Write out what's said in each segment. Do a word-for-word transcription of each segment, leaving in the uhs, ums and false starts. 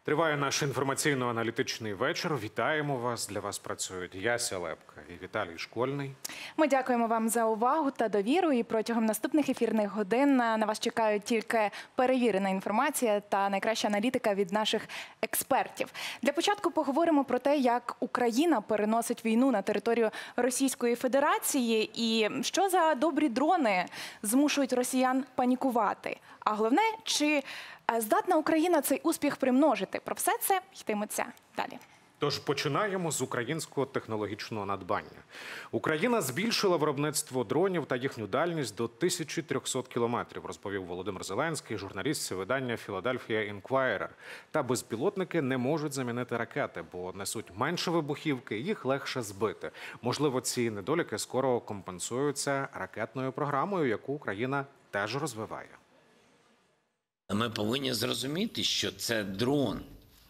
Триває наш інформаційно-аналітичний вечір. Вітаємо вас. Для вас працюють Яся Лепка і Віталій Школьний. Ми дякуємо вам за увагу та довіру. І протягом наступних ефірних годин на вас чекають тільки перевірена інформація та найкраща аналітика від наших експертів. Для початку поговоримо про те, як Україна переносить війну на територію Російської Федерації і що за добрі дрони змушують росіян панікувати. А головне, чи здатна Україна цей успіх примножити? Про все це йтиметься далі. Тож починаємо з українського технологічного надбання. Україна збільшила виробництво дронів та їхню дальність до тисячі трьохсот кілометрів, розповів Володимир Зеленський, журналіст видання Philadelphia Inquirer. Та безпілотники не можуть замінити ракети, бо несуть менше вибухівки, їх легше збити. Можливо, ці недоліки скоро компенсуються ракетною програмою, яку Україна теж розвиває. Ми повинні зрозуміти, що це дрон.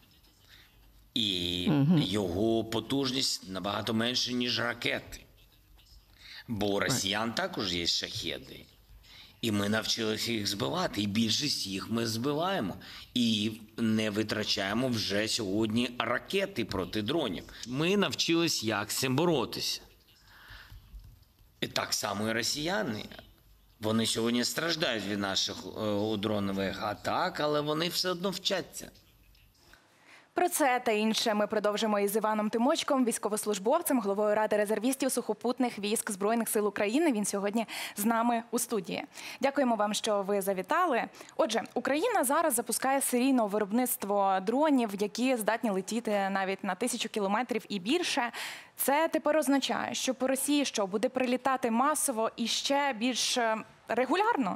І угу. його потужність набагато менше, ніж ракети. Бо у росіян також є шахеди. І ми навчилися їх збивати. І більшість їх ми збиваємо. І не витрачаємо вже сьогодні ракети проти дронів. Ми навчились, як з цим боротися. І так само і росіяни. Вони сьогодні страждають від наших е, дронових атак, але вони все одно вчаться. Про це та інше ми продовжимо із Іваном Тимочком, військовослужбовцем, головою Ради резервістів сухопутних військ Збройних сил України. Він сьогодні з нами у студії. Дякуємо вам, що ви завітали. Отже, Україна зараз запускає серійне виробництво дронів, які здатні летіти навіть на тисячу кілометрів і більше. Це тепер означає, що по Росії що, буде прилітати масово і ще більш регулярно?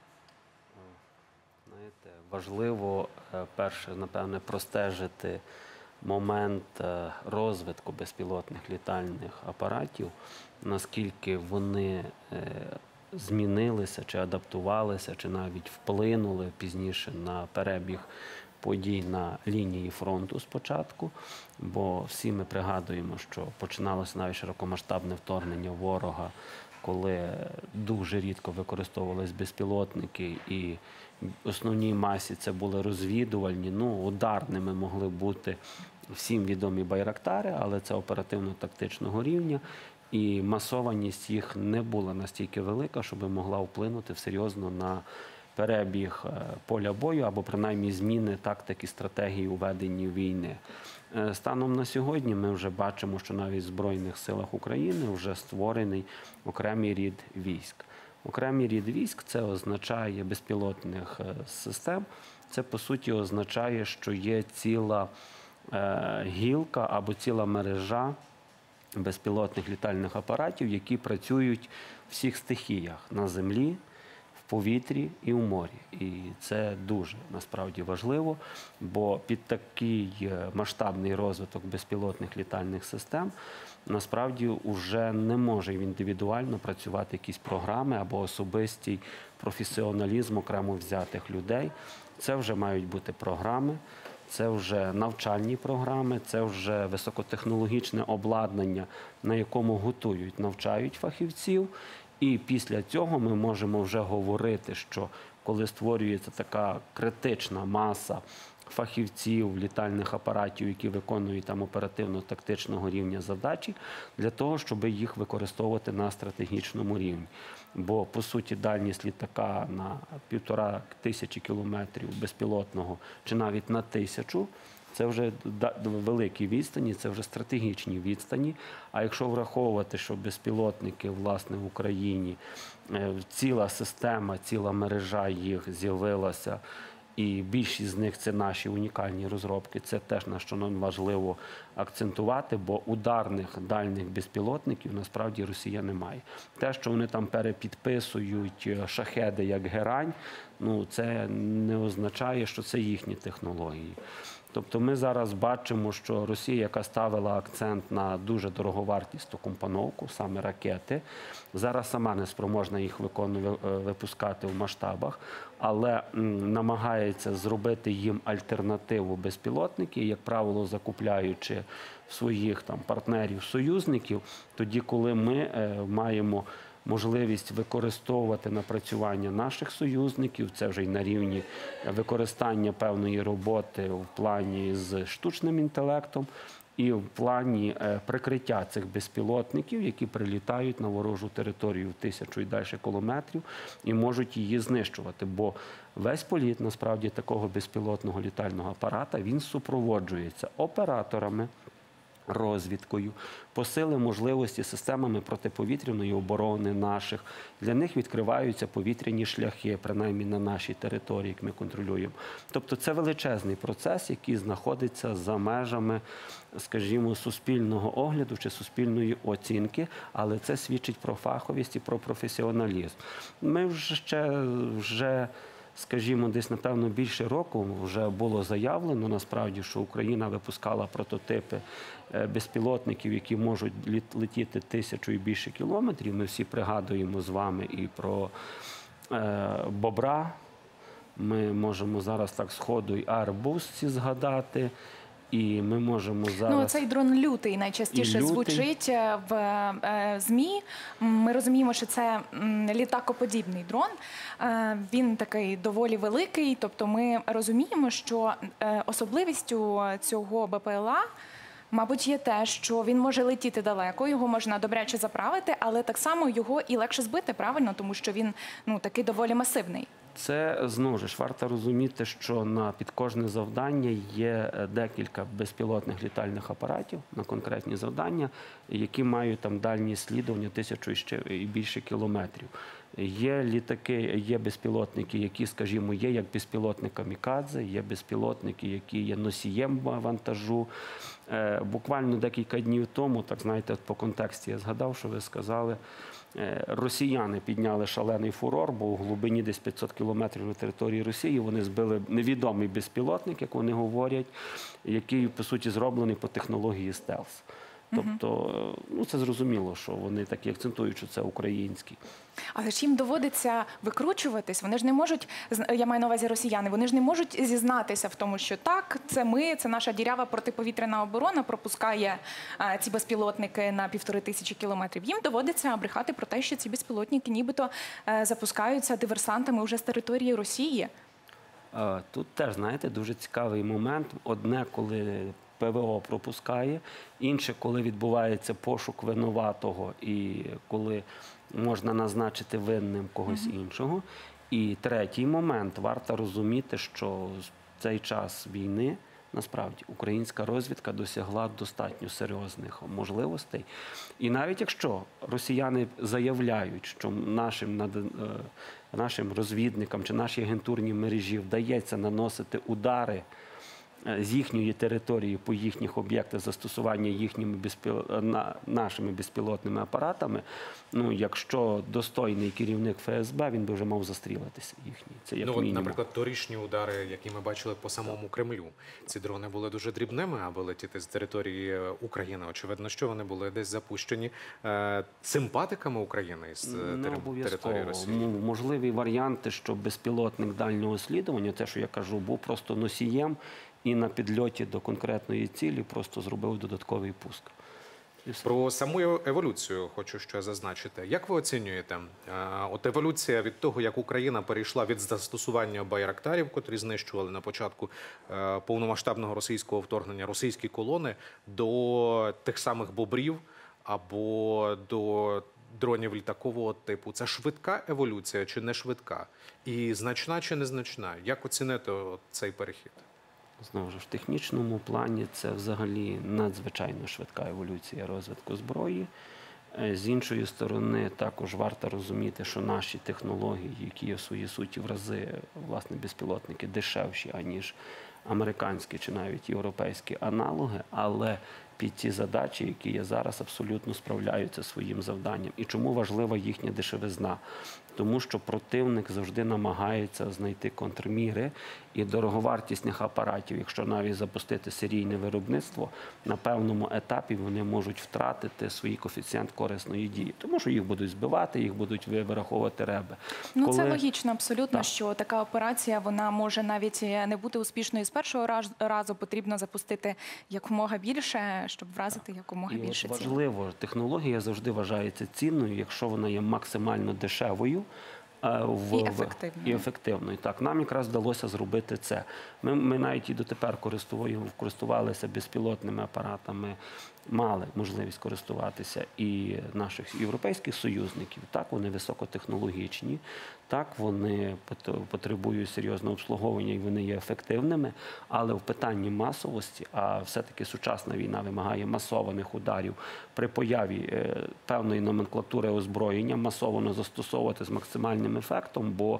Важливо, перше, напевне, простежити момент розвитку безпілотних літальних апаратів, наскільки вони змінилися, чи адаптувалися, чи навіть вплинули пізніше на перебіг подій на лінії фронту спочатку, бо всі ми пригадуємо, що починалося навіть широкомасштабне вторгнення ворога, коли дуже рідко використовувались безпілотники, і в основній масі це були розвідувальні, ну, ударними могли бути всім відомі байрактари, але це оперативно-тактичного рівня, і масованість їх не була настільки велика, щоб могла вплинути серйозно на перебіг поля бою, або принаймні зміни тактики, стратегії у веденні війни. Станом на сьогодні ми вже бачимо, що навіть в Збройних силах України вже створений окремий рід військ. Окремий рід військ – це означає безпілотних систем, це по суті означає, що є ціла е, гілка або ціла мережа безпілотних літальних апаратів, які працюють в всіх стихіях – на землі, в повітрі і у морі. І це дуже, насправді, важливо, бо під такий масштабний розвиток безпілотних літальних систем насправді вже не може індивідуально працювати якісь програми або особистий професіоналізм окремо взятих людей. Це вже мають бути програми, це вже навчальні програми, це вже високотехнологічне обладнання, на якому готують, навчають фахівців. І після цього ми можемо вже говорити, що коли створюється така критична маса фахівців, літальних апаратів, які виконують там оперативно-тактичного рівня задачі, для того, щоб їх використовувати на стратегічному рівні. Бо, по суті, дальність літака на півтора тисячі кілометрів безпілотного, чи навіть на тисячу, це вже великі відстані, це вже стратегічні відстані. А якщо враховувати, що безпілотники, власне, в Україні, ціла система, ціла мережа їх з'явилася, і більшість з них – це наші унікальні розробки, це теж на що нам важливо акцентувати, бо ударних дальних безпілотників насправді Росія не має. Те, що вони там перепідписують шахеди як герань, ну, це не означає, що це їхні технології. Тобто ми зараз бачимо, що Росія, яка ставила акцент на дуже дороговартісну компоновку, саме ракети, зараз сама не спроможна їх випускати в масштабах, але намагається зробити їм альтернативу безпілотники, як правило, закупляючи своїх там партнерів, союзників, тоді, коли ми маємо можливість використовувати напрацювання наших союзників, це вже й на рівні використання певної роботи в плані з штучним інтелектом, і в плані е, прикриття цих безпілотників, які прилітають на ворожу територію в тисячу і далі кілометрів і можуть її знищувати. Бо весь політ, насправді, такого безпілотного літального апарата, він супроводжується операторами, розвідкою, посили можливості системами протиповітряної оборони наших. Для них відкриваються повітряні шляхи, принаймні на нашій території, як ми контролюємо. Тобто це величезний процес, який знаходиться за межами, скажімо, суспільного огляду чи суспільної оцінки, але це свідчить про фаховість і про професіоналізм. Ми вже ще, вже скажімо, десь, напевно, більше року вже було заявлено, насправді, що Україна випускала прототипи безпілотників, які можуть летіти тисячу і більше кілометрів. Ми всі пригадуємо з вами і про е, «Бобра». Ми можемо зараз так сходу і «Арбуз» ці згадати. І ми можемо зараз... Ну, цей дрон лютий найчастіше лютий. звучить в е, ЗМІ. Ми розуміємо, що це м, літакоподібний дрон. Е, він такий доволі великий. Тобто ми розуміємо, що е, особливістю цього БПЛА, мабуть, є те, що він може летіти далеко, його можна добряче заправити, але так само його і легше збити, правильно? Тому що він, ну, такий доволі масивний. Це, знову ж, варто розуміти, що на під кожне завдання є декілька безпілотних літальних апаратів на конкретні завдання, які мають там дальні слідування тисячу і ще і більше кілометрів. Є літаки, є безпілотники, які, скажімо, є як безпілотник камікадзе, є безпілотники, які є носієм вантажу. Буквально декілька днів тому, так знаєте, по контексті я згадав, що ви сказали, росіяни підняли шалений фурор, бо у глибині десь п'ятсот кілометрів на території Росії вони збили невідомий безпілотник, як вони говорять, який, по суті, зроблений по технології стелс. Тобто, ну, це зрозуміло, що вони такі акцентують, що це український. Але ж їм доводиться викручуватись, вони ж не можуть, я маю на увазі росіяни, вони ж не можуть зізнатися в тому, що так, це ми, це наша дірява протиповітряна оборона пропускає а, ці безпілотники на півтори тисячі кілометрів. Їм доводиться брехати про те, що ці безпілотники нібито а, запускаються диверсантами вже з території Росії. Тут теж, знаєте, дуже цікавий момент. Одне, коли ПВО пропускає, інше, коли відбувається пошук винуватого і коли можна назначити винним когось mm-hmm. іншого. І третій момент, варто розуміти, що в цей час війни насправді українська розвідка досягла достатньо серйозних можливостей. І навіть якщо росіяни заявляють, що нашим, нашим розвідникам чи нашій агентурній мережі вдається наносити удари з їхньої території по їхніх об'єктах застосування їхніми безпіл... нашими безпілотними апаратами, ну, якщо достойний керівник ФСБ, він би вже мав застрілитися їхній. Це як ну, мінімум. Наприклад, торішні удари, які ми бачили по самому Кремлю. Ці дрони були дуже дрібними, аби летіти з території України. Очевидно, що вони були десь запущені е, симпатиками України з ну, території Росії. Ну, можливі варіанти, що безпілотник дальнього слідування, те, що я кажу, був просто носієм, і на підльоті до конкретної цілі просто зробив додатковий пуск. Про саму еволюцію хочу ще зазначити. Як ви оцінюєте? От еволюція від того, як Україна перейшла від застосування байрактарів, котрі знищували на початку повномасштабного російського вторгнення російські колони, до тих самих бобрів або до дронів літакового типу. Це швидка еволюція чи не швидка? І значна чи незначна? Як оцінити цей перехід? Знову ж, в технічному плані це взагалі надзвичайно швидка еволюція розвитку зброї. З іншої сторони, також варто розуміти, що наші технології, які є в своїй суті в рази, власне, безпілотники, дешевші, аніж американські чи навіть європейські аналоги, але під ті задачі, які є зараз, абсолютно справляються своїм завданням. І чому важлива їхня дешевизна? тому що противник завжди намагається знайти контрміри, і дороговартісних апаратів, якщо навіть запустити серійне виробництво, на певному етапі вони можуть втратити свій коефіцієнт корисної дії, тому що їх будуть збивати, їх будуть вираховувати реби. Ну, Коли... це логічно абсолютно, Так. що така операція, вона може навіть не бути успішною з першого раз- разу, потрібно запустити якомога більше, щоб вразити якомога І от більше цілей. важливо, технологія завжди вважається цінною, якщо вона є максимально дешевою. е, В, І в- ефективною. І ефективною. Так, нам якраз вдалося зробити це. Ми, ми навіть і дотепер користуваю- користувалися безпілотними апаратами, мали можливість користуватися і наших європейських союзників. Так, вони високотехнологічні, так, вони пот- потребують серйозного обслуговування і вони є ефективними, але в питанні масовості, а все-таки сучасна війна вимагає масованих ударів при появі е, певної номенклатури озброєння, масово застосовувати з максимальним ефектом, бо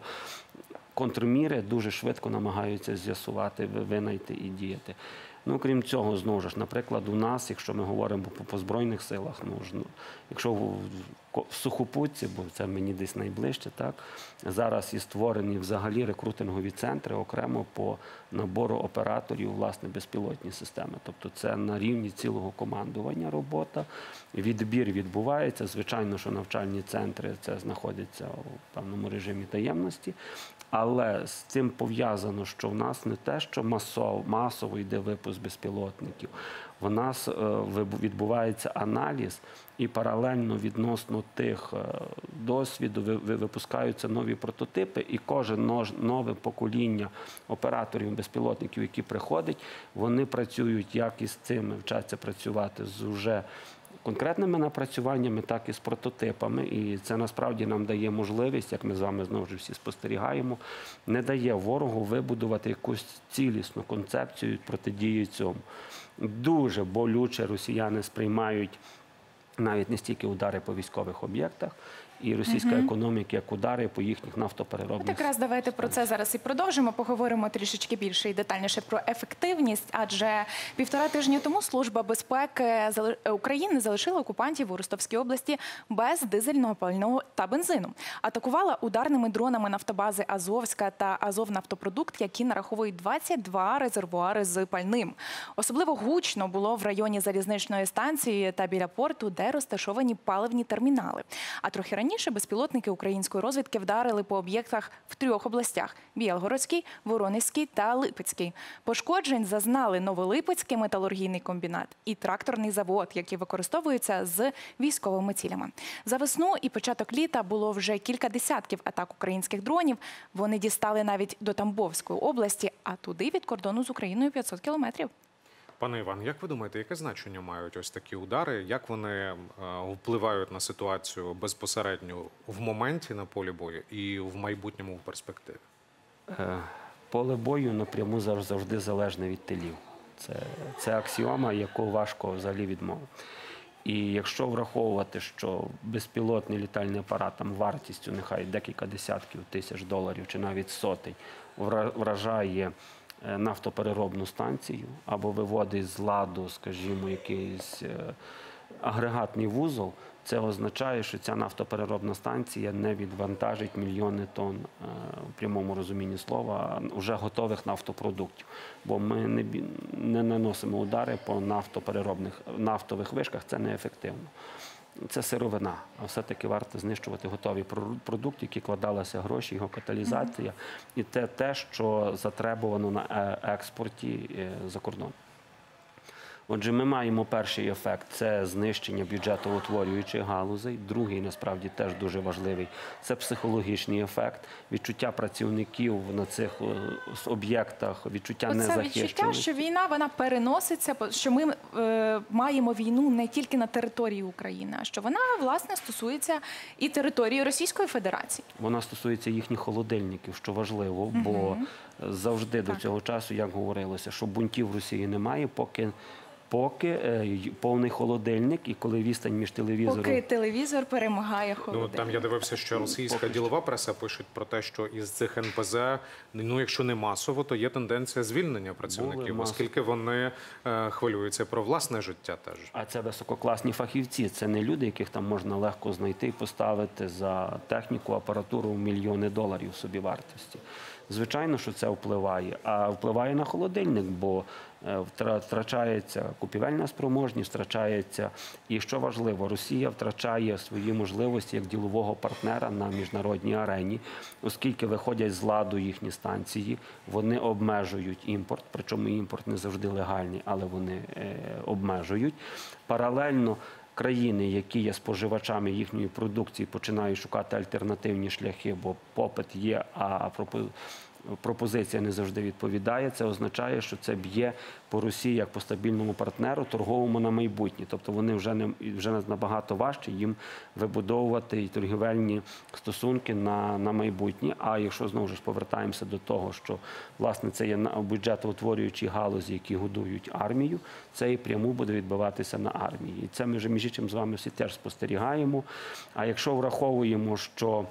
контрміри дуже швидко намагаються з'ясувати, ви- винайти і діяти. Ну, крім цього, знову ж, наприклад, у нас, якщо ми говоримо по, по Збройних силах, ну, ж, ну, якщо в, в Сухопутці, бо це мені десь найближче, так, зараз і створені взагалі рекрутингові центри окремо по набору операторів, власне, безпілотні системи. Тобто це на рівні цілого командування робота. Відбір відбувається. Звичайно, що навчальні центри це знаходяться у певному режимі таємності. Але з цим пов'язано, що в нас не те, що масово, масово йде випуск безпілотників. У нас е, вибу- відбувається аналіз і паралельно відносно тих е, досвіду ви- ви- випускаються нові прототипи, і кожен нож- нове покоління операторів безпілотників, які приходять, вони працюють як із цими, вчаться працювати з уже конкретними напрацюваннями, так і з прототипами. І це насправді нам дає можливість, як ми з вами знову ж всі спостерігаємо, не дає ворогу вибудувати якусь цілісну концепцію протидії цьому. Дуже болюче росіяни сприймають навіть не стільки удари по військових об'єктах, і російська економіка, як удари по їхніх От нафтопереробних. якраз давайте про це зараз і продовжимо. Поговоримо трішечки більше і детальніше про ефективність, адже півтора тижні тому Служба безпеки зали- України залишила окупантів у Ростовській області без дизельного пального та бензину. Атакувала ударними дронами нафтобази Азовська та Азовнафтопродукт, які нараховують двадцять два резервуари з пальним. Особливо гучно було в районі залізничної станції та біля порту, де розташовані паливні термінали. А трохи раніше безпілотники української розвідки вдарили по об'єктах в трьох областях – Білгородській, Воронезькій та Липецькій. Пошкоджень зазнали Новолипецький металургійний комбінат і тракторний завод, які використовуються з військовими цілями. За весну і початок літа було вже кілька десятків атак українських дронів. Вони дістали навіть до Тамбовської області, а туди від кордону з Україною п'ятсот кілометрів. Пане Іван, як ви думаєте, яке значення мають ось такі удари? Як вони е, впливають на ситуацію безпосередньо в моменті на полі бою і в майбутньому в перспективі? Е, Поле бою напряму зав- завжди залежне від тилів. Це, це аксіома, яку важко взагалі відмовити. І якщо враховувати, що безпілотний літальний апарат там вартістю нехай декілька десятків тисяч доларів чи навіть сотень вра- вражає е, нафтопереробну станцію або виводить з ладу, скажімо, якийсь е, агрегатний вузол, це означає, що ця нафтопереробна станція не відвантажить мільйони тонн е, в прямому розумінні слова вже готових нафтопродуктів. Бо ми не, бі- не наносимо удари по нафтопереробних нафтових вишках, це неефективно. Це сировина, а все-таки варто знищувати готові прор- продукти, які кладалися гроші, його каталізація, і те, те, що затребувано на е, експорті е, за кордон. Отже, ми маємо перший ефект – це знищення бюджетоутворюючих галузей. Другий, насправді, теж дуже важливий – це психологічний ефект. Відчуття працівників на цих е, с- об'єктах, відчуття Оце відчуття, незахищеності. що війна вона переноситься, що ми е, маємо війну не тільки на території України, а що вона, власне, стосується і території Російської Федерації. Вона стосується їхніх холодильників, що важливо, бо завжди Так. до цього часу, як говорилося, що бунтів в Росії немає, поки поки е, й- повний холодильник, і коли відстань між телевізором... Поки телевізор перемагає Ну, холодильник. там я дивився, що російська ділова преса пише про те, що із цих ен пе зе, ну якщо не масово, то є тенденція звільнення працівників, масово. оскільки вони е, хвилюються про власне життя теж. А це висококласні фахівці, це не люди, яких там можна легко знайти і поставити за техніку, апаратуру в мільйони доларів собівартості. Звичайно, що це впливає. А впливає на холодильник, бо е, втра- втрачається купівельна спроможність, втрачається, і що важливо, Росія втрачає свої можливості як ділового партнера на міжнародній арені, оскільки виходять з ладу їхні станції, вони обмежують імпорт, причому імпорт не завжди легальний, але вони е, обмежують. Паралельно країни, які є споживачами їхньої продукції, починають шукати альтернативні шляхи, бо попит є, а пропо- пропозиція не завжди відповідає. Це означає, що це б'є по Росії як по стабільному партнеру, торговому на майбутнє. Тобто вони вже не вже набагато важче їм вибудовувати і торгівельні стосунки на, на майбутнє. А якщо знову ж повертаємося до того, що власне це є бюджетоутворюючі галузі, які годують армію, це і прямо буде відбиватися на армії. І це ми вже між іншим з вами всі теж спостерігаємо. А якщо враховуємо, що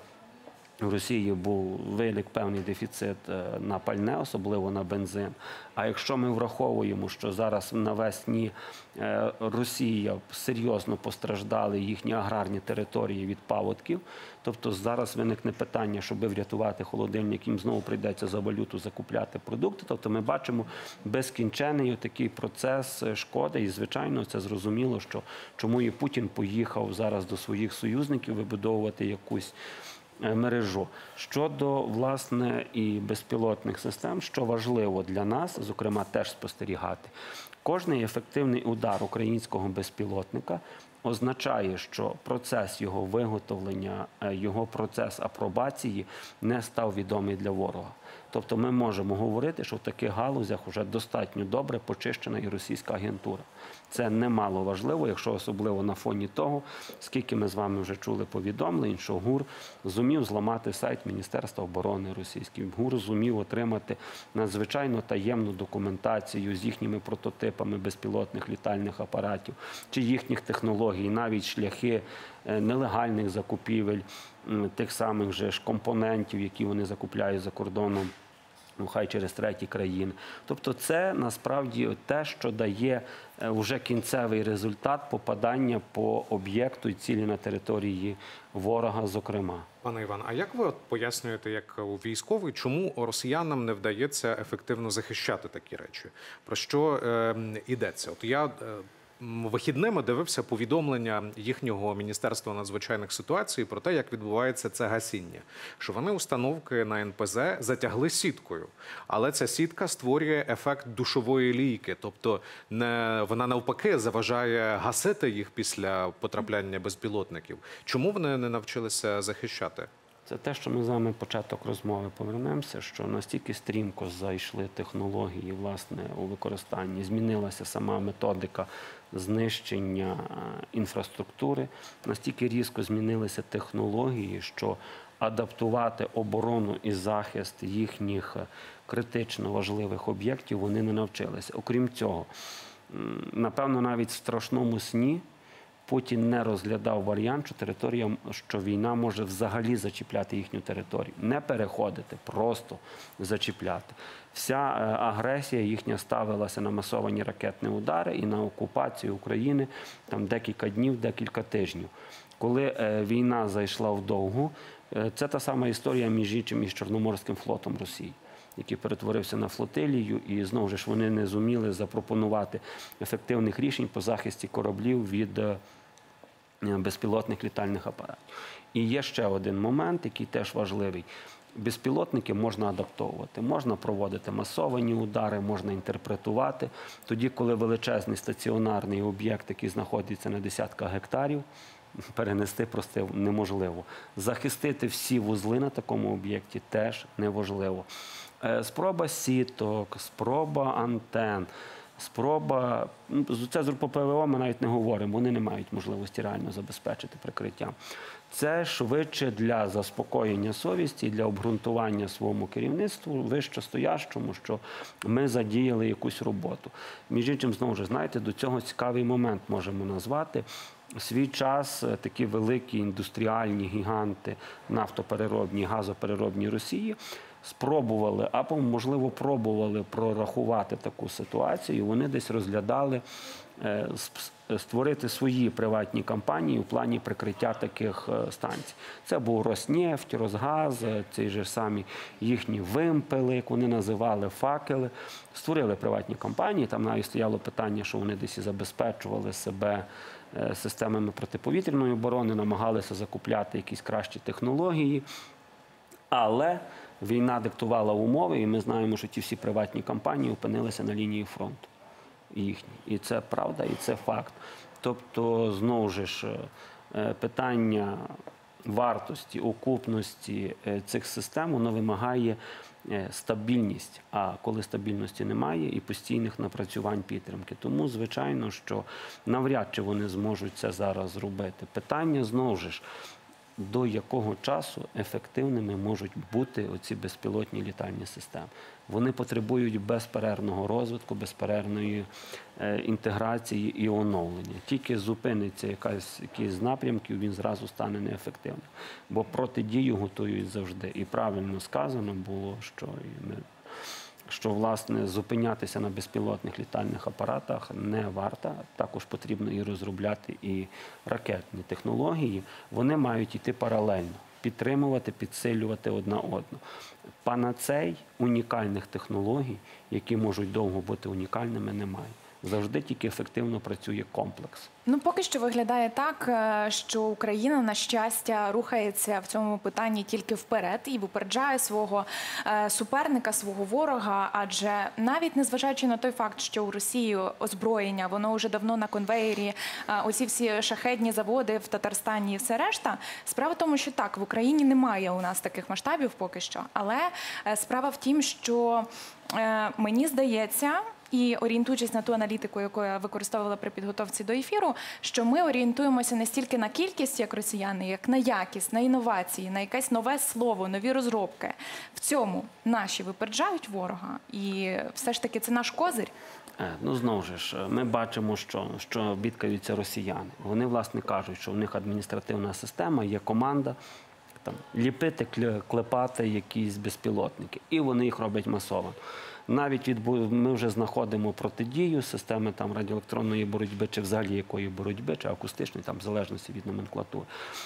в Росії був велик певний дефіцит е, на пальне, особливо на бензин. А якщо ми враховуємо, що зараз навесні е, Росія серйозно постраждали їхні аграрні території від паводків, тобто зараз виникне питання, щоб врятувати холодильник, їм знову прийдеться за валюту закупляти продукти. Тобто ми бачимо безкінчений такий процес шкоди. І, звичайно, це зрозуміло, що чому і Путін поїхав зараз до своїх союзників вибудовувати якусь мережу. Щодо, власне, і безпілотних систем, що важливо для нас, зокрема, теж спостерігати, кожний ефективний удар українського безпілотника означає, що процес його виготовлення, його процес апробації не став відомий для ворога. Тобто ми можемо говорити, що в таких галузях вже достатньо добре почищена і російська агентура. Це немало важливо, якщо особливо на фоні того, скільки ми з вами вже чули повідомлень, що ГУР зумів зламати сайт Міністерства оборони російського. ГУР зумів отримати надзвичайно таємну документацію з їхніми прототипами безпілотних літальних апаратів чи їхніх технологій, навіть шляхи нелегальних закупівель тих самих же ж компонентів, які вони закупляють за кордоном, ну, хай через треті країни. Тобто це насправді те, що дає вже кінцевий результат попадання по об'єкту і цілі на території ворога, зокрема. Пане Іван, а як ви от пояснюєте, як військовий, чому росіянам не вдається ефективно захищати такі речі? Про що е, йдеться? От я... Е, Вихідними дивився повідомлення їхнього Міністерства надзвичайних ситуацій про те, як відбувається це гасіння. Що вони установки на ен пе зе затягли сіткою. Але ця сітка створює ефект душової лійки. Тобто не, вона навпаки заважає гасити їх після потрапляння безпілотників. Чому вони не навчилися захищати? Це те, що ми з вами початок розмови повернемося, що настільки стрімко зайшли технології, власне, у використанні, змінилася сама методика знищення інфраструктури, настільки різко змінилися технології, що адаптувати оборону і захист їхніх критично важливих об'єктів вони не навчилися. Окрім цього, напевно, навіть в страшному сні Путін не розглядав варіант, що територія, що війна може взагалі зачіпляти їхню територію. Не переходити, просто зачіпляти. Вся агресія їхня ставилася на масовані ракетні удари і на окупацію України там декілька днів, декілька тижнів. Коли війна зайшла вдовгу, це та сама історія між іншим із Чорноморським флотом Росії, який перетворився на флотилію, і знову ж вони не зуміли запропонувати ефективних рішень по захисті кораблів від безпілотних літальних апаратів. І є ще один момент, який теж важливий. Безпілотники можна адаптовувати, можна проводити масовані удари, можна інтерпретувати. Тоді, коли величезний стаціонарний об'єкт, який знаходиться на десятках гектарів, перенести просто неможливо. Захистити всі вузли на такому об'єкті теж неможливо. Спроба сіток, спроба антен, Спроба, ну, це з ППО ми навіть не говоримо, вони не мають можливості реально забезпечити прикриття. Це швидше для заспокоєння совісті, для обґрунтування своєму керівництву, вищестоящому, що ми задіяли якусь роботу. Між іншим, знову ж, знаєте, до цього цікавий момент можемо назвати. У свій час такі великі індустріальні гіганти, нафтопереробні, газопереробні Росії спробували, або, можливо, пробували прорахувати таку ситуацію. Вони десь розглядали створити свої приватні компанії у плані прикриття таких станцій. Це був Роснефть, Росгаз, ці ж самі їхні вимпели, як вони називали, факели. Створили приватні компанії, там навіть стояло питання, що вони десь і забезпечували себе системами протиповітряної оборони, намагалися закупляти якісь кращі технології. Але війна диктувала умови, і ми знаємо, що ті всі приватні компанії опинилися на лінії фронту їхні. І це правда, і це факт. Тобто, знову ж, питання вартості, окупності цих систем, воно вимагає стабільність. А коли стабільності немає, і постійних напрацювань підтримки. Тому, звичайно, що навряд чи вони зможуть це зараз зробити. Питання, знову ж, до якого часу ефективними можуть бути оці безпілотні літальні системи. Вони потребують безперервного розвитку, безперервної е, інтеграції і оновлення. Тільки зупиниться якась, якийсь з напрямків, він зразу стане неефективним. Бо протидію готують завжди. І правильно сказано було, що, ми, що власне, зупинятися на безпілотних літальних апаратах не варто. Також потрібно і розробляти і ракетні технології. Вони мають йти паралельно. Підтримувати, підсилювати одна одну. Панацей унікальних технологій, які можуть довго бути унікальними, немає. Завжди тільки ефективно працює комплекс. Ну, поки що виглядає так, що Україна, на щастя, рухається в цьому питанні тільки вперед і випереджає свого суперника, свого ворога. Адже навіть незважаючи на той факт, що у Росії озброєння, воно вже давно на конвеєрі, оці всі шахедні заводи в Татарстані і все решта, справа в тому, що так, в Україні немає у нас таких масштабів поки що. Але справа в тім, що мені здається, і орієнтуючись на ту аналітику, яку я використовувала при підготовці до ефіру, що ми орієнтуємося не стільки на кількість, як росіяни, як на якість, на інновації, на якесь нове слово, нові розробки. В цьому наші випереджають ворога. І все ж таки це наш козир. Ну, знову ж, ми бачимо, що, що бідкаються росіяни. Вони, власне, кажуть, що в них адміністративна система, є команда, там, ліпити, клепати якісь безпілотники. І вони їх роблять масово. Навіть від, ми вже знаходимо протидію системи там, радіоелектронної боротьби, чи взагалі якої боротьби, чи акустичної, там, в залежності від номенклатури.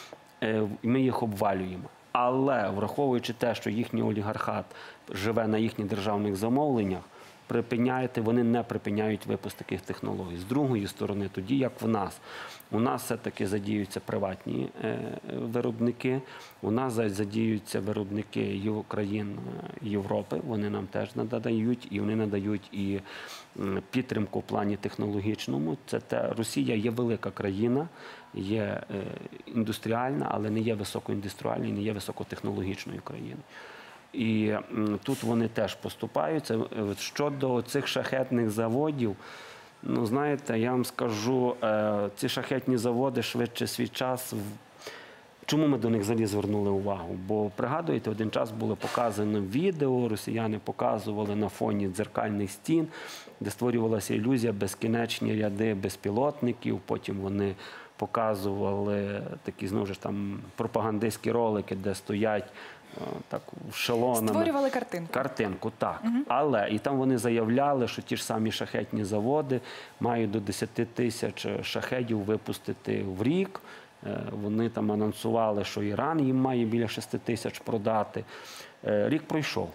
Ми їх обвалюємо. Але, враховуючи те, що їхній олігархат живе на їхніх державних замовленнях, припиняєте, вони не припиняють випуск таких технологій. З другої сторони, тоді як в нас, у нас все-таки задіюються приватні е, виробники, у нас задіюються виробники країн Європи, вони нам теж надають, і вони надають і підтримку в плані технологічному. Це те, Росія є велика країна, є е, індустріальна, але не є високоіндустріальною, не є високотехнологічною країною. І тут вони теж поступаються. Щодо цих шахетних заводів, ну, знаєте, я вам скажу, ці шахетні заводи швидше свій час. Чому ми до них взагалі звернули увагу? Бо, пригадуєте, один час було показано відео, росіяни показували на фоні дзеркальних стін, де створювалася ілюзія безкінечні ряди безпілотників, потім вони показували такі, знову ж, там пропагандистські ролики, де стоять так, шелонами. Створювали картинку. Картинку, так. Угу. Але і там вони заявляли, що ті ж самі шахетні заводи мають до десяти тисяч шахедів випустити в рік. Вони там анонсували, що Іран їм має біля шести тисяч продати. Рік пройшов.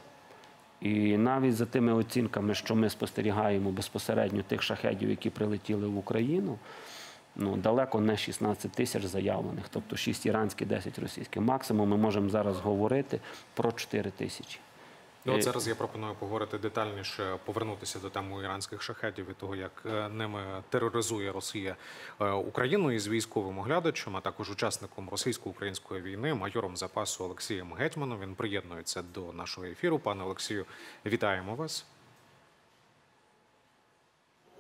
І навіть за тими оцінками, що ми спостерігаємо безпосередньо тих шахедів, які прилетіли в Україну, ну, далеко не шістнадцять тисяч заявлених, тобто шість іранських, десять російських. Максимум ми можемо зараз говорити про чотири тисячі. І от зараз я пропоную поговорити детальніше, повернутися до теми іранських шахедів і того, як ними тероризує Росія Україну, із військовим оглядачем, а також учасником російсько-української війни, майором запасу Олексієм Гетьманом. Він приєднується до нашого ефіру. Пане Олексію, вітаємо вас.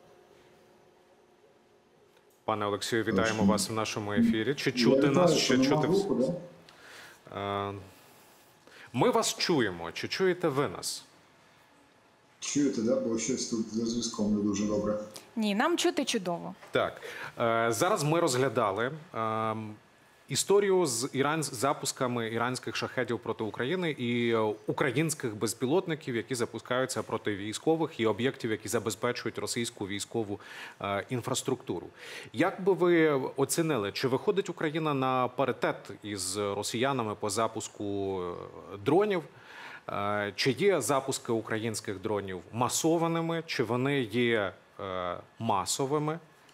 Пане Олексію, вітаємо вас в нашому ефірі. Чи Я чути вітаю, нас? що Чи нема чути? звуку, да? Е, Ми вас чуємо. Чи чуєте ви нас? Чуєте, да? Бо щось тут за зв'язком не дуже добре. Ні, нам чути чудово. Так. Е, Зараз ми розглядали е, історію з іран... з запусками іранських шахедів проти України і е, українських безпілотників, які запускаються проти військових і об'єктів, які забезпечують російську військову е, інфраструктуру. Як би ви оцінили, чи виходить Україна на паритет із росіянами по запуску е, дронів? Е, Чи є запуски українських дронів масованими, чи вони є е, масовими?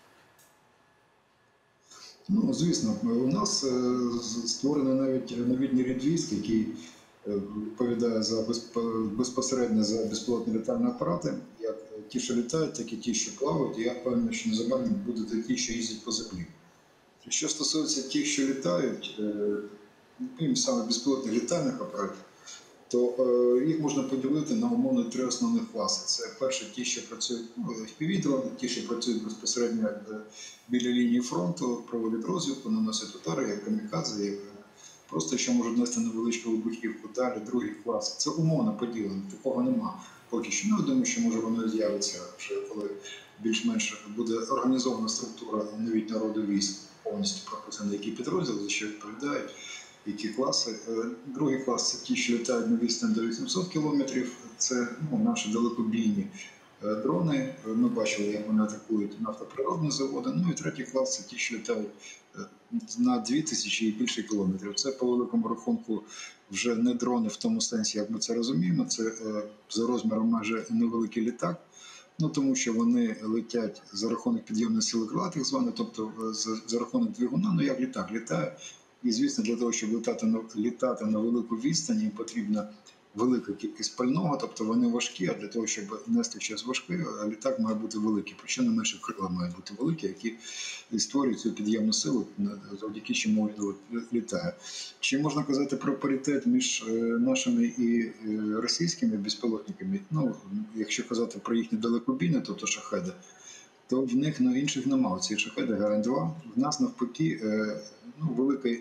Ну, звісно, у нас е, створений навіть новітній рід військ, який е, відповідає за безп- безпосередньо за безпілотні літальні апарати, як ті, що літають, так і ті, що плавають. І я впевнений, що незабаром будуть ті, що їздять по землі. Що стосується тих, що літають, е, ну, саме безпілотних літальних апаратів, то е, їх можна поділити на умовно три основних класи. Це перше, ті, що працюють ну, еф пі ві-дрони, ті, що працюють безпосередньо е, біля лінії фронту, проводять розвідку, наносять удари, як камікадзе, як просто що можуть нести невеличку вибухівку. Далі другий клас. Це умовно поділено, такого нема поки що. Ну, я думаю, що може воно з'явиться вже коли більш-менш буде організована структура новітнього роду військ, повністю прописані, які підрозділи, за що відповідають. Які класи. Другий клас – це ті, що літають на відстань до вісімсот кілометрів. Це ну, наші далекобійні дрони. Ми бачили, як вони атакують нафтоприродні заводи. Ну і третій клас – це ті, що літають на дві тисячі і більше кілометрів. Це по великому рахунку вже не дрони в тому сенсі, як ми це розуміємо. Це за розміром майже невеликий літак. Ну, тому що вони летять за рахунок підйомної сили крила, так зване, тобто за, за рахунок двигуна, ну як літак літає. І, звісно, для того, щоб літати на, літати на велику відстань, їм потрібна велика кількість пального, тобто вони важкі, а для того, щоб нести щось важке, літак має бути великий. Причому не менше крила мають бути великі, які створюють цю під'ємну силу, завдяки чому літає. Чи можна казати про паритет між нашими і російськими безпілотниками? Ну, якщо казати про їхні далекобійні, тобто шахеди, то в них ну, інших немає. Ці шахеди Г Р два. В нас навпаки ну, велике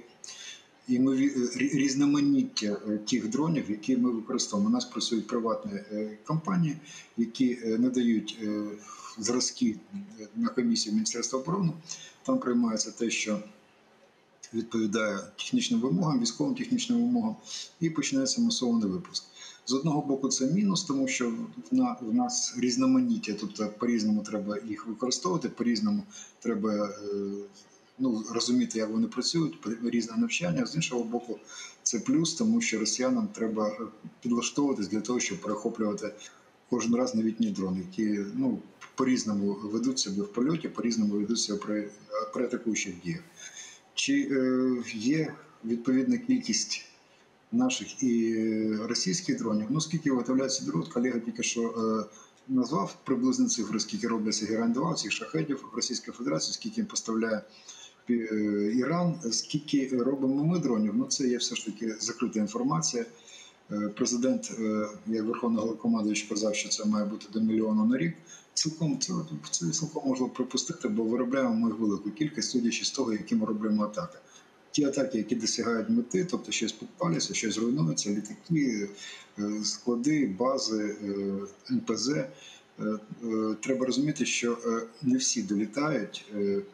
різноманіття тих дронів, які ми використовуємо. У нас працюють приватні компанії, які надають зразки на комісію Міністерства оборони. Там приймається те, що відповідає технічним вимогам, військовим технічним вимогам, і починається масований випуск. З одного боку це мінус, тому що в нас різноманіття, тобто по-різному треба їх використовувати, по-різному треба ну, розуміти, як вони працюють, різне навчання. З іншого боку, це плюс, тому що росіянам треба підлаштовуватись для того, щоб перехоплювати кожен раз новітні дрони, які ну, по-різному ведуть себе в польоті, по-різному ведуть себе при, при атакуючих діях. Чи е, є відповідна кількість наших і російських дронів? Ну, скільки виготовляється дрон, колега тільки що е, назвав приблизно цифри, скільки робляться Г Р два, цих шахедів в Російській Федерації, скільки їм поставляє е, Іран, скільки робимо ми дронів, ну це є все ж таки закрита інформація. Е, президент, е, як Верховний Головнокомандувач, казав, що це має бути до мільйона на рік. Цілком це, це цілком можна припустити, бо виробляємо ми велику кількість, судячи з того, які ми робимо атаки. Ті атаки, які досягають мети, тобто щось підпалюється, щось руйнується, літаки, склади, бази, ен пе зет. Треба розуміти, що не всі долітають.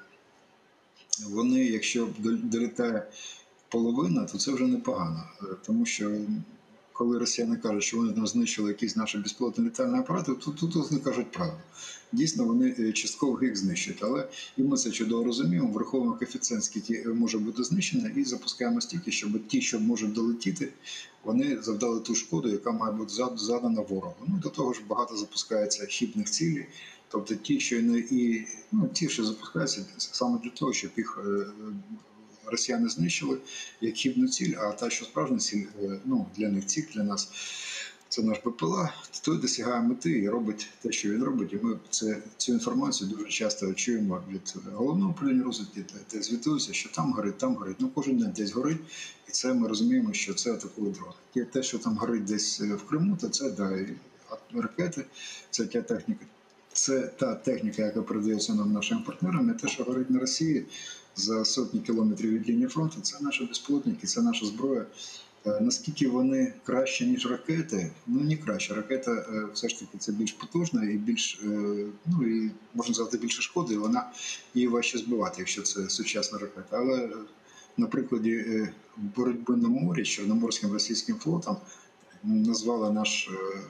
Вони, якщо долітає половина, то це вже непогано, тому що коли росіяни кажуть, що вони там знищили якісь наші безпілотні літальні апарати, то тут вони кажуть правду. Дійсно, вони частково їх знищують, але і ми це чудово розуміємо, враховуємо коефіцієнт, скільки може бути знищено, і запускаємо стільки, щоб ті, що можуть долетіти, вони завдали ту шкоду, яка має бути задана ворогу. Ну, до того ж, багато запускається хибних цілей, тобто ті, що не і ну, ті, що запускаються саме для того, щоб їх росіяни знищили як хибну ціль, а та, що справжня ціль, ну, для них ціль, для нас, це наш Б П Л А, той досягає мети і робить те, що він робить. І ми це, цю інформацію дуже часто чуємо від головного управління розвідки, де звітуються, що там горить, там горить. Ну, кожен день десь горить, і це ми розуміємо, що це атакує дрон. Те, що там горить десь в Криму, то це, да, ракети, це та техніка. це та техніка, яка передається нам нашим партнерам, і те, що горить на Росії за сотні кілометрів від лінії фронту, це наші безпілотники, це наша зброя. Наскільки вони краще, ніж ракети? Ну, не краще. Ракета все ж таки це більш потужна і більш, ну і можна сказати, більше шкоди, і вона її важче збивати, якщо це сучасна ракета. Але на прикладі боротьби на морі, Чорноморським російським флотом, назвали наш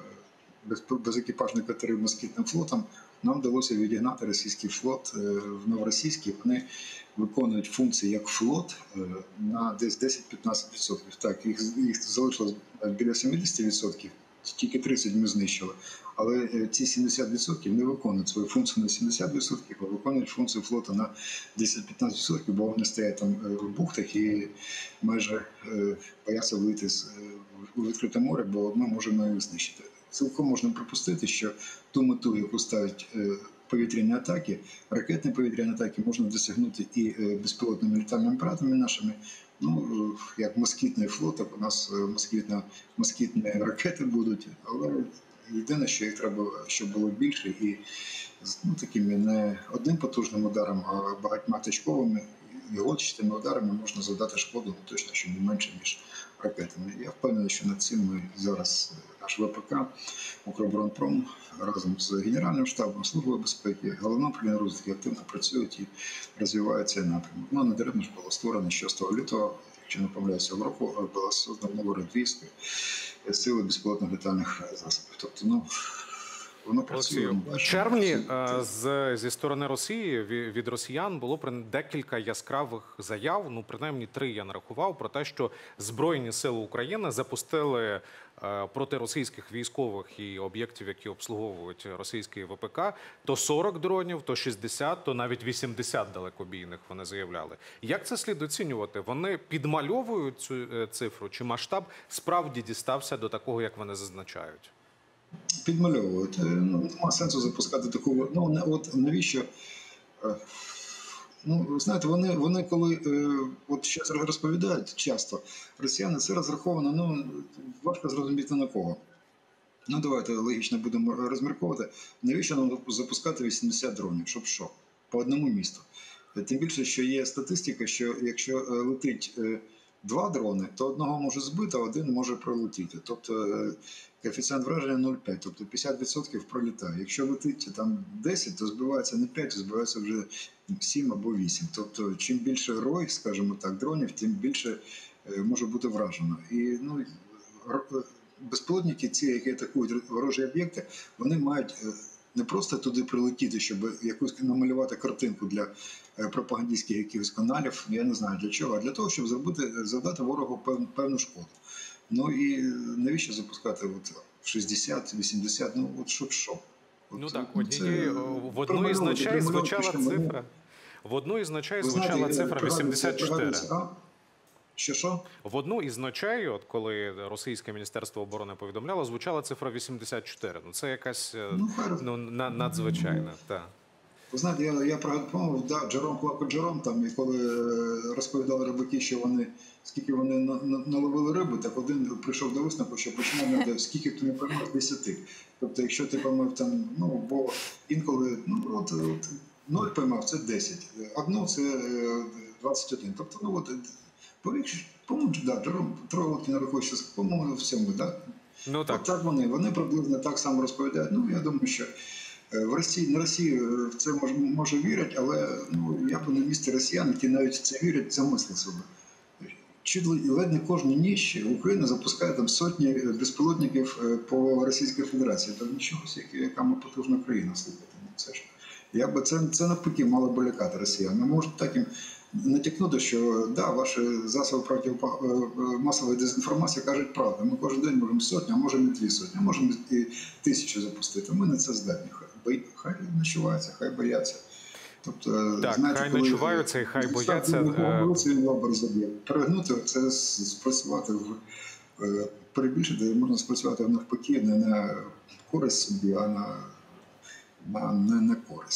безекіпажний катери москітним флотом, нам вдалося відігнати російський флот в новоросійський. Вони виконують функції як флот на десь десять-п'ятнадцять відсотків. Так, їх, їх залишилось біля сімдесят відсотків, тільки тридцять ми знищили. Але ці сімдесят відсотків не виконують свою функцію на сімдесят відсотків, а виконують функцію флоту на десять-п'ятнадцять відсотків, бо вони стоять там в бухтах і майже бояться вийти у відкрите море, бо ми можемо їх знищити. Цілком можна припустити, що ту мету, яку ставить повітряні атаки, ракетні повітряні атаки можна досягнути і безпілотними літальними апаратами нашими. Ну, як москітний флот, у нас москітні, москітні ракети будуть, але єдине, що їх треба, щоб було більше, і ну, такими не одним потужним ударом, а багатьма точковими і гладчатими ударами можна завдати шкоду, ну, точно, що не менше, ніж ракетами. Я впевнений, що над цим ми зараз, наш ВПК, Укроборонпром, разом з Генеральним штабом, Службою безпеки, Головним управлінням розвідки активно працюють і розвивають цей напрямок. Ну, не даремно ж було створено шостого лютого, якщо не помиляюся, цього року, була создана Новоросійська сили безпілотних літальних засобів. Тобто, ну, воно працює. В червні з, зі сторони Росії, від росіян, було декілька яскравих заяв, ну, принаймні три я нарахував, про те, що Збройні сили України запустили проти російських військових і об'єктів, які обслуговують російський ВПК, то сорок дронів, то шістдесят, то навіть вісімдесят далекобійних, вони заявляли. Як це слід оцінювати? Вони підмальовують цю цифру, чи масштаб справді дістався до такого, як вони зазначають? Підмальовують. Ну, нема сенсу запускати таку. Ну, от навіщо? Ну, знаєте, вони, вони коли от щось розповідають часто, росіяни, це розраховано, ну, важко зрозуміти на кого. Ну, давайте логічно будемо розмірковувати. Навіщо нам запускати вісімдесят дронів? Щоб що? По одному місту. Тим більше, що є статистика, що якщо летить два дрони, то одного може збити, а один може пролетіти. Тобто коефіцієнт враження нуль цілих п'ять, тобто п'ятдесят відсотків пролітає. Якщо летить там десять, то збивається не п'ять, то збивається вже сім або вісім. Тобто чим більше рой, скажімо так, дронів, тим більше може бути вражено. І ну, безпілотники, ці, які атакують ворожі об'єкти, вони мають не просто туди прилетіти, щоб якусь намалювати картинку для пропагандистських якихось каналів, я не знаю для чого, а для того, щоб зробити, завдати ворогу пев, певну шкоду. Ну і навіщо запускати от шістдесят, вісімдесят, ну от щоб що? От, ну так, однієї, в одну із ночей звучала цифра, в одну із ночей звучала цифра вісімдесят чотири. Що-що? В одну із ночей, от коли Російське Міністерство оборони повідомляло, звучала цифра вісімдесят чотири. Ну це якась ну, ну, надзвичайна. Та. Ви знаєте, я, я пригадував, да, Джером Клако Джером, там, і коли розповідали рибаки, що вони, скільки вони на, на, наловили риби, так один прийшов до висновку, що починав надо, скільки ти не поймав, десяти. Тобто, якщо ти поймав там, ну, бо інколи, ну, от, от ноль поймав, це десять, одно це двадцять один. Тобто, ну, от, по-моєму, да, Джером Тройлки нарахує, що, по-моєму, в цьому, да? Ну, так. От так вони, вони приблизно так само розповідають. Ну, я думаю, що в Росії, на Росії в це може, може вірять, але ну, я б на місці росіян, які навіть в це вірять, замислив себе. Чуть ледь не кожну ніч Україна запускає там сотні безпілотників по Російській Федерації. Там нічого, яка ми потужна країна, слухайте. Це ж я б це, це навпаки мало б лякати росіян. Ми можемо так їм натякнути, що да, ваші засоби проти масової дезінформації кажуть правду. Ми кожен день можемо сотню, а можемо і дві сотні, а можемо і тисячу запустити. Ми на це здатні. Хай ночуваються, хай бояться. Тобто, так, знаєте, хай коли ночуваються і хай бояться. Він образ заб'є. Перегнути – це спрацювати в перебільшити, можна спрацювати навпаки не на користь собі, а на, на, не на користь.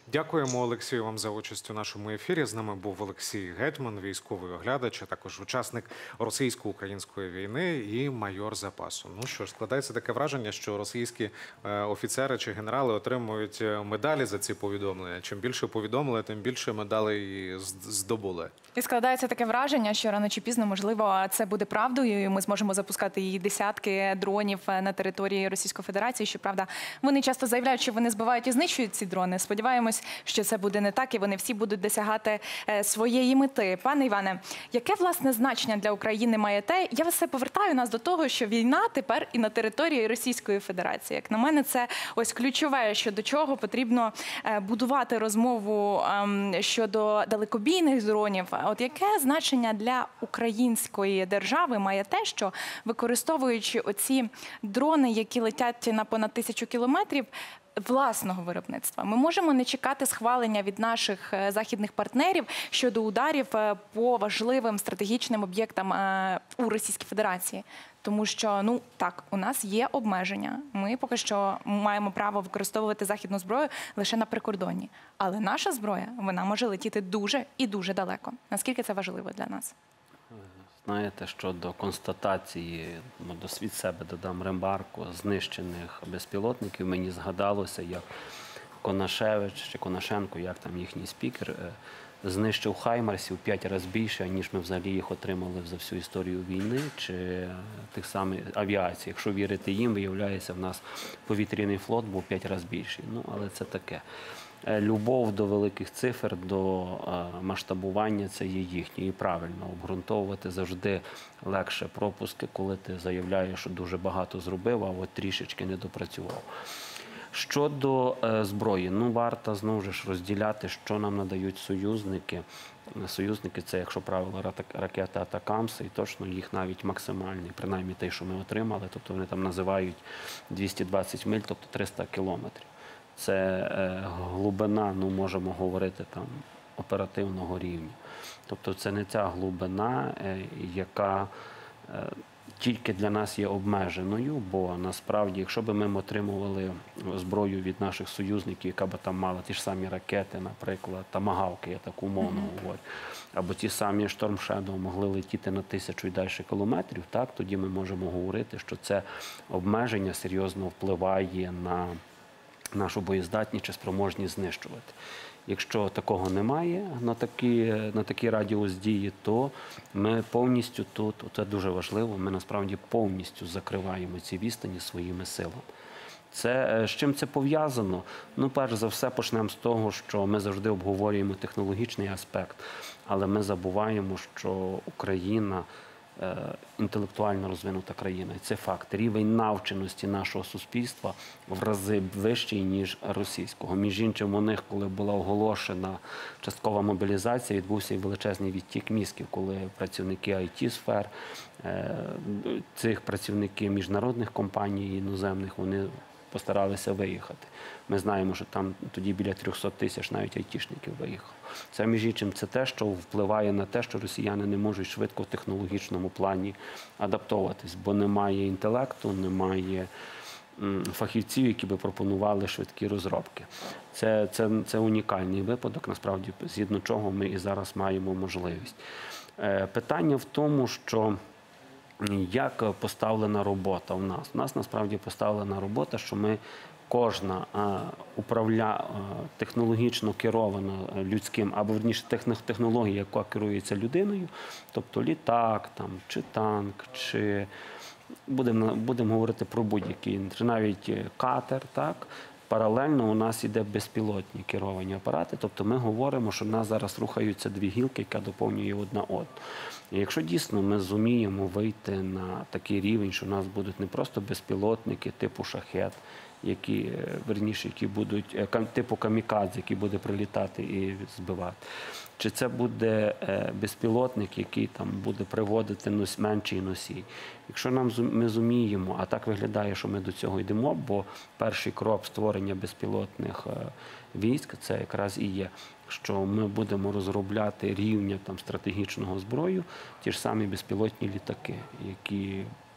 Дякуємо, Олексію, вам за участь у нашому ефірі. З нами був Олексій Гетьман, військовий оглядач, а також учасник російсько-української війни і майор запасу. Ну що ж, складається таке враження, що російські е, офіцери чи генерали отримують медалі за ці повідомлення. Чим більше повідомили, тим більше медалей і здобули. І складається таке враження, що рано чи пізно, можливо, це буде правдою, і ми зможемо запускати її десятки дронів на території Російської Федерації. Щоправда, вони часто заявляють, що вони збивають і знищують ці дрони. Сподіваємось, що це буде не так, і вони всі будуть досягати своєї мети. Пане Іване, яке, власне, значення для України має те? Я все повертаю нас до того, що війна тепер і на території Російської Федерації. Як на мене, це ось ключове, що до чого потрібно будувати розмову щодо далекобійних дронів. От яке значення для української держави має те, що, використовуючи оці дрони, які летять на понад тисячу кілометрів, власного виробництва, ми можемо не чекати схвалення від наших західних партнерів щодо ударів по важливим стратегічним об'єктам у Російській Федерації? Тому що, ну так, у нас є обмеження. Ми поки що маємо право використовувати західну зброю лише на прикордонні. Але наша зброя, вона може летіти дуже і дуже далеко. Наскільки це важливо для нас? Знаєте, щодо констатації, від себе додам ремарку, знищених безпілотників, мені згадалося, як Конашевич чи Конашенко, як там їхній спікер, знищив хаймарсів п'ять разів більше, ніж ми взагалі їх отримали за всю історію війни чи тих самих авіацій. Якщо вірити їм, виявляється, в нас повітряний флот був п'ять разів більший. Ну, але це таке. Любов до великих цифр, до масштабування – це є їхнє. І правильно, обґрунтовувати завжди легше пропуски, коли ти заявляєш, що дуже багато зробив, а от трішечки не допрацював. Щодо е, зброї, ну варто знову ж розділяти, що нам надають союзники. Союзники – це, якщо правило, ракети «Атакамс», і точно їх навіть максимальний, принаймні те, що ми отримали, тобто вони там називають двісті двадцять миль, тобто триста кілометрів. Це е, глибина, ну можемо говорити, там, оперативного рівня. Тобто це не ця глибина, е, яка е, тільки для нас є обмеженою, бо насправді, якщо б ми отримували зброю від наших союзників, яка б там мала ті ж самі ракети, наприклад, томагавки, я так умовно mm-hmm. говорю, або ті самі Storm Shadow могли летіти на тисячу і далі кілометрів, так, тоді ми можемо говорити, що це обмеження серйозно впливає на нашу боєздатність чи спроможність знищувати. Якщо такого немає на такий, на такий радіус дії, то ми повністю тут, це дуже важливо, ми насправді повністю закриваємо ці відстані своїми силами. Це, з чим це пов'язано? Ну, перш за все, почнемо з того, що ми завжди обговорюємо технологічний аспект, але ми забуваємо, що Україна інтелектуально розвинута країна. І це факт. Рівень навченості нашого суспільства в рази вищий, ніж російського. Між іншим, у них, коли була оголошена часткова мобілізація, відбувся і величезний відтік мізків, коли працівники ай ті-сфер, цих працівників міжнародних компаній, іноземних, вони постаралися виїхати. Ми знаємо, що там тоді біля трьохсот тисяч навіть айтішників виїхало. Це, між іншим, це те, що впливає на те, що росіяни не можуть швидко в технологічному плані адаптовуватись, бо немає інтелекту, немає фахівців, які би пропонували швидкі розробки. Це, це, це унікальний випадок, насправді, згідно чого ми і зараз маємо можливість. Питання в тому, що як поставлена робота у нас? У нас насправді поставлена робота, що ми кожна управля технологічно керована людським, або верніше технологія, яка керується людиною, тобто літак, там, чи танк, чи будемо будемо говорити про будь-який, чи навіть катер, так? Паралельно у нас іде безпілотні керовані апарати, тобто ми говоримо, що в нас зараз рухаються дві гілки, яка доповнює одна одну. І якщо дійсно ми зуміємо вийти на такий рівень, що у нас будуть не просто безпілотники типу шахет, які, верніше, які будуть, типу камікадзе, які буде прилітати і збивати. Чи це буде безпілотник, який там буде приводити менший носій. Якщо нам, ми зуміємо, а так виглядає, що ми до цього йдемо, бо перший крок створення безпілотних військ, це якраз і є, що ми будемо розробляти рівня там, стратегічного зброю, ті ж самі безпілотні літаки, які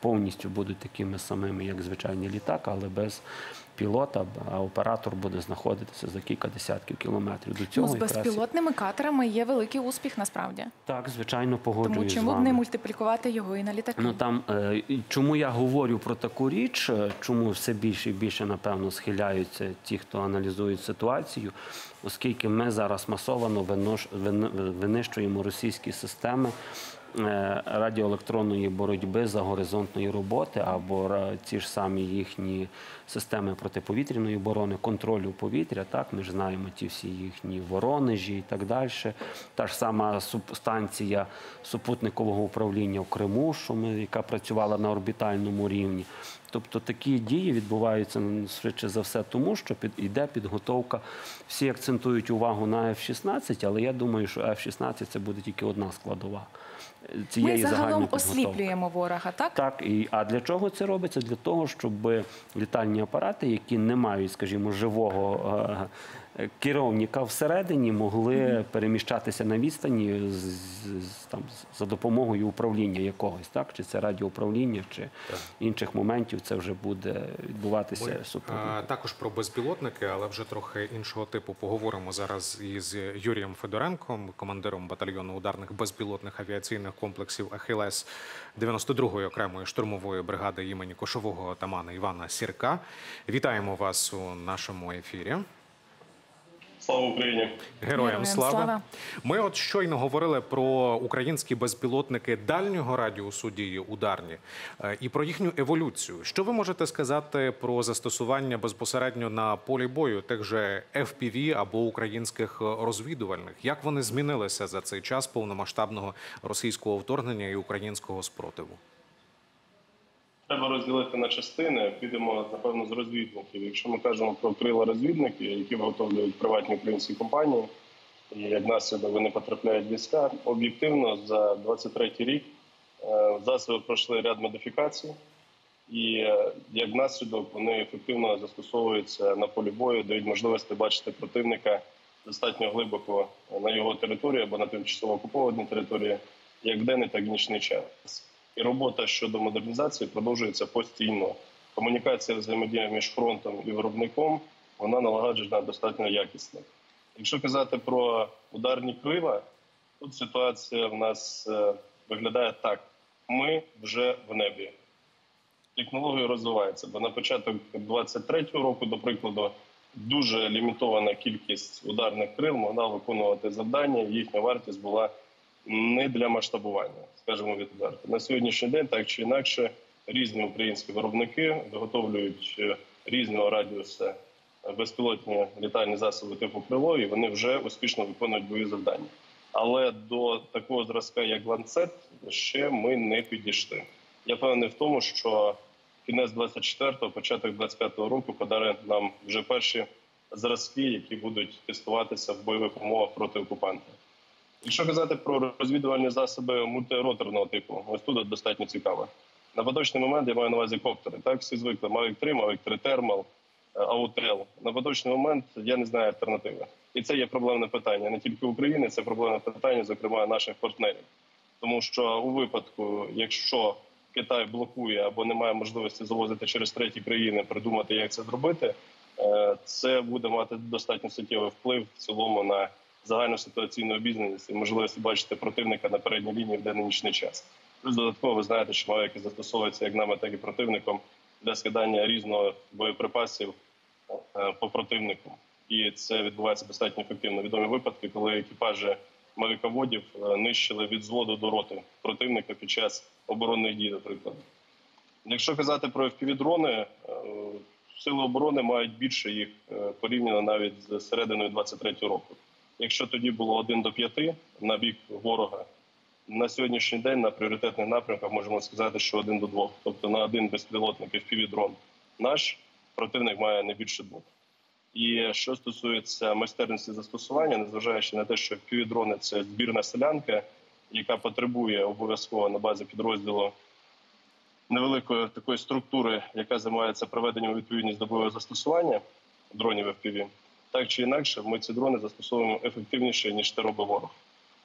повністю будуть такими самими, як звичайний літак, але без пілота, а оператор буде знаходитися за кілька десятків кілометрів до цього. Ну, з якраз і- безпілотними катерами є великий успіх насправді. Так, звичайно, Тому погоджуюсь з чому б вами. не мультиплікувати його і на літаки? Ну там е, і чому я говорю про таку річ, е, чому все більше і більше, напевно, схиляються ті, хто аналізують ситуацію, оскільки ми зараз масово винош, вин- винищуємо російські системи е, радіоелектронної боротьби за горизонтної роботи або ра- ті ж самі їхні системи протиповітряної оборони, контролю повітря. Так, ми ж знаємо ті всі їхні воронежі і так далі. Та ж сама суп- станція супутникового управління в Криму, що ми, яка працювала на орбітальному рівні. Тобто такі дії відбуваються м, швидше за все тому, що під, йде підготовка. Всі акцентують увагу на еф шістнадцять, але я думаю, що еф шістнадцять це буде тільки одна складова цієї Ми загальної загалом підготовки. осліплюємо ворога, так? Так, і, а для чого це робиться? Для того, щоб літальні апарати, які не мають, скажімо, живого е, керівника всередині, могли переміщатися на відстані з, з, з- там, за допомогою управління якогось, так? Чи це радіоуправління, чи інших моментів, це вже буде відбуватися Ми супутником. а, також про безпілотники, але вже трохи іншого типу поговоримо зараз із Юрієм Федоренком, командиром батальйону ударних безпілотних авіаційних комплексів «Ахілес» дев'яносто другої окремої штурмової бригади імені кошового отамана Івана Сірка. Вітаємо вас у нашому ефірі. Слава Україні! Героям Героям слава. слава. Ми от щойно говорили про українські безпілотники дальнього радіусу дії ударні е, і про їхню еволюцію. Що ви можете сказати про застосування безпосередньо на полі бою тих же еф пі ві або українських розвідувальних? Як вони змінилися за цей час повномасштабного російського вторгнення і українського спротиву? Треба розділити на частини. Підемо, напевно, з розвідників. Якщо ми кажемо про крила розвідники, які виготовлюють приватні українські компанії, і як наслідок вони потрапляють в війська, об'єктивно за двадцять третій рік е, засоби пройшли ряд модифікацій, і е, як наслідок вони ефективно застосовуються на полі бою, дають можливості бачити противника достатньо глибоко на його території або на тимчасово окупованій території, як в денний, так і нічний час. І робота щодо модернізації продовжується постійно. Комунікація, взаємодія між фронтом і виробником, вона налагоджена достатньо якісно. Якщо казати про ударні крила, тут ситуація в нас е, виглядає так. Ми вже в небі. Технологія розвивається, бо на початок двадцять третього року, до прикладу, дуже лімітована кількість ударних крил могла виконувати завдання, їхня вартість була не для масштабування, скажімо відверто. На сьогоднішній день, так чи інакше, різні українські виробники виготовлюють е, різного радіусу безпілотні літальні засоби типу «Крило», і вони вже успішно виконують бойові завдання. Але до такого зразка, як «Ланцет», ще ми не підійшли. Я певний в тому, що кінець двадцять четвертого, початок двадцять п'ятого року подарує нам вже перші зразки, які будуть тестуватися в бойових умовах проти окупанта. Якщо казати про розвідувальні засоби мультироторного типу, ось тут достатньо цікаво. На поточний момент я маю на увазі коптери. Так, всі звикли. Мавік три, Мавік три Thermal, Autel. На поточний момент я не знаю альтернативи. І це є проблемне питання не тільки України, це проблемне питання, зокрема, наших партнерів. Тому що у випадку, якщо Китай блокує або не має можливості завозити через треті країни, придумати, як це зробити, це буде мати достатньо суттєвий вплив в цілому на загальну ситуаційну обізнаність і можливість бачити противника на передній лінії в денний-нічний час. Плюс додатково ви знаєте, що мавіки застосовуються як нами, так і противником для скидання різного боєприпасів по противнику. І це відбувається достатньо ефективно. Відомі випадки, коли екіпажі мавіководів нищили від взводу до роти противника під час оборонних дій, наприклад. Якщо казати про еф пі ві-дрони, сили оборони мають більше їх порівняно навіть з серединою двадцять третього року. Якщо тоді було один до п'яти на бік ворога, на сьогоднішній день на пріоритетних напрямках можемо сказати, що один до двох. Тобто на один безпілотник еф пі ві-дрон наш противник має не більше двох. І що стосується майстерності застосування, незважаючи на те, що еф пі ві-дрони – це збірна селянка, яка потребує обов'язково на базі підрозділу невеликої такої структури, яка займається приведенням у відповідність до бойового застосування дронів еф пі ві, так чи інакше, ми ці дрони застосовуємо ефективніше, ніж це робить ворог.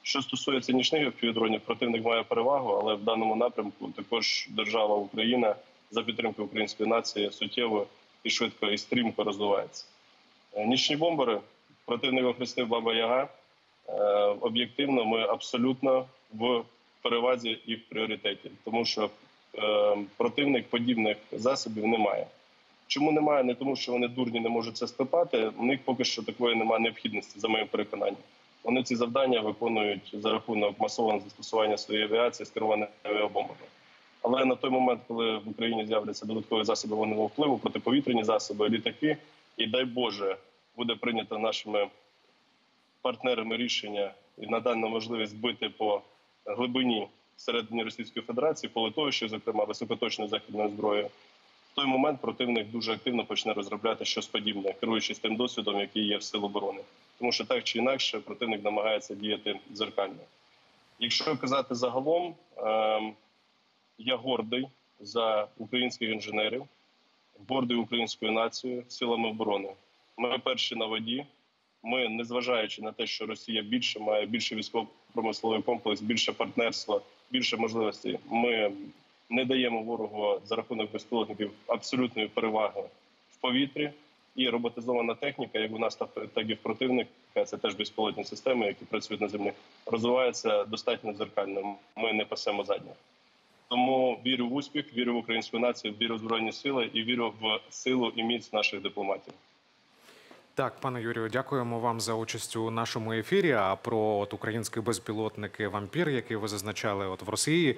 Що стосується нічних півдронів, противник має перевагу, але в даному напрямку також держава Україна за підтримки української нації суттєво і швидко і стрімко розвивається. Нічні бомбери противник охрестив Баба Яга. Об'єктивно ми абсолютно в перевазі і в пріоритеті, тому що противник подібних засобів не має. Чому немає? Не тому, що вони дурні, не можуть це склепати. У них поки що такої немає необхідності, за моїм переконанням. Вони ці завдання виконують за рахунок масового застосування своєї авіації з керуваними авіабомбами. Але на той момент, коли в Україні з'являться додаткові засоби вогневого впливу, протиповітряні засоби, літаки, і дай Боже, буде прийнято нашими партнерами рішення і надана можливість бити по глибині всередині Російської Федерації, по литовищу, зокрема, високоточною західною зброєю, в той момент противник дуже активно почне розробляти щось подібне, керуючись тим досвідом, який є в Сил оборони. Тому що так чи інакше противник намагається діяти дзеркально. Якщо казати загалом, я гордий за українських інженерів, гордий українською нацією, силами оборони. Ми перші на воді. Ми, незважаючи на те, що Росія більше має, більше військово-промисловий комплекс, більше партнерства, більше можливостей, ми не даємо ворогу за рахунок безпілотників абсолютної переваги в повітрі. І роботизована техніка, як у нас, так і в противника, це теж безпілотні системи, які працюють на землі, розвивається достатньо дзеркально. Ми не пасемо задніх. Тому вірю в успіх, вірю в українську націю, вірю в Збройні Сили і вірю в силу і міць наших дипломатів. Так, пане Юрію, дякуємо вам за участь у нашому ефірі. А про от, українські безпілотники «Вампір», які ви зазначали от в Росії,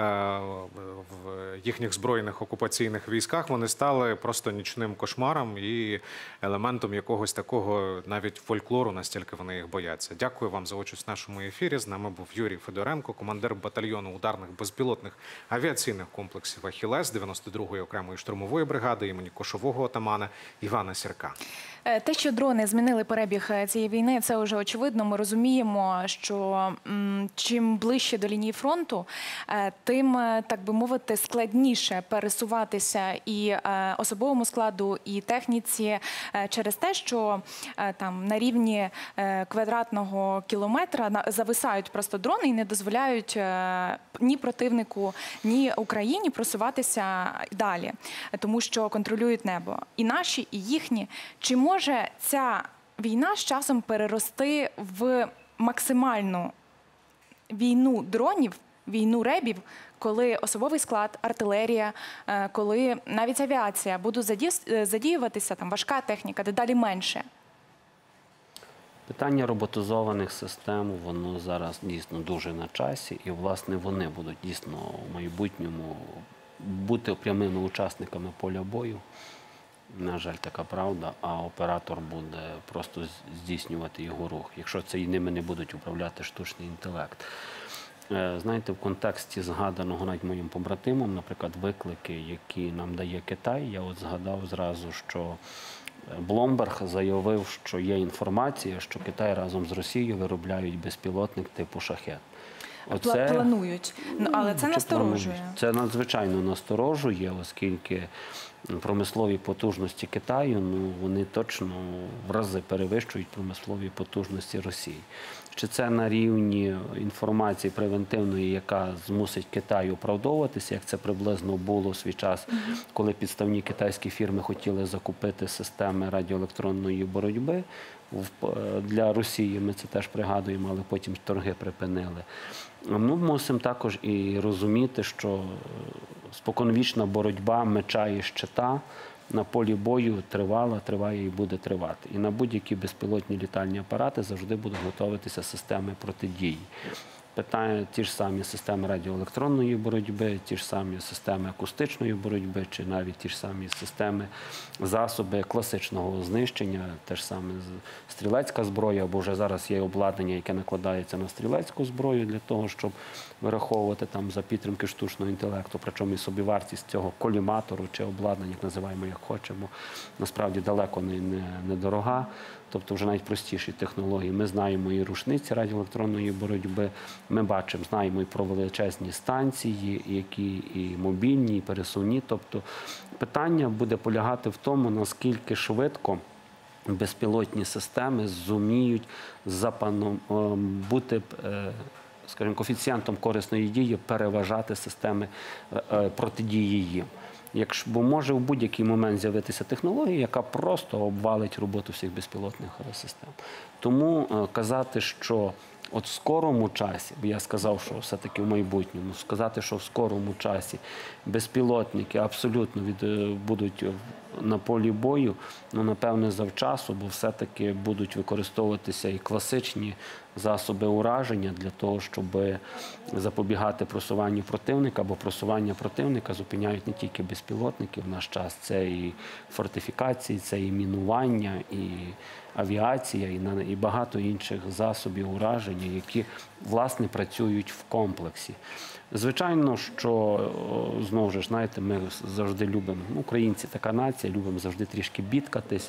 в їхніх збройних окупаційних військах, вони стали просто нічним кошмаром і елементом якогось такого навіть фольклору, настільки вони їх бояться. Дякую вам за участь в нашому ефірі. З нами був Юрій Федоренко, командир батальйону ударних безпілотних авіаційних комплексів «Ахілес» дев'яносто другої окремої штурмової бригади імені кошового отамана Івана Сірка. Те, що дрони змінили перебіг цієї війни, це вже очевидно. Ми розуміємо, що м, чим ближче до лінії фронту, е, тим, так би мовити, складніше пересуватися і е, особовому складу, і техніці е, через те, що е, там на рівні е, квадратного кілометра на, зависають просто дрони і не дозволяють е, ні противнику, ні Україні просуватися далі, тому що контролюють небо. І наші, і їхні. Чи може Може ця війна з часом перерости в максимальну війну дронів, війну ребів, коли особовий склад, артилерія, коли навіть авіація будуть задіюватися, там важка техніка, дедалі менше? Питання роботизованих систем, воно зараз дійсно дуже на часі, і, власне, вони будуть дійсно в майбутньому бути прямими учасниками поля бою. На жаль, така правда, а оператор буде просто здійснювати його рух, якщо це і ними не будуть управляти штучний інтелект. Знаєте, в контексті згаданого навіть моїм побратимом, наприклад, виклики, які нам дає Китай, я от згадав зразу, що Bloomberg заявив, що є інформація, що Китай разом з Росією виробляють безпілотник типу «Шахед». Оце, планують, але це насторожує. Це надзвичайно насторожує, оскільки промислові потужності Китаю, ну, вони точно в рази перевищують промислові потужності Росії. Чи це на рівні інформації превентивної, яка змусить Китай оправдовуватися, як це приблизно було в свій час, коли підставні китайські фірми хотіли закупити системи радіоелектронної боротьби для Росії, ми це теж пригадуємо, але потім торги припинили. Ми мусимо також і розуміти, що споконвічна боротьба меча і щита на полі бою тривала, триває і буде тривати. І на будь-які безпілотні літальні апарати завжди будуть готуватися системи протидії. Питання ті ж самі системи радіоелектронної боротьби, ті ж самі системи акустичної боротьби, чи навіть ті ж самі системи, засоби класичного знищення, те ж саме стрілецька зброя, або вже зараз є обладнання, яке накладається на стрілецьку зброю для того, щоб вираховувати там за підтримки штучного інтелекту, причому і собівартість цього коліматору чи обладнання, як називаємо, як хочемо, насправді далеко не, не, не дорога. Тобто вже навіть простіші технології. Ми знаємо і рушниці радіоелектронної боротьби, ми бачимо, знаємо і про величезні станції, які і мобільні, і пересувні. Тобто питання буде полягати в тому, наскільки швидко безпілотні системи зуміють запану... бути, скажімо, коефіцієнтом корисної дії переважати системи протидії їм. Якщо, бо може в будь-який момент з'явитися технологія, яка просто обвалить роботу всіх безпілотних систем. Тому е, казати, що от в скорому часі, бо я сказав, що все-таки в майбутньому, сказати, що в скорому часі безпілотники абсолютно від, будуть на полі бою, ну, напевне, завчасу, бо все-таки будуть використовуватися і класичні засоби ураження для того, щоб запобігати просуванню противника, бо просування противника зупиняють не тільки безпілотники в наш час, це і фортифікації, це і мінування, і авіація, і, і багато інших засобів ураження, які, власне, працюють в комплексі. Звичайно, що, знову ж, знаєте, ми завжди любимо, українці така нація, любимо завжди трішки бідкатись,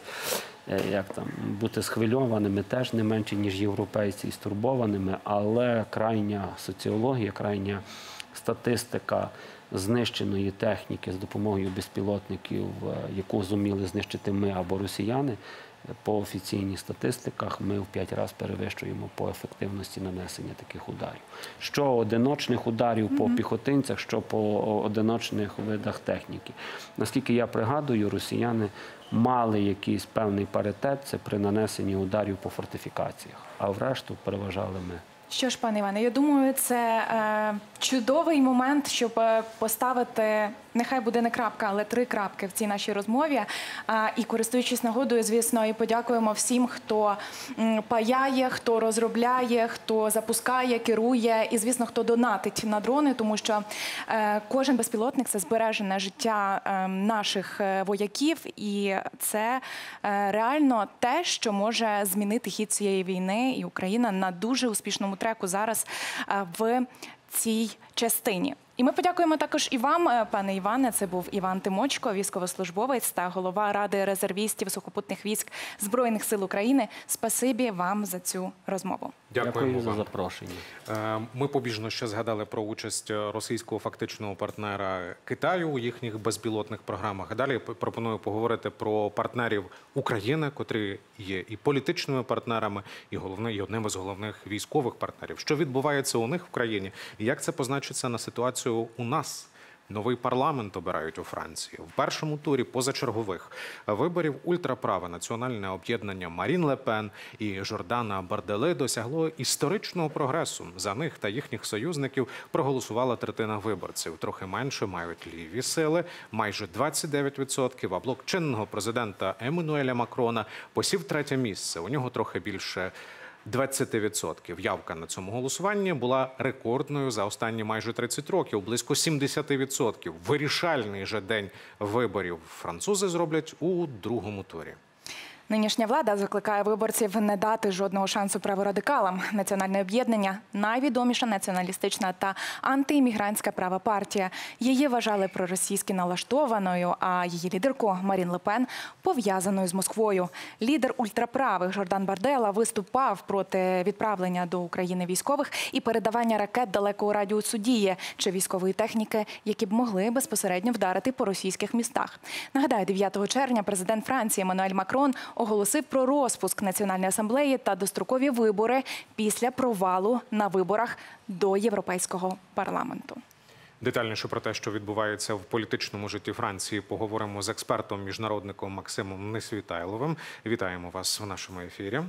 як там, бути схвильованими теж не менше, ніж європейці, і стурбованими, але крайня соціологія, крайня статистика знищеної техніки з допомогою безпілотників, яку зуміли знищити ми або росіяни, по офіційних статистиках ми в п'ять разів перевищуємо по ефективності нанесення таких ударів. Що одиночних ударів mm-hmm. по піхотинцях, що по одиночних видах техніки. Наскільки я пригадую, росіяни мали якийсь певний паритет, це при нанесенні ударів по фортифікаціях, а врешту переважали ми. Що ж, пане Іване, я думаю, це е, чудовий момент, щоб поставити, нехай буде не крапка, але три крапки в цій нашій розмові. Е, і, користуючись нагодою, звісно, і подякуємо всім, хто м, паяє, хто розробляє, хто запускає, керує і, звісно, хто донатить на дрони, тому що е, кожен безпілотник – це збережене життя е, наших вояків, і це е, реально те, що може змінити хід цієї війни, і Україна на дуже успішному треку зараз в цій частині. І ми подякуємо також і вам, пане Іване. Це був Іван Тимочко, військовослужбовець та голова Ради резервістів сухопутних військ Збройних сил України. Спасибі вам за цю розмову. Дякуємо Дякую за вам. запрошення. Ми побіжно ще згадали про участь російського фактичного партнера Китаю у їхніх безпілотних програмах. А далі пропоную поговорити про партнерів України, котрі є і політичними партнерами, і головне, і одним із головних військових партнерів. Що відбувається у них в країні, і як це позначиться на ситуацію у нас? Новий парламент обирають у Франції. В першому турі позачергових виборів ультраправе національне об'єднання Марін Ле Пен і Жордана Бардели досягло історичного прогресу. За них та їхніх союзників проголосувала третина виборців. Трохи менше мають ліві сили, майже двадцять дев'ять відсотків, а блок чинного президента Еммануеля Макрона посів третє місце. У нього трохи більше двадцять відсотків. Явка на цьому голосуванні була рекордною за останні майже тридцять років, близько сімдесят відсотків. Вирішальний же день виборів французи зроблять у другому турі. Нинішня влада закликає виборців не дати жодного шансу праворадикалам. Національне об'єднання – найвідоміша націоналістична та антиіммігрантська права партія. Її вважали проросійськи налаштованою, а її лідерку Марін Ле Пен – пов'язаною з Москвою. Лідер ультраправих Жордан Бардела виступав проти відправлення до України військових і передавання ракет далекого радіусу дії чи військової техніки, які б могли безпосередньо вдарити по російських містах. Нагадаю, дев'ятого червня президент Франції Еммануель Макрон оголосив про розпуск Національної асамблеї та дострокові вибори після провалу на виборах до Європейського парламенту. Детальніше про те, що відбувається в політичному житті Франції, поговоримо з експертом-міжнародником Максимом Несвітайловим. Вітаємо вас в нашому ефірі.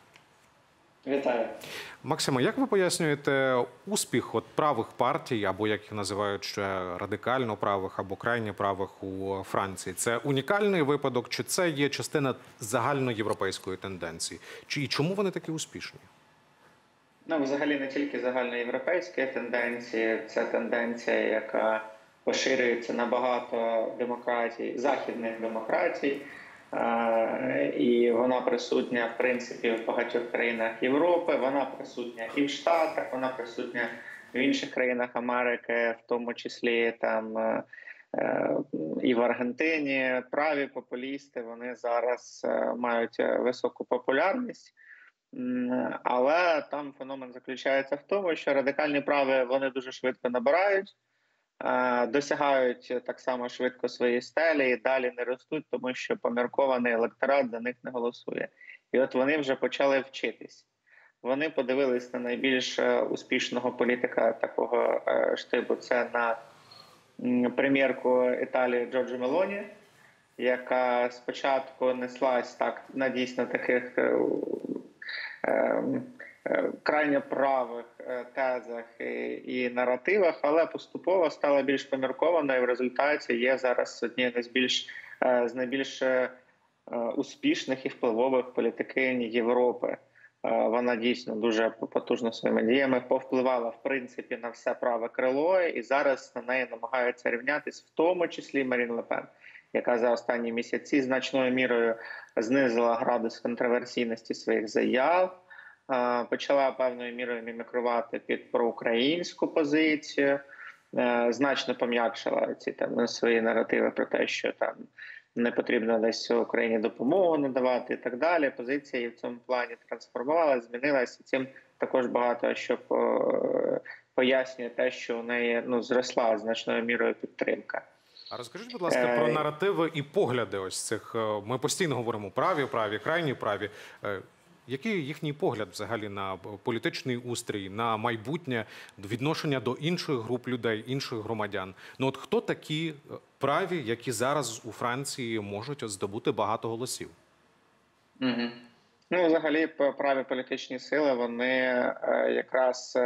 Вітаю. Максиме, як ви пояснюєте успіх от правих партій, або як їх називають ще радикально правих, або крайньо правих у Франції? Це унікальний випадок, чи це є частина загальноєвропейської тенденції? Чи і чому вони такі успішні? Ну, взагалі не тільки загальноєвропейські тенденції, це тенденція, яка поширюється на багато демократій, західних демократій. І вона присутня, в принципі, в багатьох країнах Європи, вона присутня і в Штатах, вона присутня в інших країнах Америки, в тому числі там і в Аргентині. Праві популісти, вони зараз мають високу популярність, але там феномен заключається в тому, що радикальні праві, вони дуже швидко набирають досягають так само швидко свої стелі і далі не ростуть, тому що поміркований електорат за них не голосує. І от вони вже почали вчитись. Вони подивились на найбільш успішного політика такого штибу. Це на прем'єрку Італії Джорджу Мелоні, яка спочатку неслась так на дійсно таких е, е, крайньо правих тезах і, і наративах, але поступово стала більш поміркованою. В результаті є зараз однією з більш з найбільш успішних і впливових політикинь Європи. Вона дійсно дуже потужно своїми діями повпливала в принципі на все праве крило, і зараз на неї намагаються рівнятись, в тому числі Марін Ле Пен, яка за останні місяці значною мірою знизила градус контроверсійності своїх заяв, почала певною мірою мімікрувати під проукраїнську позицію, значно пом'якшила ці там свої наративи про те, що там не потрібно десь Україні допомогу надавати і так далі. Позиція її в цьому плані трансформувалася, змінилася. Цим також багато що пояснює те, що у неї ну, зросла значною мірою підтримка. А розкажіть, будь ласка, про наративи і погляди ось цих. Ми постійно говоримо праві, праві, крайні праві. Який їхній погляд взагалі на політичний устрій, на майбутнє, відношення до інших груп людей, інших громадян? Ну от хто такі праві, які зараз у Франції можуть здобути багато голосів? Угу. Ну, взагалі, праві політичні сили, вони якраз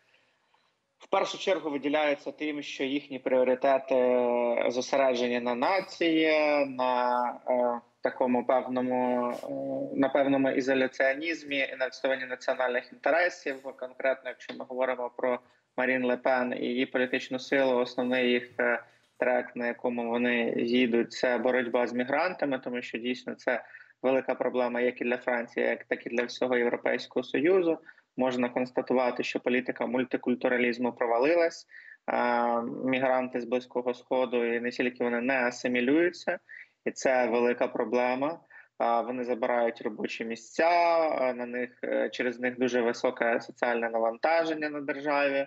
в першу чергу виділяються тим, що їхні пріоритети зосереджені на нації, на такому певному, на певному ізоляціонізмі і на відстоюванні національних інтересів. Конкретно, якщо ми говоримо про Марін Ле Пен і її політичну силу, основний їх трек, на якому вони їдуть, це боротьба з мігрантами, тому що дійсно це велика проблема як і для Франції, так і для всього Європейського Союзу. Можна констатувати, що політика мультикультуралізму провалилась, мігранти з Близького Сходу, і не тільки вони не асимілюються, і це велика проблема. Вони забирають робочі місця, на них через них дуже високе соціальне навантаження на державі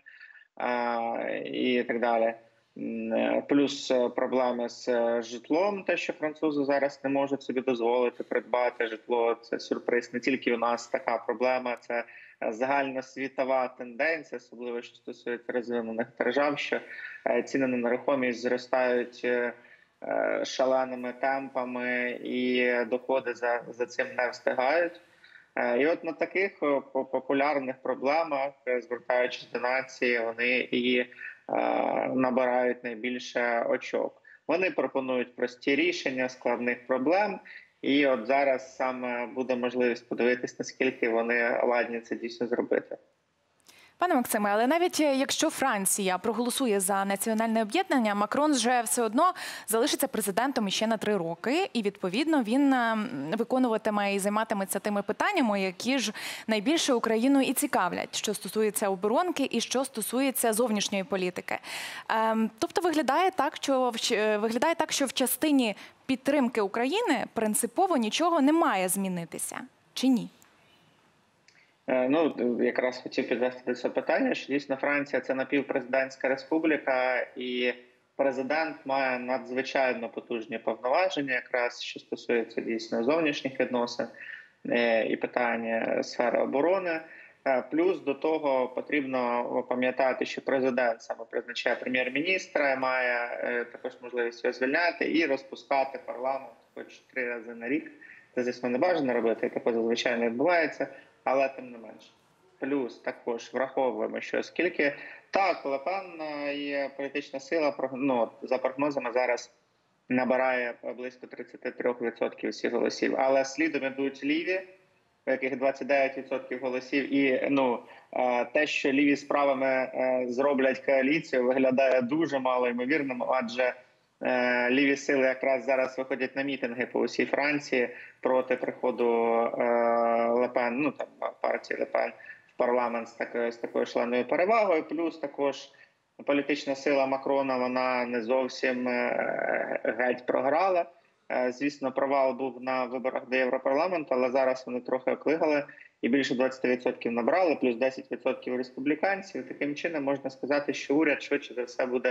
і так далі. Плюс проблеми з житлом, те, що французи зараз не можуть собі дозволити придбати житло. Це сюрприз. Не тільки у нас така проблема, це загальносвітова тенденція, особливо що стосується розвинених держав, що ціни на нерухомість зростають шаленими темпами і доходи за, за цим не встигають. І от на таких популярних проблемах, звертаючись до нації, вони і набирають найбільше очок. Вони пропонують прості рішення складних проблем, і от зараз саме буде можливість подивитись, наскільки вони ладні це дійсно зробити. Пане Максиме, але навіть якщо Франція проголосує за національне об'єднання, Макрон вже все одно залишиться президентом іще на три роки. І, відповідно, він виконуватиме і займатиметься тими питаннями, які ж найбільше Україну і цікавлять, що стосується оборонки і що стосується зовнішньої політики. Тобто виглядає так, що, виглядає так, що в частині підтримки України принципово нічого не має змінитися. Чи ні? Ну, якраз хотів підвести до цього питання, що дійсно Франція – це напівпрезидентська республіка, і президент має надзвичайно потужні повноваження, якраз що стосується дійсно зовнішніх відносин і питання сфери оборони. Плюс до того потрібно пам'ятати, що президент саме призначає прем'єр-міністра, має також можливість його звільняти і розпускати парламент хоч три рази на рік. Це, звісно, не бажано робити, і таке зазвичай не відбувається. Але тим не менше. Плюс також враховуємо, що оскільки так, Ле Пен є політична сила, ну, за прогнозами зараз набирає близько тридцять три відсотки всіх голосів. Але слідом ідуть ліві, у яких двадцять дев'ять відсотків голосів. І ну, те, що ліві з правими зроблять коаліцію, виглядає дуже мало ймовірним, адже ліві сили якраз зараз виходять на мітинги по усій Франції проти приходу Ле Пен, ну там партії Ле Пен в парламент з такою, з такою шаленою перевагою. Плюс також політична сила Макрона, вона не зовсім геть програла. Звісно, провал був на виборах до Європарламенту, але зараз вони трохи оклигали і більше двадцять відсотків набрали, плюс десять відсотків республіканців. Таким чином можна сказати, що уряд швидше за все буде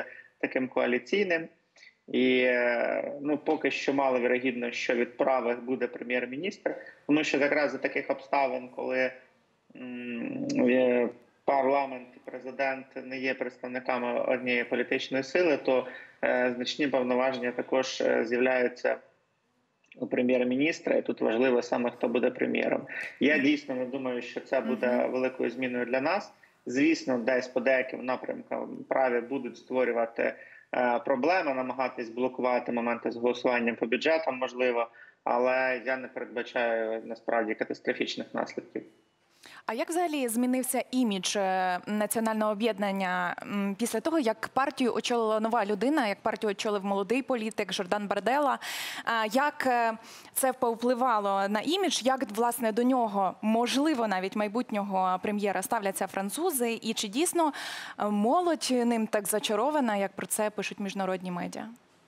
таким коаліційним. І ну, поки що мало вірогідно, що від правих буде прем'єр-міністр, тому що якраз за таких обставин, коли м, парламент і президент не є представниками однієї політичної сили, то е, значні повноваження також е, з'являються у прем'єр-міністра, і тут важливо саме, хто буде прем'єром. Я дійсно не думаю, що це буде великою зміною для нас. Звісно, десь по деяким напрямкам праві будуть створювати е, проблеми, намагатись блокувати моменти з голосуванням по бюджетам, можливо, але я не передбачаю насправді катастрофічних наслідків. А як взагалі змінився імідж е, національного об'єднання м, після того, як партію очолила нова людина, як партію очолив молодий політик Жордан Бардella? А як е, це повпливало на імідж? Як, власне, до нього, можливо, навіть майбутнього прем'єра ставляться французи? І чи дійсно е, молодь ним так зачарована, як про це пишуть міжнародні медіа?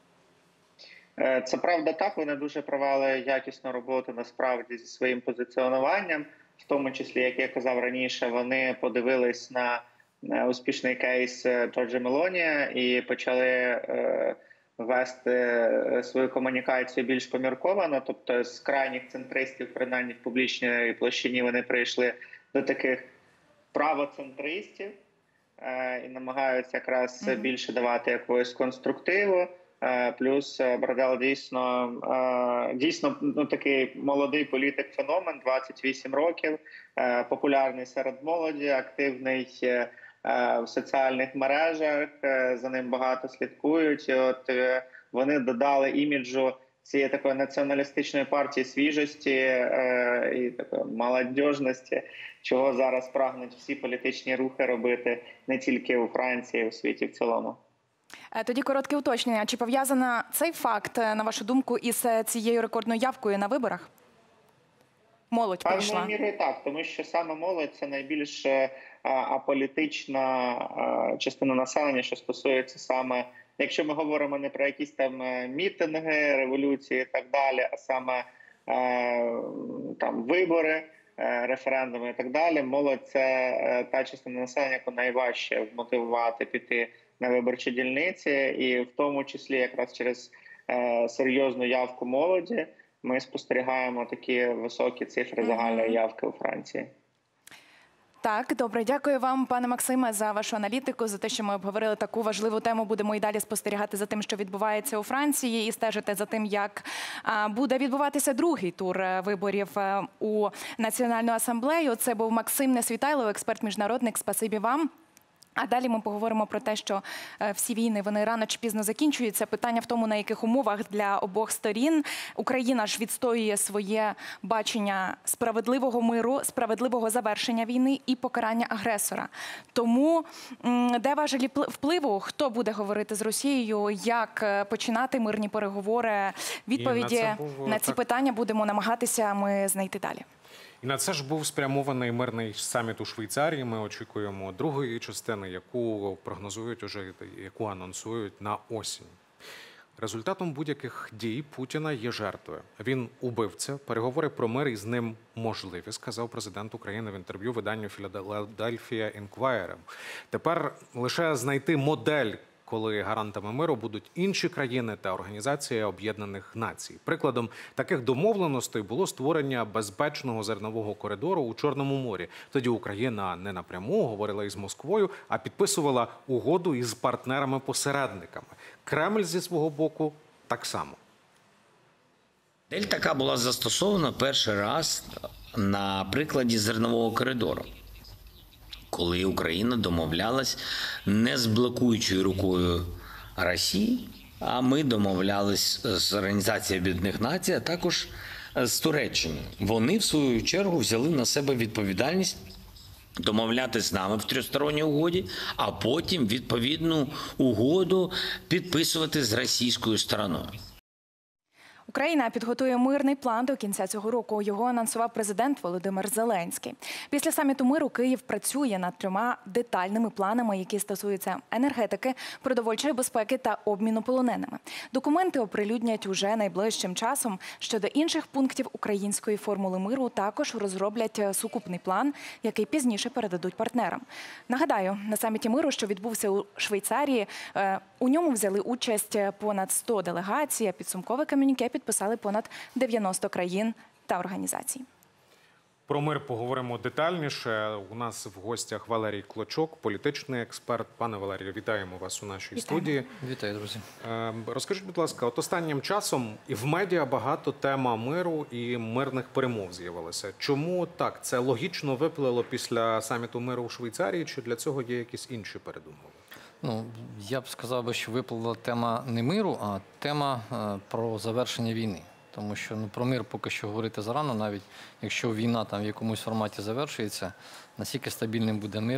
Це правда так, вони дуже провели якісну роботу насправді зі своїм позиціонуванням. В тому числі, як я казав раніше, вони подивились на успішний кейс Джорджа Мелоні і почали е, вести свою комунікацію більш помірковано. Тобто з крайніх центристів, принаймні в публічній площині, вони прийшли до таких правоцентристів е, і намагаються якраз mm-hmm. більше давати якогось конструктиву. Плюс Бардella дійсно, дійсно ну, такий молодий політик-феномен, двадцять вісім років, популярний серед молоді, активний в соціальних мережах, за ним багато слідкують. І от вони додали іміджу цієї такої націоналістичної партії свіжості і такої молодіжності, чого зараз прагнуть всі політичні рухи робити не тільки у Франції, а й у світі в цілому. Тоді коротке уточнення. Чи пов'язана цей факт, на вашу думку, із цією рекордною явкою на виборах? Молодь прийшла. Певною мірою так, тому що саме молодь – це найбільш аполітична частина населення, що стосується саме, якщо ми говоримо не про якісь там мітинги, революції і так далі, а саме там вибори, референдуми і так далі, молодь – це та частина населення, яку найважче вмотивувати піти на виборчі дільниці, і в тому числі якраз через е, серйозну явку молоді ми спостерігаємо такі високі цифри загальної явки у Франції. Так, добре. Дякую вам, пане Максиме, за вашу аналітику, за те, що ми обговорили таку важливу тему. Будемо і далі спостерігати за тим, що відбувається у Франції, і стежити за тим, як буде відбуватися другий тур виборів у Національну асамблею. Це був Максим Несвітайло, експерт-міжнародник. Спасибі вам. А далі ми поговоримо про те, що всі війни, вони рано чи пізно закінчуються. Питання в тому, на яких умовах для обох сторін. Україна ж відстоює своє бачення справедливого миру, справедливого завершення війни і покарання агресора. Тому де важелі впливу, хто буде говорити з Росією, як починати мирні переговори, відповіді на, був, на ці так... питання будемо намагатися ми знайти далі. І на це ж був спрямований мирний саміт у Швейцарії. Ми очікуємо другої частини, яку прогнозують уже, яку анонсують на осінь. Результатом будь-яких дій Путіна є жертвою. Він убивця, переговори про мир із ним можливі, сказав президент України в інтерв'ю виданню Philadelphia Inquirer. Тепер лише знайти модель, коли гарантами миру будуть інші країни та Організація Об'єднаних Націй. Прикладом таких домовленостей було створення безпечного зернового коридору у Чорному морі. Тоді Україна не напряму говорила із Москвою, а підписувала угоду із партнерами-посередниками. Кремль зі свого боку так само. Модель така була застосована перший раз на прикладі зернового коридору, коли Україна домовлялась не з блокуючою рукою Росії, а ми домовлялись з Організацією Об'єднаних Націй, а також з Туреччиною. Вони, в свою чергу, взяли на себе відповідальність домовлятися з нами в трьохсторонній угоді, а потім відповідну угоду підписувати з російською стороною. Україна підготує мирний план до кінця цього року. Його анонсував президент Володимир Зеленський. Після саміту миру Київ працює над трьома детальними планами, які стосуються енергетики, продовольчої безпеки та обміну полоненими. Документи оприлюднять уже найближчим часом. Щодо інших пунктів української формули миру також розроблять сукупний план, який пізніше передадуть партнерам. Нагадаю, на саміті миру, що відбувся у Швейцарії, У ньому взяли участь понад сто делегацій, а підсумкове комюніке підписали понад дев'яносто країн та організацій. Про мир поговоримо детальніше. У нас в гостях Валерій Клочок, політичний експерт. Пане Валерію, вітаємо вас у нашій Вітаємо. студії. Вітаю, друзі. Е, Розкажіть, будь ласка, от останнім часом і в медіа багато тема миру і мирних перемов з'явилася. Чому так? Це логічно виплило після саміту миру у Швейцарії, чи для цього є якісь інші передумови? Ну, я б сказав би, що виплила тема не миру, а тема е, про завершення війни. Тому що ну, про мир поки що говорити зарано, навіть якщо війна там в якомусь форматі завершується, наскільки стабільним буде мир,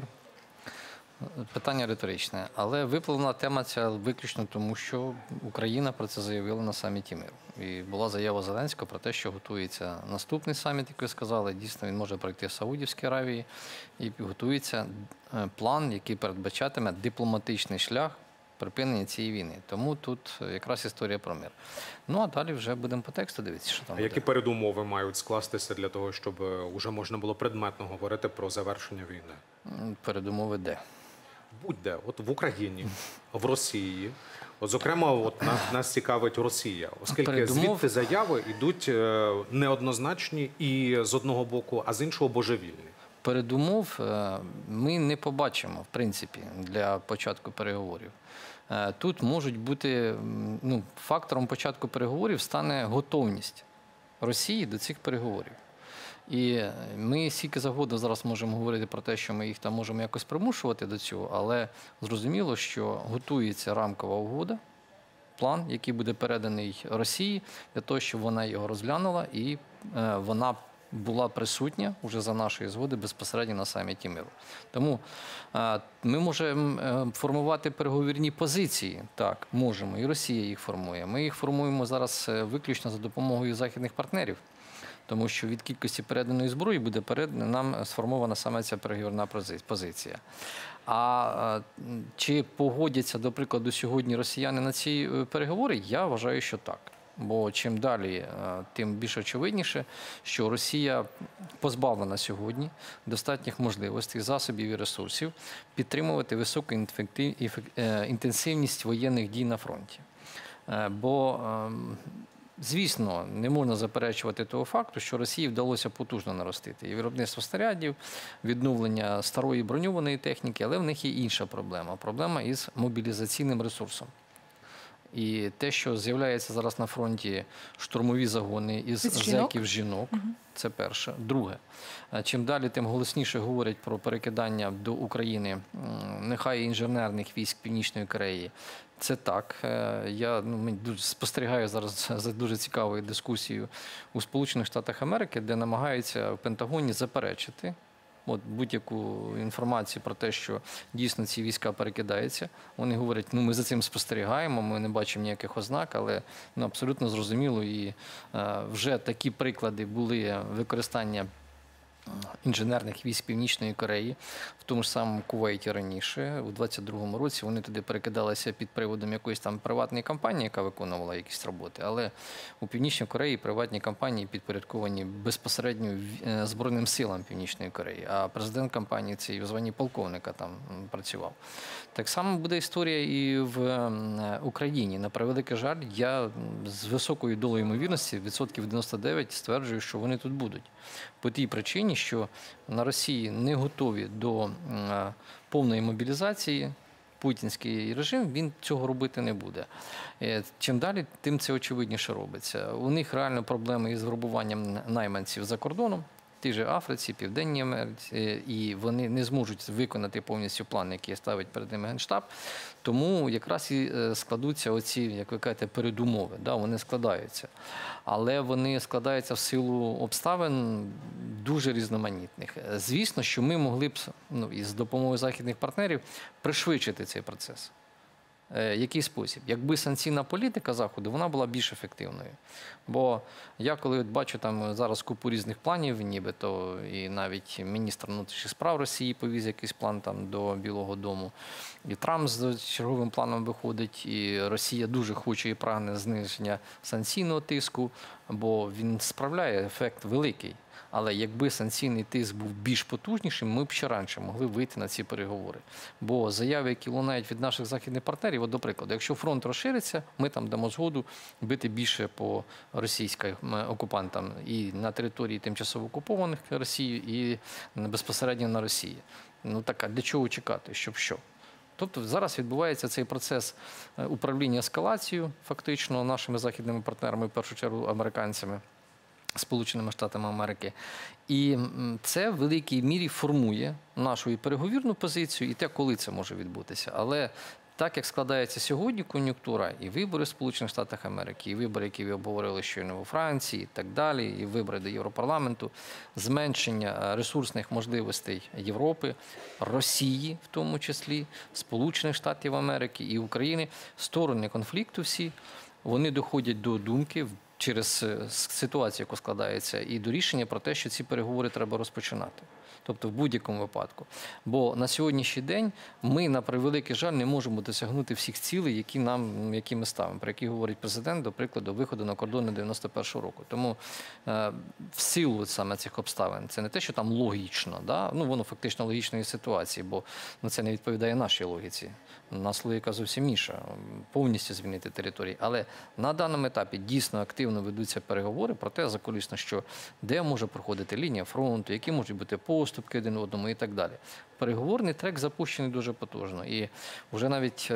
питання риторичне. Але виплила тема ця виключно тому, що Україна про це заявила на саміті миру. І була заява Зеленського про те, що готується наступний саміт, як ви сказали. Дійсно, він може пройти в Саудівській Аравії. І готується план, який передбачатиме дипломатичний шлях припинення цієї війни. Тому тут якраз історія про мир. Ну, а далі вже будемо по тексту дивитися, що там А буде. які передумови мають скластися для того, щоб вже можна було предметно говорити про завершення війни? Передумови де? Будь-де, от в Україні, в Росії. От, зокрема, от нас, нас цікавить Росія, оскільки Передумов- звідти заяви йдуть е, неоднозначні і з одного боку, а з іншого божевільні. Передумов е, ми не побачимо, в принципі, для початку переговорів. Е, Тут можуть бути, м, ну, фактором початку переговорів стане готовність Росії до цих переговорів. І ми скільки завгодно зараз можемо говорити про те, що ми їх там можемо якось примушувати до цього, але зрозуміло, що готується рамкова угода, план, який буде переданий Росії, для того, щоб вона його розглянула і е, вона була присутня уже за нашої згоди безпосередньо на саміті миру. Тому е, ми можемо е, формувати переговірні позиції. Так, можемо. І Росія їх формує. Ми їх формуємо зараз е, виключно за допомогою західних партнерів. Тому що від кількості переданої зброї буде передана нам сформована саме ця переговорна позиція. А чи погодяться, до прикладу, сьогодні росіяни на ці переговори? Я вважаю, що так. Бо чим далі, тим більш очевидніше, що Росія позбавлена сьогодні достатніх можливостей, засобів і ресурсів підтримувати високу інтенсивність воєнних дій на фронті. Бо звісно, не можна заперечувати того факту, що Росії вдалося потужно наростити і виробництво снарядів, відновлення старої броньованої техніки, але в них є інша проблема. Проблема із мобілізаційним ресурсом. І те, що з'являється зараз на фронті штурмові загони із зеків жінок, це перше. Друге, чим далі, тим голосніше говорять про перекидання до України нехай інженерних військ Північної Кореї. Це так. Я ну, дуже спостерігаю зараз за дуже цікавою дискусією у Сполучених Штатах Америки, де намагаються в Пентагоні заперечити от будь-яку інформацію про те, що дійсно ці війська перекидаються. Вони говорять, ну ми за цим спостерігаємо, ми не бачимо ніяких ознак, але ну, абсолютно зрозуміло. І е, вже такі приклади були використання інженерних військ Північної Кореї, в тому ж самому Кувейті раніше, у двадцять другому році вони туди перекидалися під приводом якоїсь там приватної компанії, яка виконувала якісь роботи, але у Північній Кореї приватні компанії підпорядковані безпосередньо Збройним силам Північної Кореї, а президент компанії цей в званні полковника там працював. Так само буде історія і в Україні. На превеликий жаль, я з високою долею ймовірності, відсотків дев'яносто дев'ять, стверджую, що вони тут будуть. По тій причині, що на Росії не готові до повної мобілізації, путінський режим, він цього робити не буде. Чим далі, тим це очевидніше робиться. У них реально проблеми із вербуванням найманців за кордоном, в тій же Африці, Південній Америці, і вони не зможуть виконати повністю план, який ставить перед ними Генштаб. Тому якраз і складуться оці, як ви кажете, передумови. Да, вони складаються. Але вони складаються в силу обставин дуже різноманітних. Звісно, що ми могли б, ну, із допомогою західних партнерів пришвидшити цей процес. Який спосіб? Якби санкційна політика Заходу, вона була більш ефективною. Бо я коли бачу там зараз купу різних планів, нібито і навіть міністр внутрішніх справ Росії повіз якийсь план там до Білого дому, і Трамп з черговим планом виходить, і Росія дуже хоче і прагне зниження санкційного тиску. бо він справляє ефект великий. Але якби санкційний тиск був більш потужнішим, ми б ще раніше могли вийти на ці переговори. Бо заяви, які лунають від наших західних партнерів, от, до прикладу, якщо фронт розшириться, ми там дамо згоду бити більше по російським окупантам і на території тимчасово окупованих Росією, і безпосередньо на Росії. Ну так, а для чого чекати? Щоб що? Тобто зараз відбувається цей процес управління ескалацією, фактично, нашими західними партнерами, в першу чергу американцями, Сполученими Штатами Америки. І це в великій мірі формує нашу і переговірну позицію, і те, коли це може відбутися. Але так, як складається сьогодні кон'юнктура, і вибори в Сполучених Штатах Америки, і вибори, які ви обговорили щойно у Франції, і так далі, і вибори до Європарламенту, зменшення ресурсних можливостей Європи, Росії в тому числі, Сполучених Штатів Америки і України, сторони конфлікту всі, вони доходять до думки через ситуацію, яку складається, і до рішення про те, що ці переговори треба розпочинати. Тобто в будь-якому випадку. Бо на сьогоднішній день ми, на превеликий жаль, не можемо досягнути всіх цілей, які, нам, які ми ставимо, про які говорить президент, до прикладу, виходу на кордони дев'яносто першого року. Тому е, в силу саме цих обставин, це не те, що там логічно, да? Ну, воно фактично логічної ситуації, бо ну, це не відповідає нашій логіці. У нас логіка зовсім інша, повністю звільнити території. Але на даному етапі дійсно активно ведуться переговори про те, закулісно, що де може проходити лінія фронту, які можуть бути поступки один одному і так далі. Переговорний трек запущений дуже потужно. І вже навіть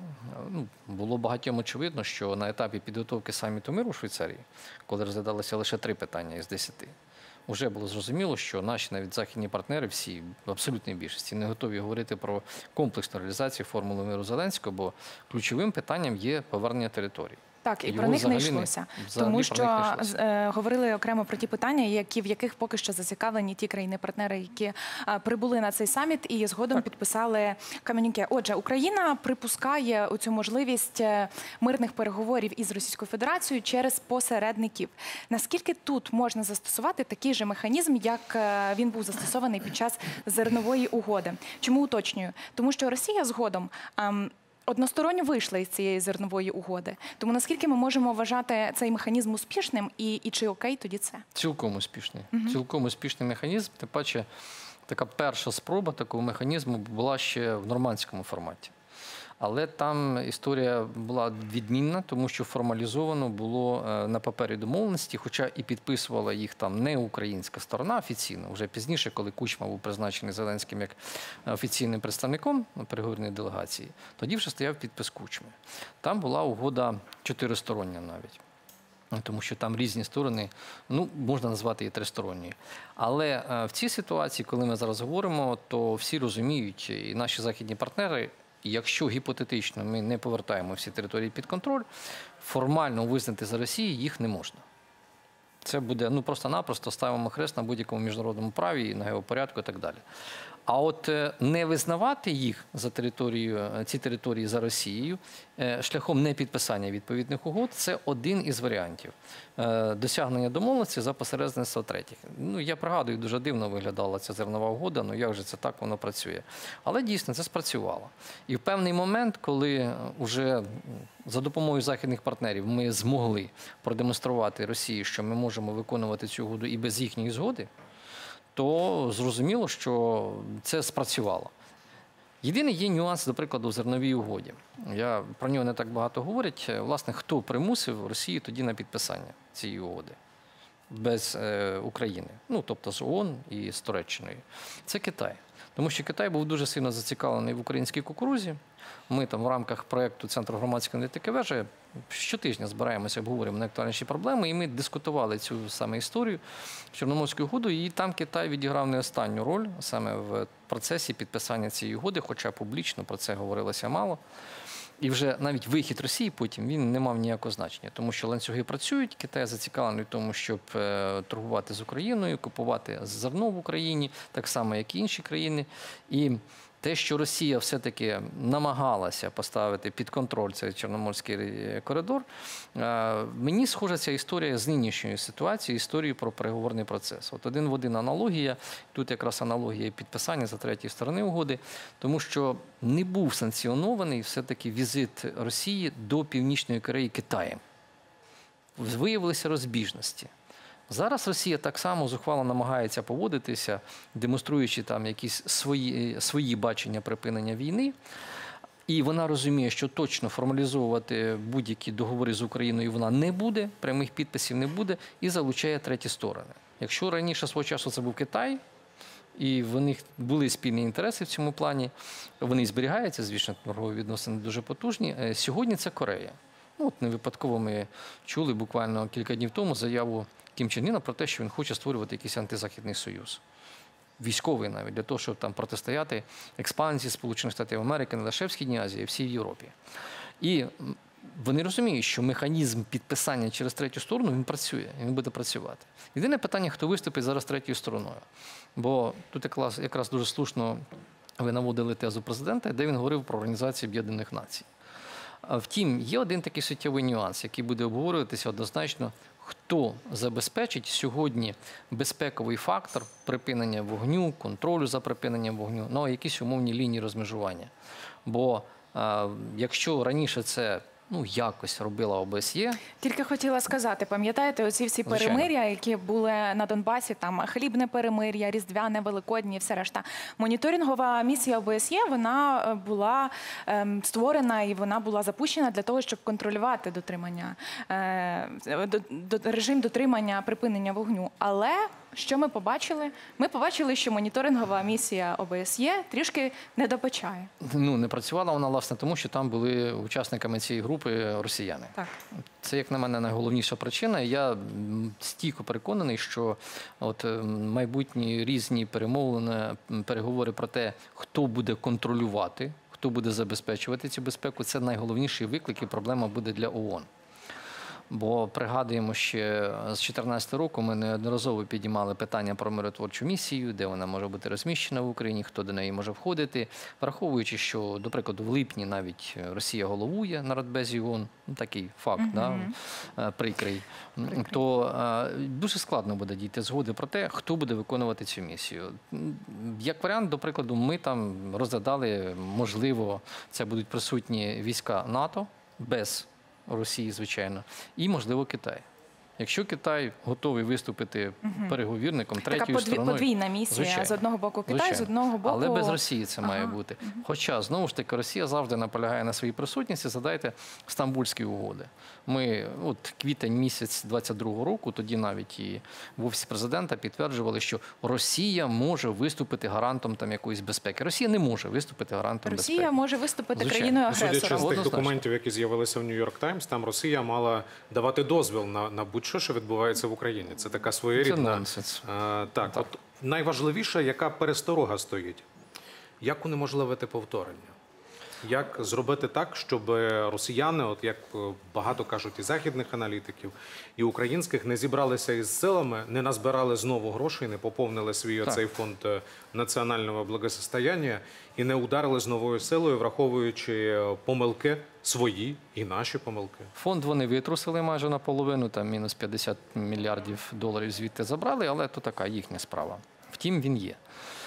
ну, було багатьом очевидно, що на етапі підготовки саміту миру в Швейцарії, коли розглядалося лише три питання із десяти, вже було зрозуміло, що наші навіть західні партнери, всі, в абсолютній більшості, не готові говорити про комплексну реалізацію формули миру Зеленського, бо ключовим питанням є повернення територій. Так, і Його про них не взагалі не- йшлося. взагалі Тому про що них не йшлося. е, говорили окремо про ті питання, які, в яких поки що зацікавлені ті країни-партнери, які е, прибули на цей саміт і згодом підписали комюніке. Отже, Україна припускає цю можливість е, мирних переговорів із Російською Федерацією через посередників. Наскільки тут можна застосувати такий же механізм, як е, він був застосований під час зернової угоди? Чому уточнюю? Тому що Росія згодом ем, односторонньо вийшла із цієї зернової угоди. Тому наскільки ми можемо вважати цей механізм успішним і, і чи окей тоді це? Цілком успішний. Цілком успішний механізм. Тим паче, така перша спроба такого механізму була ще в нормандському форматі. Але там історія була відмінна, тому що формалізовано було на папері домовленості, хоча і підписувала їх там не українська сторона офіційно. Вже пізніше, коли Кучма був призначений Зеленським як офіційним представником переговорної делегації, тоді вже стояв підпис Кучми. Там була угода чотиристороння навіть. Тому що там різні сторони, ну, можна назвати її тристоронньою. Але в цій ситуації, коли ми зараз говоримо, то всі розуміють, і наші західні партнери, якщо гіпотетично ми не повертаємо всі території під контроль, формально визнати за Росією їх не можна. Це буде, ну, просто-напросто ставимо хрест на будь-якому міжнародному праві, на геопорядку і так далі. А от не визнавати їх за територію, ці території за Росією шляхом непідписання відповідних угод – це один із варіантів досягнення домовленості за посередництва третіх. Ну, я пригадую, дуже дивно виглядала ця зернова угода, ну як же це так воно працює. Але дійсно це спрацювало. І в певний момент, коли вже за допомогою західних партнерів ми змогли продемонструвати Росії, що ми можемо виконувати цю угоду і без їхньої згоди, то зрозуміло, що це спрацювало. Єдиний є нюанс, до прикладу, в зерновій угоді. Я, про нього не так багато говорять. Власне, хто примусив Росію тоді на підписання цієї угоди без е, України? Ну, тобто з ООН і з Туреччиною. Це Китай. Тому що Китай був дуже сильно зацікавлений в українській кукурузі. Ми там в рамках проєкту Центру громадської аналітики «Вежа» щотижня збираємося, обговорюємо найактуальніші проблеми, і ми дискутували цю саме історію Чорноморської угоди, і там Китай відіграв не останню роль саме в процесі підписання цієї угоди, хоча публічно про це говорилося мало. І вже навіть вихід Росії потім, він не мав ніякого значення, тому що ланцюги працюють, Китай зацікавлений в тому, щоб торгувати з Україною, купувати зерно в Україні, так само, як і інші країни. І те, що Росія все-таки намагалася поставити під контроль цей Чорноморський коридор, мені схожа ця історія з нинішньою ситуацією, історією про переговорний процес. От один в один аналогія, тут якраз аналогія підписання за третьої сторони угоди, тому що не був санкціонований все-таки візит Росії до Північної Кореї Китаєм. виявилися розбіжності. Зараз Росія так само зухвало намагається поводитися, демонструючи там якісь свої, свої бачення припинення війни. І вона розуміє, що точно формалізовувати будь-які договори з Україною вона не буде, прямих підписів не буде, і залучає треті сторони. Якщо раніше свого часу це був Китай, і в них були спільні інтереси в цьому плані, вони зберігаються, звісно, торгові відносини дуже потужні. Сьогодні це Корея. Ну, от не випадково ми чули буквально кілька днів тому заяву Кім Чен Іна про те, що він хоче створювати якийсь антизахідний союз. Військовий навіть, для того, щоб там протистояти експансії Сполучених Штатів Америки не лише в Східній Азії, а й всій Європі. І вони розуміють, що механізм підписання через третю сторону, він працює, він буде працювати. Єдине питання, хто виступить зараз третьою стороною. Бо тут якраз, якраз дуже слушно ви наводили тезу президента, де він говорив про Організацію Об'єднаних Націй. Втім, є один такий суттєвий нюанс, який буде обговорюватися однозначно, хто забезпечить сьогодні безпековий фактор припинення вогню, контролю за припиненням вогню, ну, якісь умовні лінії розмежування. Бо а, якщо раніше це ну, якось робила О Б С Є. Тільки хотіла сказати, пам'ятаєте, оці всі Звичайно. перемир'я, які були на Донбасі, там хлібне перемир'я, різдвяне, великодні, все решта. Моніторингова місія О Б С Є, вона була ем, створена і вона була запущена для того, щоб контролювати дотримання, е, до, до, режим дотримання припинення вогню. Але що ми побачили? Ми побачили, що моніторингова місія О Б С Є трішки не допечає. Ну, не працювала вона, власне, тому що там були учасниками цієї групи росіяни. Так. Це, як на мене, найголовніша причина. Я стійко переконаний, що от майбутні різні перемовини, переговори про те, хто буде контролювати, хто буде забезпечувати цю безпеку, це найголовніший виклик і проблема буде для О О Н. Бо пригадуємо, ще з дві тисячі чотирнадцятого року ми неодноразово підіймали питання про миротворчу місію, де вона може бути розміщена в Україні, хто до неї може входити, враховуючи, що, до прикладу, в липні навіть Росія головує на Радбезі О О Н, ну, такий факт, mm-hmm. да, прикрий, прикрий, то а, дуже складно буде дійти згоди про те, хто буде виконувати цю місію. Як варіант, до прикладу, ми там розглядали, можливо, це будуть присутні війська НАТО без Росії, звичайно, і, можливо, Китай. Якщо Китай готовий виступити угу. переговірником, третьою така подві, стороною... подвійна місія. Звичайно. З одного боку Китай, звичайно. З одного боку... Але без Росії це ага. має бути. Угу. Хоча, знову ж таки, Росія завжди наполягає на своїй присутності. Згадайте Стамбульські угоди. Ми, от квітень місяць двадцять другого року, тоді навіть і в Офісі президента підтверджували, що Росія може виступити гарантом там якоїсь безпеки. Росія не може виступити гарантом Росія безпеки. Росія може виступити країною-агресором. Судячи з тих документів, які з'явилися в Нью-Йорк Таймс, там Росія мала давати дозвіл на, на будь-що, що відбувається в Україні. Це така своєрідна... Це а, так, так. От найважливіше, яка пересторога стоїть. Як унеможливити повторення? Як зробити так, щоб росіяни, от як багато кажуть і західних аналітиків, і українських, не зібралися із силами, не назбирали знову грошей, не поповнили свій так. оцей фонд національного благосостояння і не ударили з новою силою, враховуючи помилки свої і наші помилки? Фонд вони витрусили майже наполовину, там мінус п'ятдесят мільярдів доларів звідти забрали, але то така їхня справа. Втім, він є.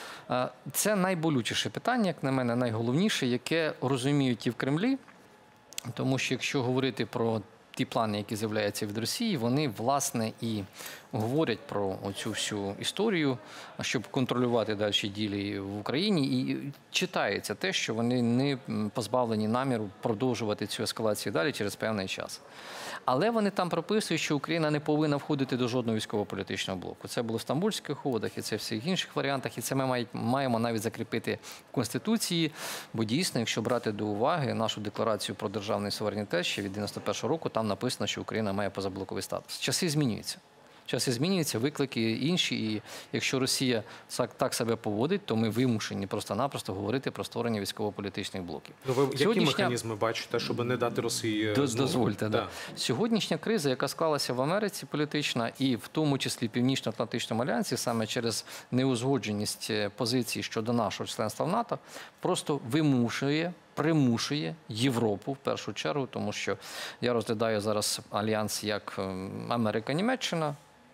Це найболючіше питання, як на мене, найголовніше, яке розуміють і в Кремлі, тому що якщо говорити про ті плани, які з'являються від Росії, вони, власне, і говорять про оцю всю історію, щоб контролювати далі дії в Україні, і читається те, що вони не позбавлені наміру продовжувати цю ескалацію далі через певний час. Але вони там прописують, що Україна не повинна входити до жодного військово-політичного блоку. Це було в Стамбульських угодах, і це в всіх інших варіантах, і це ми маємо навіть закріпити в Конституції, бо дійсно, якщо брати до уваги нашу декларацію про державний суверенітет ще від дев'яносто першого року, там написано, що Україна має позаблоковий статус. Часи змінюються. Часи змінюються, виклики інші, і якщо Росія так себе поводить, то ми вимушені просто-напросто говорити про створення військово-політичних блоків. Ну, ви Сьогоднішня... які механізми бачите, щоб не дати Росії До, знову? Дозвольте, да. да. Сьогоднішня криза, яка склалася в Америці політична, і в тому числі Північно-Атлантичному альянсі, саме через неузгодженість позицій щодо нашого членства в НАТО, просто вимушує, примушує Європу в першу чергу, тому що я розглядаю зараз альянс як Америка-Німеччина,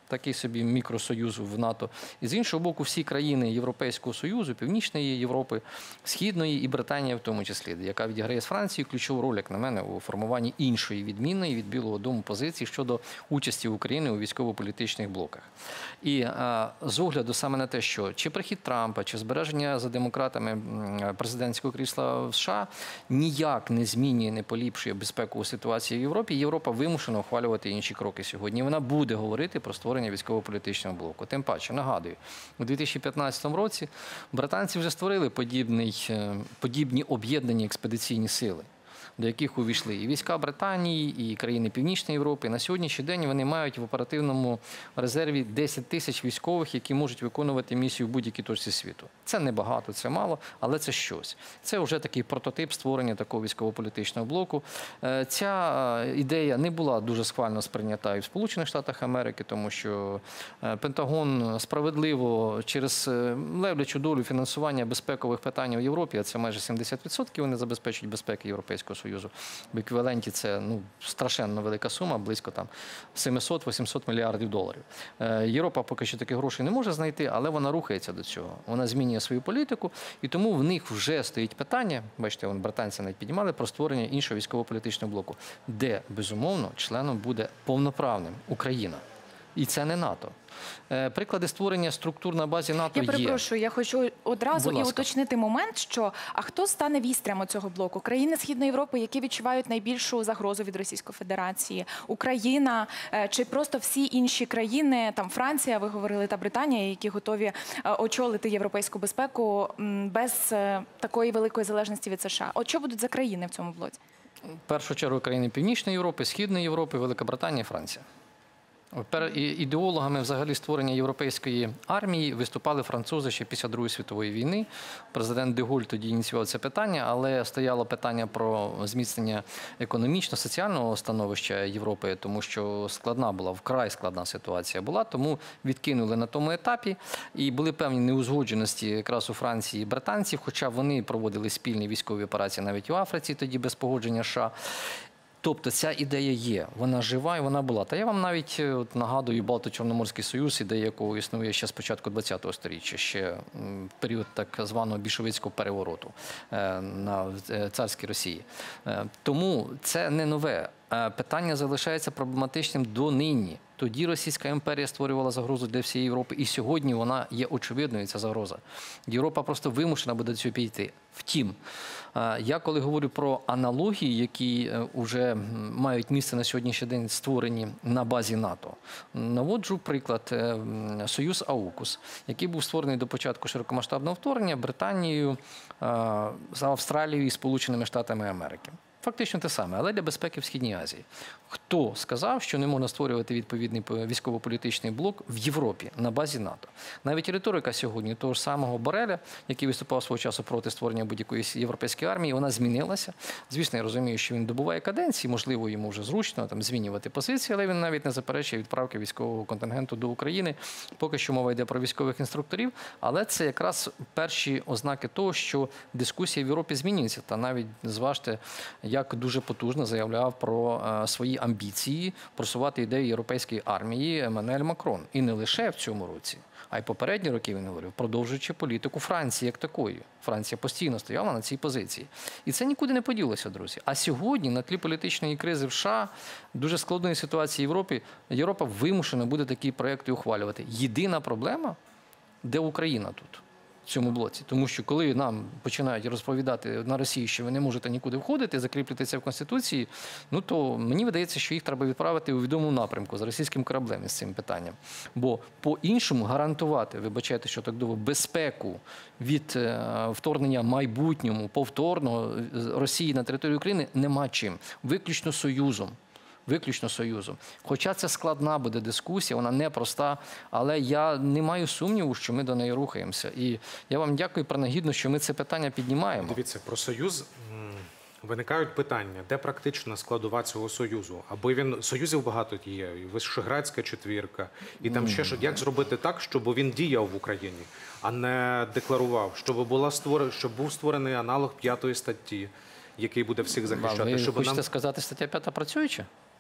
такий собі мікросоюз в НАТО. І з іншого боку, всі країни Європейського Союзу, Північної Європи, Східної і Британія в тому числі, яка відіграє з Францією ключову роль, як на мене, у формуванні іншої відмінної від Білого дому позиції щодо участі України у військово-політичних блоках. І а, з огляду саме на те, що чи прихід Трампа, чи збереження за демократами президентського крісла в США ніяк не змінює, не поліпшує безпекову ситуацію в Європі, Європа вимушена ухвалювати інші кроки сьогодні. Вона буде говорити про створення військово-політичного блоку. Тим паче, нагадую, у дві тисячі п'ятнадцятому році британці вже створили подібний, подібні об'єднані експедиційні сили, до яких увійшли і війська Британії, і країни Північної Європи. На сьогоднішній день вони мають в оперативному резерві десять тисяч військових, які можуть виконувати місію в будь-якій точці світу. Це небагато, це мало, але це щось. Це вже такий прототип створення такого військово-політичного блоку. Ця ідея не була дуже схвально сприйнята і в Сполучених Штатах Америки, тому що Пентагон справедливо через левлячу долю фінансування безпекових питань у Європі, а це майже сімдесят відсотків вони забезпечують безпеки Європейського Союзу. В еквіваленті це ну, страшенно велика сума, близько там сімсот-вісімсот мільярдів доларів. Європа поки що таких грошей не може знайти, але вона рухається до цього. Вона змінює свою політику, і тому в них вже стоїть питання, бачите, вон, британці навіть піднімали, про створення іншого військово-політичного блоку, де, безумовно, членом буде повноправним Україна. І це не НАТО. Приклади створення структур на базі НАТО є. Я перепрошую, я хочу одразу Будь і ласка. уточнити момент, що а хто стане вістрям цього блоку? Країни Східної Європи, які відчувають найбільшу загрозу від Російської Федерації, Україна чи просто всі інші країни, там Франція, ви говорили, та Британія, які готові очолити європейську безпеку без такої великої залежності від США. От що будуть за країни в цьому блоці? В першу чергу країни Північної Європи, Східної Європи, Велика Британія, Франція. Ідеологами взагалі створення європейської армії виступали французи ще після Другої світової війни. Президент де Голль тоді ініціював це питання, але стояло питання про зміцнення економічно-соціального становища Європи, тому що складна була, вкрай складна ситуація була, тому відкинули на тому етапі. І були певні неузгодженості якраз у Франції і британців, хоча вони проводили спільні військові операції навіть у Африці, тоді без погодження США. Тобто ця ідея є, вона жива і вона була. Та я вам навіть от, нагадую Балто-Чорноморський союз, ідея якого існує ще з початку ХХ століття, ще в період так званого більшовицького перевороту е, на царській Росії. Е, тому це не нове. Е, питання залишається проблематичним донині. Тоді Російська імперія створювала загрозу для всієї Європи, і сьогодні вона є очевидною, ця загроза. Європа просто вимушена буде до цього підійти. Втім, я коли говорю про аналогії, які вже мають місце на сьогоднішній день створені на базі НАТО, наводжу приклад Союз Аукус, який був створений до початку широкомасштабного вторгнення Британією, Австралією і Сполученими Штатами Америки. Фактично те саме, але для безпеки в Східній Азії. Хто сказав, що не можна створювати відповідний військово-політичний блок в Європі на базі НАТО? Навіть риторика сьогодні того ж самого Бореля, який виступав свого часу проти створення будь-якої європейської армії, вона змінилася. Звісно, я розумію, що він добуває каденції, можливо, йому вже зручно там змінювати позиції, але він навіть не заперечує відправки військового контингенту до України. Поки що мова йде про військових інструкторів, але це якраз перші ознаки того, що дискусія в Європі змінюється. Та навіть, зважте, як дуже потужно заявляв про е, свої амбіції просувати ідею європейської армії Еммануель Макрон. І не лише в цьому році, а й попередні роки, він говорив, продовжуючи політику Франції як такої. Франція постійно стояла на цій позиції. І це нікуди не поділося, друзі. А сьогодні, на тлі політичної кризи в США, дуже складної ситуації в Європі, Європа вимушена буде такі проекти ухвалювати. Єдина проблема, де Україна тут? В цьому блоці. Тому що коли нам починають розповідати на Росії, що ви не можете нікуди входити, закріпити це в Конституції, ну то мені видається, що їх треба відправити у відомому напрямку з російським кораблем із цим питанням. Бо по-іншому гарантувати, вибачайте, що так довго, безпеку від вторгнення майбутньому, повторного Росії на територію України нема чим. Виключно Союзом. Виключно Союзом. Хоча це складна буде дискусія, вона непроста, але я не маю сумніву, що ми до неї рухаємося. І я вам дякую принагідно, що ми це питання піднімаємо. Дивіться, про Союз виникають питання, де практична складова цього Союзу? Аби він, Союзів багато є, і Вишеградська четвірка, і там ще що. Як зробити так, щоб він діяв в Україні, а не декларував, щоб, була створ... щоб був створений аналог п'ятої статті, який буде всіх захищати. Ви щоб хочете нам... сказати, стаття п'ята працююча?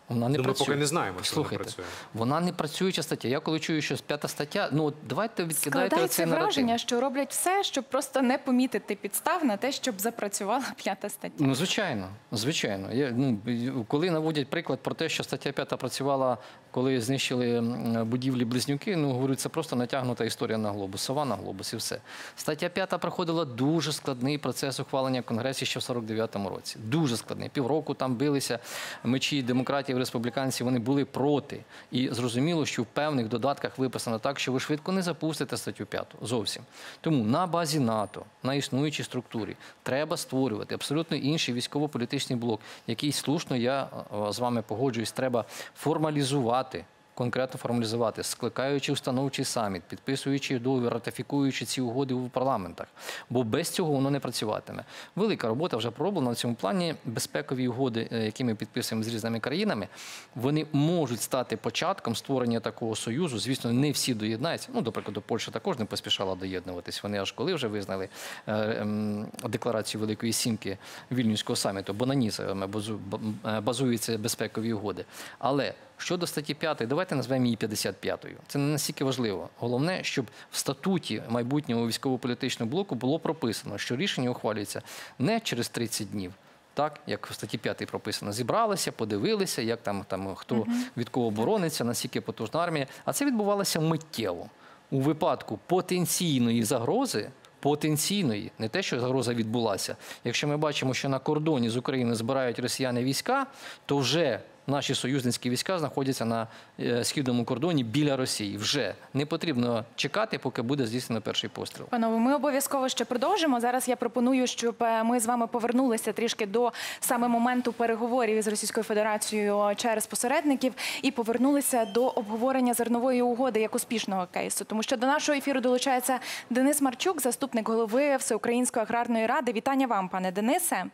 Вона не Ну, ми працює. поки не знаємо, що вона Слухайте, працює. вона не працююча стаття. Я коли чую, що п'ята стаття, ну от давайте відкидайте Складається оцей наратив. враження, що роблять все, щоб просто не помітити підстав на те, щоб запрацювала п'ята стаття. Ну, звичайно, звичайно. Я, ну, коли наводять приклад про те, що стаття п'ята працювала, коли знищили м, будівлі Близнюки, ну, говорю, це просто натягнута історія на глобус, сова на глобус і все. Стаття п'ята проходила дуже складний процес ухвалення в Конгресі ще в сорок дев'ятому році. Дуже складний. Півроку там билися мечі демократів, республіканців, вони були проти. І зрозуміло, що в певних додатках виписано так, що ви швидко не запустите статтю п'яту зовсім. Тому на базі НАТО, на існуючій структурі треба створювати абсолютно інший військово-політичний блок, який слушно, я е, з вами погоджуюсь, треба формалізувати, конкретно формалізувати, скликаючи установчий саміт, підписуючи договір, ратифікуючи ці угоди у парламентах. Бо без цього воно не працюватиме. Велика робота вже пророблена в цьому плані. Безпекові угоди, е, які ми підписуємо з різними країнами, вони можуть стати початком створення такого союзу. Звісно, не всі доєднаються. Ну, до прикладу, Польща також не поспішала доєднуватись. Вони аж коли вже визнали е, ем, декларацію Великої Сімки Вільнюського саміту, бо на ній саме базу- б- базуються безпекові угоди. Але щодо статті п'ятої, давайте назвемо її п'ятдесят п'ятою. Це не настільки важливо. Головне, щоб в статуті майбутнього військово-політичного блоку було прописано, що рішення ухвалюється не через тридцять днів, так, як в статті п'ятій прописано. Зібралися, подивилися, як там, там хто від кого борониться, наскільки потужна армія. А це відбувалося миттєво. У випадку потенційної загрози, потенційної, не те, що загроза відбулася. Якщо ми бачимо, що на кордоні з України збирають росіяни війська, то вже наші союзницькі війська знаходяться на е, східному кордоні біля Росії. Вже не потрібно чекати, поки буде здійснено перший постріл. Панове, ми обов'язково ще продовжимо. Зараз я пропоную, щоб е, ми з вами повернулися трішки до саме моменту переговорів із Російською Федерацією через посередників і повернулися до обговорення зернової угоди як успішного кейсу. Тому що до нашого ефіру долучається Денис Марчук, заступник голови Всеукраїнської аграрної ради. Вітання вам, пане Денисе.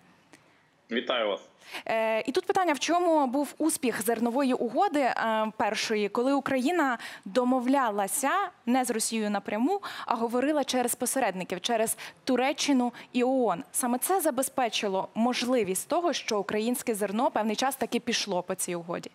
Вітаю вас. Е, І тут питання, в чому був успіх зернової угоди е, першої, коли Україна домовлялася не з Росією напряму, а говорила через посередників, через Туреччину і ООН. Саме це забезпечило можливість того, що українське зерно певний час таки пішло по цій угоді.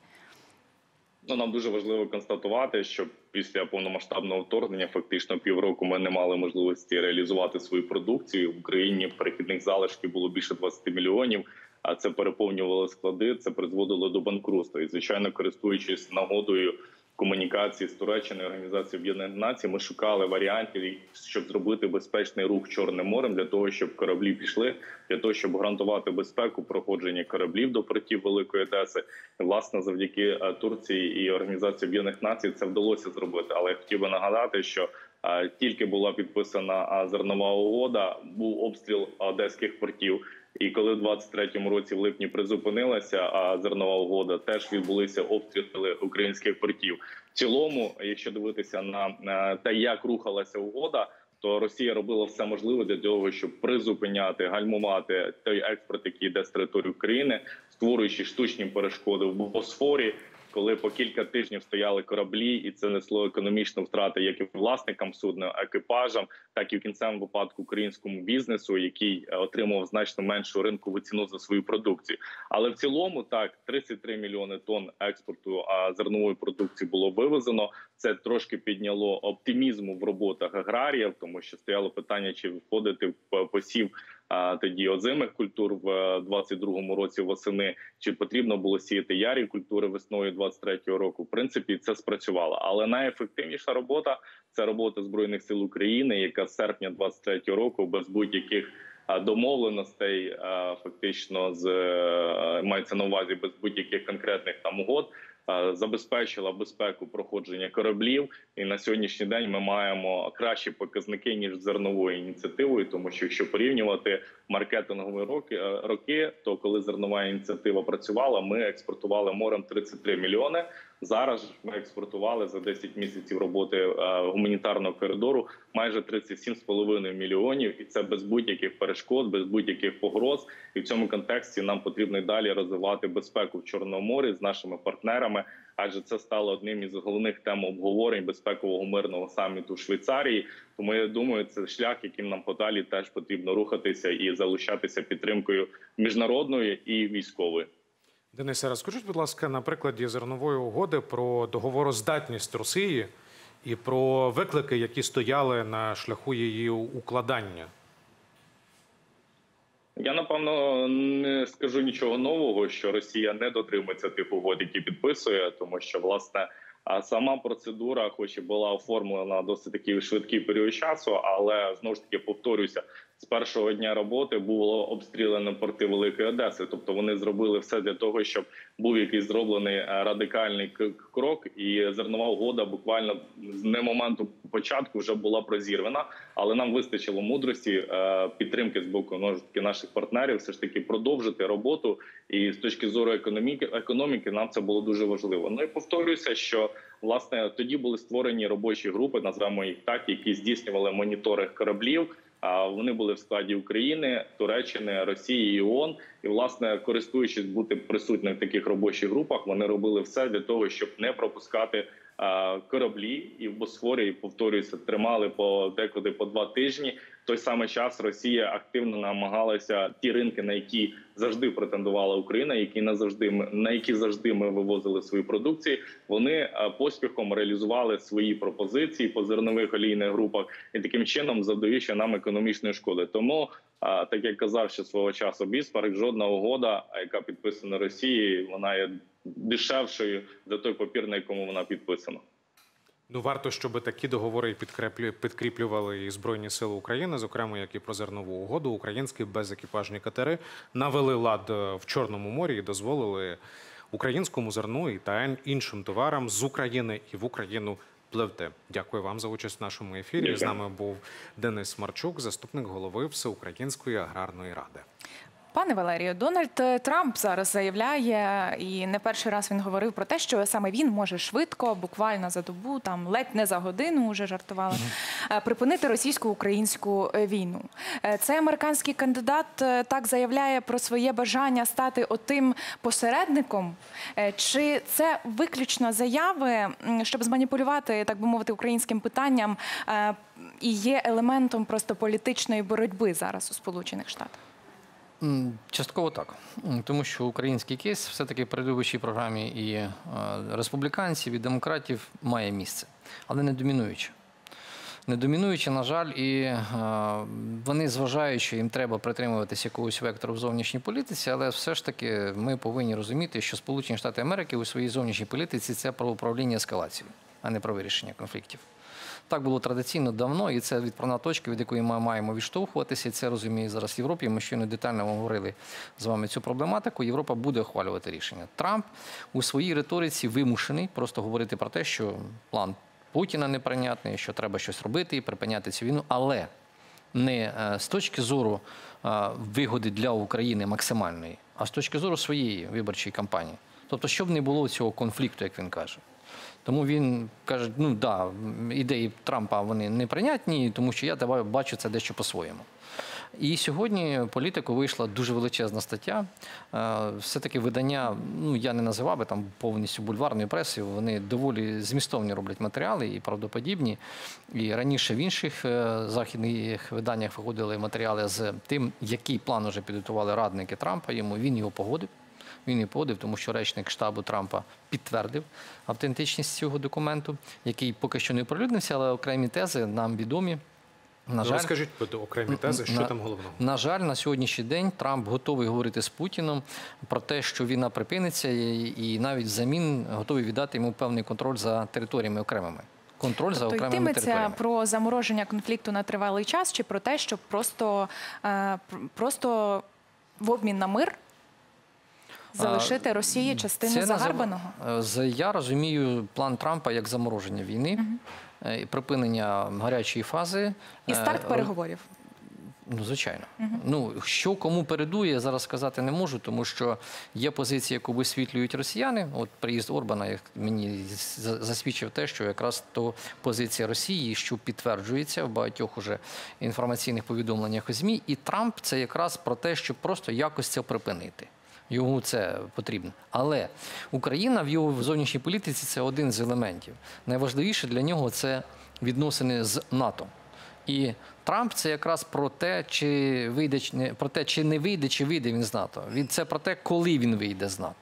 Ну, нам дуже важливо констатувати, що після повномасштабного вторгнення фактично півроку ми не мали можливості реалізувати свою продукцію. В Україні перехідних залишків було більше двадцять мільйонів, а це переповнювало склади, це призводило до банкрутства. І, звичайно, користуючись нагодою комунікації з Туреччиною, Організацією Об'єднаних Націй, ми шукали варіантів, щоб зробити безпечний рух Чорним морем, для того, щоб кораблі пішли, для того, щоб гарантувати безпеку проходження кораблів до портів Великої Одеси. І, власне, завдяки Турції і Організації Об'єднаних Націй це вдалося зробити. Але я хотів би нагадати, що а, тільки була підписана а, зернова угода, був обстріл одеських портів. І коли в двадцять третьому році в липні призупинилася а зернова угода, теж відбулися обстріли українських портів. В цілому, якщо дивитися на, на те, як рухалася угода, то Росія робила все можливе для того, щоб призупиняти, гальмувати той експорт, який йде з території України, створюючи штучні перешкоди в Босфорі, коли по кілька тижнів стояли кораблі, і це несло економічну втрату як і власникам судна, екіпажам, так і в кінцевому випадку українському бізнесу, який отримав значно меншу ринкову ціну за свою продукцію. Але в цілому, так, тридцять три мільйони тонн експорту зернової продукції було вивезено. Це трошки підняло оптимізму в роботах аграріїв, тому що стояло питання, чи входити в посів а тоді озимих культур в двадцять другому році восени, чи потрібно було сіяти ярі культури весною двадцять третього року. В принципі, це спрацювало. Але найефективніша робота – це робота Збройних сил України, яка з серпня двадцять третього року без будь-яких домовленостей, фактично з мається на увазі без будь-яких конкретних там угод, забезпечила безпеку проходження кораблів. І на сьогоднішній день ми маємо кращі показники, ніж з зерновою ініціативою, тому що якщо порівнювати маркетингові роки, роки, то коли зернова ініціатива працювала, ми експортували морем тридцять три мільйони. Зараз ми експортували за десять місяців роботи гуманітарного коридору майже тридцять сім з половиною мільйонів. І це без будь-яких перешкод, без будь-яких погроз. І в цьому контексті нам потрібно й далі розвивати безпеку в Чорному морі з нашими партнерами, адже це стало одним із головних тем обговорень безпекового мирного саміту в Швейцарії. Тому я думаю, це шлях, яким нам подалі теж потрібно рухатися і залучатися підтримкою міжнародною і військовою. Денисе, розкажіть, будь ласка, на прикладі зернової угоди про договороздатність Росії і про виклики, які стояли на шляху її укладання. Я, напевно, не скажу нічого нового, що Росія не дотримується тих угод, які підписує, тому що, власне, сама процедура, хоч і була оформлена досить такий швидкий період часу, але, знову ж таки, повторюся, з першого дня роботи було обстріляно порти Великої Одеси. Тобто вони зробили все для того, щоб був якийсь зроблений радикальний крок, і зернова угода буквально з не моменту початку вже була прозірвана. Але нам вистачило мудрості, підтримки з боку, ну, таки, наших партнерів все ж таки продовжити роботу. І з точки зору економіки, економіки нам це було дуже важливо. Ну і повторюся, що власне тоді були створені робочі групи, назвемо їх так, які здійснювали моніторинг кораблів. Вони були в складі України, Туреччини, Росії і ООН. І, власне, користуючись бути присутними в таких робочих групах, вони робили все для того, щоб не пропускати кораблі. І в Босфорі, повторююся, тримали по декуди по два тижні. В той самий час Росія активно намагалася ті ринки, на які завжди претендувала Україна, які назавжди на які завжди ми вивозили свої продукції, вони поспіхом реалізували свої пропозиції по зернових олійних групах і таким чином завдаючи нам економічної шкоди. Тому, так як казав ще свого часу Бісмарк, жодна угода, яка підписана Росією, вона є дешевшою за той папір, на якому вона підписана. Ну, варто, щоб такі договори підкріплювали і Збройні сили України, зокрема, як і про зернову угоду. Українські безекіпажні катери навели лад в Чорному морі і дозволили українському зерну та іншим товарам з України і в Україну пливти. Дякую вам за участь в нашому ефірі. Дякую. З нами був Денис Марчук, заступник голови Всеукраїнської аграрної ради. Пане Валерію, Дональд Трамп зараз заявляє, і не перший раз він говорив про те, що саме він може швидко, буквально за добу, там ледь не за годину, вже жартували, mm-hmm. припинити російсько-українську війну. Цей американський кандидат так заявляє про своє бажання стати отим посередником. Чи це виключно заяви, щоб зманіпулювати, так би мовити, українським питанням, і є елементом просто політичної боротьби зараз у Сполучених Штатах? Частково так. Тому що український кейс все-таки при виборчій програмі і республіканців, і демократів має місце, але не домінуюче. Не домінуючи, на жаль, і вони зважають, що їм треба притримуватися якогось вектору в зовнішній політиці, але все ж таки ми повинні розуміти, що Сполучені Штати Америки у своїй зовнішній політиці – це про управління ескалацією, а не про вирішення конфліктів. Так було традиційно давно, і це відправна точка, від якої ми маємо відштовхуватися. І це розуміє зараз Європі. Ми щойно детально говорили з вами цю проблематику. Європа буде ухвалювати рішення. Трамп у своїй риториці вимушений просто говорити про те, що план Путіна неприйнятний, що треба щось робити і припиняти цю війну. Але не з точки зору вигоди для України максимальної, а з точки зору своєї виборчої кампанії. Тобто, щоб не було цього конфлікту, як він каже. Тому він каже, ну да, ідеї Трампа вони неприйнятні, тому що я давай бачу це дещо по-своєму. І сьогодні в політику вийшла дуже величезна стаття. Все-таки видання, ну я не називав би там повністю бульварною пресою, вони доволі змістовні роблять матеріали і правдоподібні. І раніше в інших західних виданнях виходили матеріали з тим, який план вже підготували радники Трампа йому, він його погодив. Він і погодив, тому що речник штабу Трампа підтвердив автентичність цього документу, який поки що не оприлюднився, але окремі тези нам відомі. На жаль, розкажіть про окремі тези, що на, там головного? На жаль, на сьогоднішній день Трамп готовий говорити з Путіном про те, що війна припиниться, і, і навіть взамін готовий віддати йому певний контроль за територіями окремими. Контроль тобто за окремими йтиметься територіями. Про замороження конфлікту на тривалий час, чи про те, щоб просто, просто в обмін на мир залишити Росії частину Це загарбаного? Назив... Я розумію план Трампа як замороження війни, угу. припинення гарячої фази. І старт переговорів. Ну, звичайно. Угу. Ну, що кому передує, я зараз сказати не можу, тому що є позиція, яку висвітлюють росіяни. От приїзд Орбана як мені засвідчив те, що якраз то позиція Росії, що підтверджується в багатьох уже інформаційних повідомленнях у ЗМІ. І Трамп – це якраз про те, щоб просто якось це припинити. Йому це потрібно. Але Україна в його зовнішній політиці – це один з елементів. Найважливіше для нього – це відносини з НАТО. І Трамп – це якраз про те, чи вийде, про те, чи не вийде, чи вийде він з НАТО. Це про те, коли він вийде з НАТО.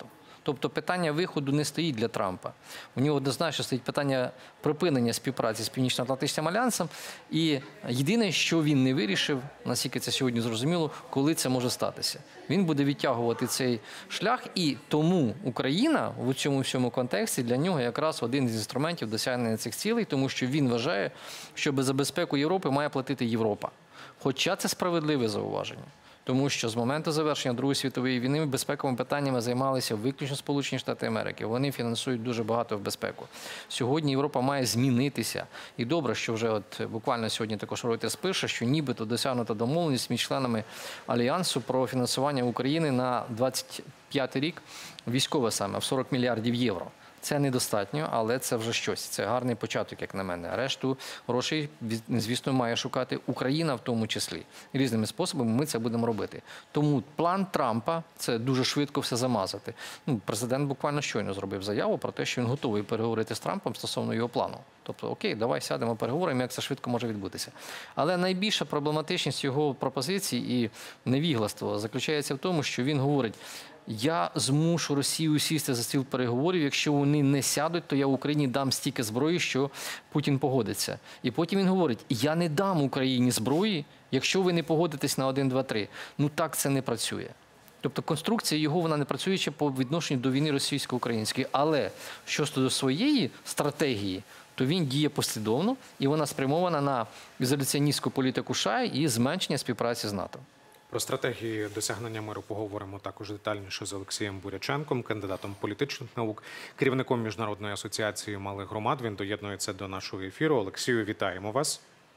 Тобто питання виходу не стоїть для Трампа. У нього однозначно стоїть питання припинення співпраці з Північно-Атлантичним альянсом. І єдине, що він не вирішив, наскільки це сьогодні зрозуміло, коли це може статися. Він буде відтягувати цей шлях, і тому Україна в цьому всьому контексті для нього якраз один з інструментів досягнення цих цілей, тому що він вважає, що за безпеку Європи має платити Європа. Хоча це справедливе зауваження. Тому що з моменту завершення Другої світової війни безпековими питаннями займалися виключно Сполучені Штати Америки. Вони фінансують дуже багато в безпеку. Сьогодні Європа має змінитися. І добре, що вже от буквально сьогодні також Reuters пише, що нібито досягнута домовленість між членами Альянсу про фінансування України на двадцять п'ятий рік, військове саме, в сорок мільярдів євро. Це недостатньо, але це вже щось. Це гарний початок, як на мене. Решту грошей, звісно, має шукати Україна в тому числі. І різними способами ми це будемо робити. Тому план Трампа – це дуже швидко все замазати. Ну, президент буквально щойно зробив заяву про те, що він готовий переговорити з Трампом стосовно його плану. Тобто, окей, давай сядемо, переговоримо, як це швидко може відбутися. Але найбільша проблематичність його пропозицій і невігластво заключається в тому, що він говорить: я змушу Росію сісти за стіл переговорів, якщо вони не сядуть, то я Україні дам стільки зброї, що Путін погодиться. І потім він говорить: я не дам Україні зброї, якщо ви не погодитесь на один, два, три. Ну так це не працює. Тобто конструкція його, вона не працююча по відношенню до війни російсько-української. Але що до своєї стратегії, то він діє послідовно, і вона спрямована на ізоляціоністську політику США і зменшення співпраці з НАТО. Про стратегії досягнення миру поговоримо також детальніше з Олексієм Буряченком, кандидатом політичних наук, керівником Міжнародної асоціації малих громад. Він доєднується до нашого ефіру. Олексію, вітаємо вас.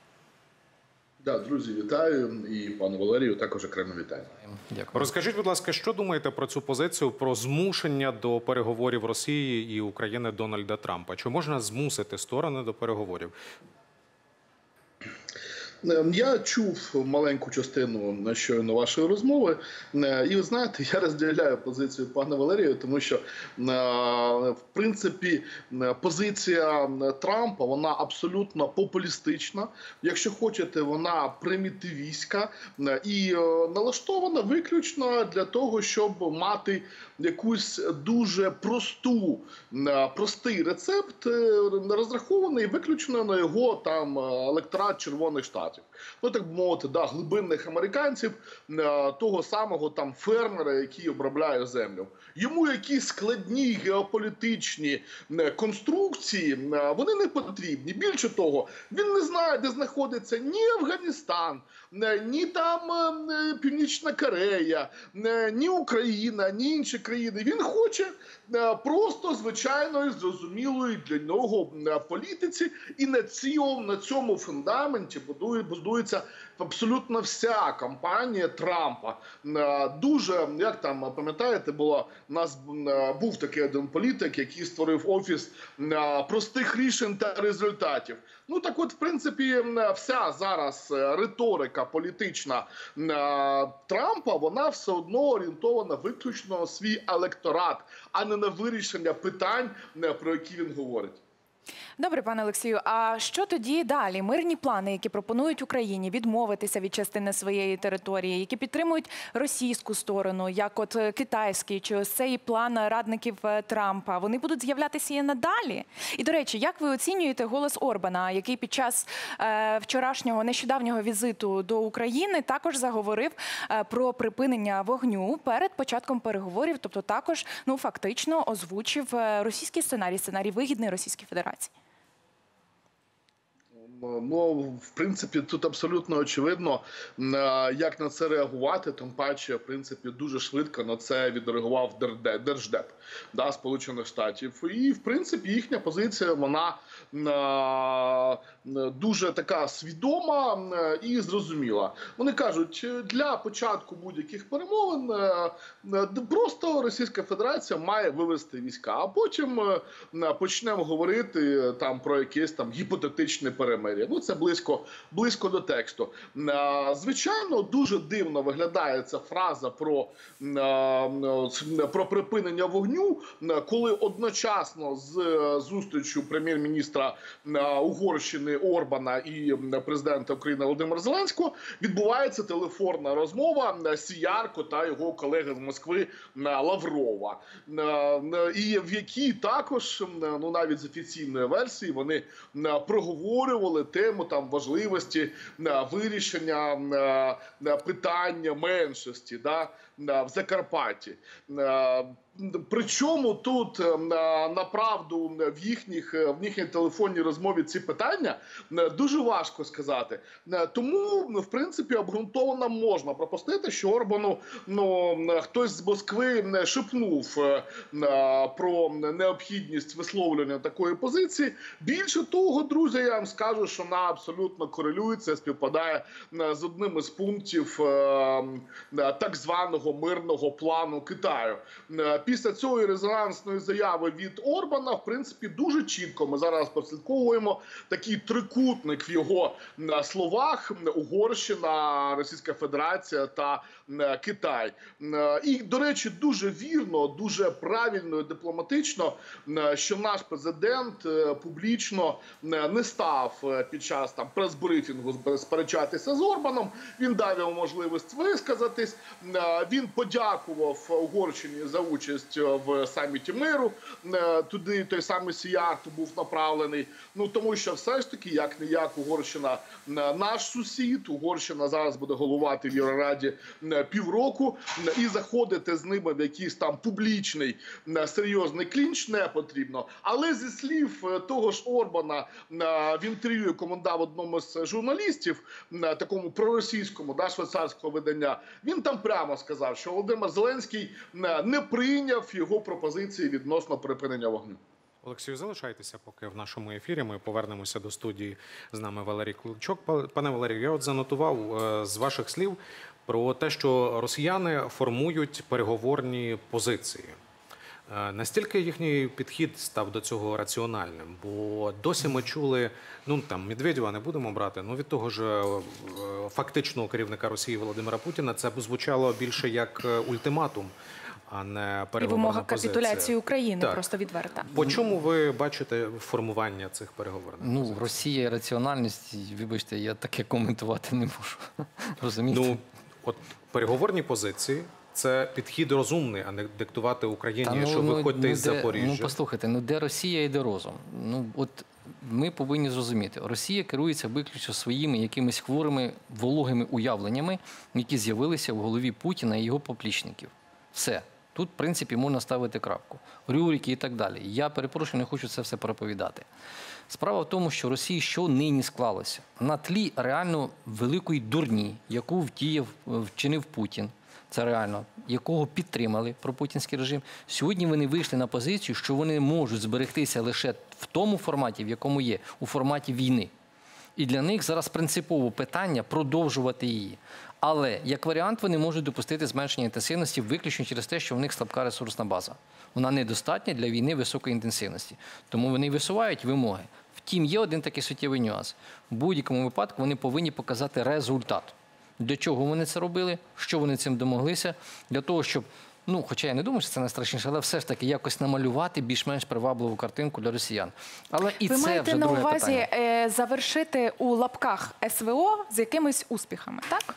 Да, друзі, вітаю. І пану Валерію також окремо вітаю. Дякую. Розкажіть, будь ласка, що думаєте про цю позицію, про змушення до переговорів Росії і України Дональда Трампа? Чи можна змусити сторони до переговорів? Я чув маленьку частину щойно вашої розмови, і ви знаєте, я розділяю позицію пана Валерія, тому що, в принципі, позиція Трампа, вона абсолютно популістична, якщо хочете, вона примітивістська і налаштована виключно для того, щоб мати якусь дуже просту, простий рецепт, розрахований виключно на його там електорат Червоних Штатів. Ну, так би мовити, да, глибинних американців, того самого там фермера, який обробляє землю. Йому якісь складні геополітичні конструкції, вони не потрібні. Більше того, він не знає, де знаходиться ні Афганістан, ні там Північна Корея, ні Україна, ні інші країни. Він хоче просто звичайної, зрозумілої для нього політиці, і на цьому, на цьому фундаменті будує, будується абсолютно вся кампанія Трампа. Дуже, як там, пам'ятаєте, було, у нас був такий один політик, який створив офіс простих рішень та результатів. Ну так от, в принципі, вся зараз риторика політична Трампа, вона все одно орієнтована виключно на свій електорат, а не на вирішення питань, про які він говорить. Добре, пане Олексію, а що тоді далі? Мирні плани, які пропонують Україні відмовитися від частини своєї території, які підтримують російську сторону, як от китайський, чи ось цей план радників Трампа, вони будуть з'являтися і надалі? І, до речі, як ви оцінюєте голос Орбана, який під час е, вчорашнього, нещодавнього візиту до України також заговорив е, про припинення вогню перед початком переговорів, тобто також, ну, фактично озвучив російський сценарій, сценарій вигідний Російській Федерації? Ну, в принципі, тут абсолютно очевидно, як на це реагувати, тим паче, в принципі, дуже швидко на це відреагував Держдеп, да, Сполучених Штатів. І, в принципі, їхня позиція, вона дуже така свідома і зрозуміла. Вони кажуть, для початку будь-яких перемовин просто Російська Федерація має вивести війська, а потім почнемо говорити там про якесь там гіпотетичне перемовини. перемир'я. Ну, це близько, близько до тексту. Звичайно, дуже дивно виглядає ця фраза про, про припинення вогню, коли одночасно з зустрічю прем'єр-міністра Угорщини Орбана і президента України Володимира Зеленського відбувається телефонна розмова Сіярко та його колеги з Москви Лаврова, і в якій також, ну навіть з офіційної версії, вони проговорювали тему там важливості вирішення питання меншості, да, в Закарпатті. Причому тут, направду, в їхніх, в їхній телефонній розмові ці питання дуже важко сказати. Тому, в принципі, обґрунтовано можна пропустити, що Орбану, ну, хтось з Москви шепнув про необхідність висловлення такої позиції. Більше того, друзі, я вам скажу, що вона абсолютно корелюється, співпадає з одним із пунктів так званого мирного плану Китаю. Після цієї резонансної заяви від Орбана, в принципі, дуже чітко ми зараз прослідковуємо такий трикутник в його словах: Угорщина, Російська Федерація та Китай. І, до речі, дуже вірно, дуже правильно і дипломатично, що наш президент публічно не став під час там прес-брифінгу сперечатися з Орбаном. Він дав йому можливість висказатись. Він подякував Угорщині за участь в саміті миру. Туди той самий Сіярто був направлений. Ну, тому що все ж таки, як-не-як, Угорщина наш сусід. Угорщина зараз буде головувати в Єврораді півроку. І заходити з ними в якийсь там публічний серйозний клінч не потрібно. Але зі слів того ж Орбана в інтерв'ю, якому дав одному з журналістів, такому проросійському, да, швейцарського видання, він там прямо сказав, що Володимир Зеленський не прийняв його пропозиції відносно припинення вогню. Олексію, залишайтеся поки в нашому ефірі. Ми повернемося до студії. З нами Валерій Клочок. Пане Валерію, я от занотував з ваших слів про те, що росіяни формують переговорні позиції. Настільки їхній підхід став до цього раціональним? Бо досі ми чули, ну там Медведєва не будемо брати, ну від того ж фактичного керівника Росії Володимира Путіна це б звучало більше як ультиматум, а не переговорна і вимога позиція. капітуляції України, так. Просто відверта. По чому ви бачите формування цих переговорних Ну, позицій? Росія, раціональність, вибачте, я таке коментувати не можу. Розумієте? Ну, от переговорні позиції – це підхід розумний, а не диктувати Україні, Та, ну, що виходьте ну, із де, Запоріжжя. Ну, послухайте, ну де Росія і де розум? Ну, от ми повинні зрозуміти, Росія керується виключно своїми якимись хворими, вологими уявленнями, які з'явилися в голові Путіна і його поплічників. Все. Тут, в принципі, можна ставити крапку. Рюрики і так далі. Я, перепрошую, не хочу це все переповідати. Справа в тому, що Росії що нині склалося? На тлі реально великої дурні, яку втіяв, вчинив Путін, це реально, якого підтримали пропутінський режим, сьогодні вони вийшли на позицію, що вони можуть зберегтися лише в тому форматі, в якому є, у форматі війни. І для них зараз принципове питання продовжувати її. Але, як варіант, вони можуть допустити зменшення інтенсивності виключно через те, що в них слабка ресурсна база. Вона недостатня для війни високої інтенсивності. Тому вони висувають вимоги. Втім, є один такий суттєвий нюанс. В будь-якому випадку вони повинні показати результат. Для чого вони це робили, що вони цим домоглися, для того, щоб, ну, хоча я не думаю, що це найстрашніше, але все ж таки якось намалювати більш-менш привабливу картинку для росіян. Але і Ви це маєте вже на друге увазі питання. завершити у лапках СВО з якимись успіхами, так?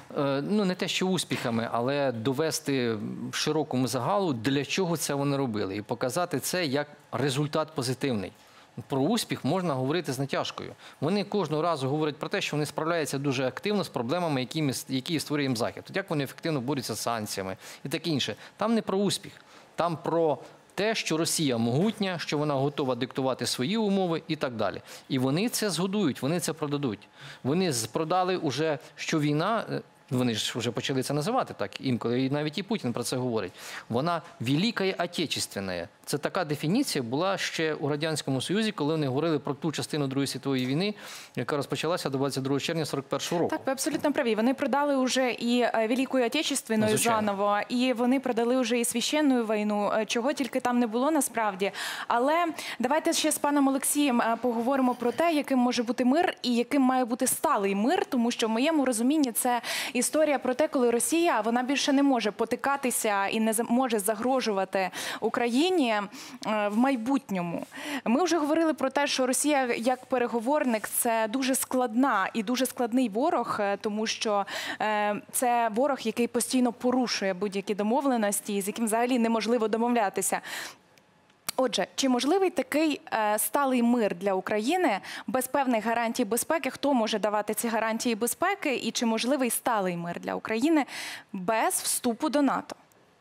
Ну, не те, що успіхами, але довести в широкому загалу, для чого це вони робили. І показати це як результат позитивний. Про успіх можна говорити з натяжкою. Вони кожного разу говорять про те, що вони справляються дуже активно з проблемами, які, які створює їм Захід. Як вони ефективно борються з санкціями і таке інше. Там не про успіх, там про те, що Росія могутня, що вона готова диктувати свої умови і так далі. І вони це згодують, вони це продадуть. Вони продали уже, що війна, вони ж вже почали це називати так інколи, і навіть і Путін про це говорить, вона велика і отечественна. Це така дефініція була ще у Радянському Союзі, коли вони говорили про ту частину Другої світової війни, яка розпочалася двадцять другого червня сорок першого року. Так, ви абсолютно праві. Вони продали вже і е, Великою Отечественною Звичайно. заново, і вони продали вже і Священну війну, е, чого тільки там не було насправді. Але давайте ще з паном Олексієм е, поговоримо про те, яким може бути мир і яким має бути сталий мир, тому що в моєму розумінні це історія про те, коли Росія, вона більше не може потикатися і не за- може загрожувати Україні е, в майбутньому. Ми вже говорили про те, що Росія як переговорник – це дуже складна і дуже складний ворог, е, тому що е, це ворог, який постійно порушує будь-які домовленості, з яким взагалі неможливо домовлятися. Отже, чи можливий такий е, сталий мир для України без певних гарантій безпеки? Хто може давати ці гарантії безпеки? І чи можливий сталий мир для України без вступу до НАТО?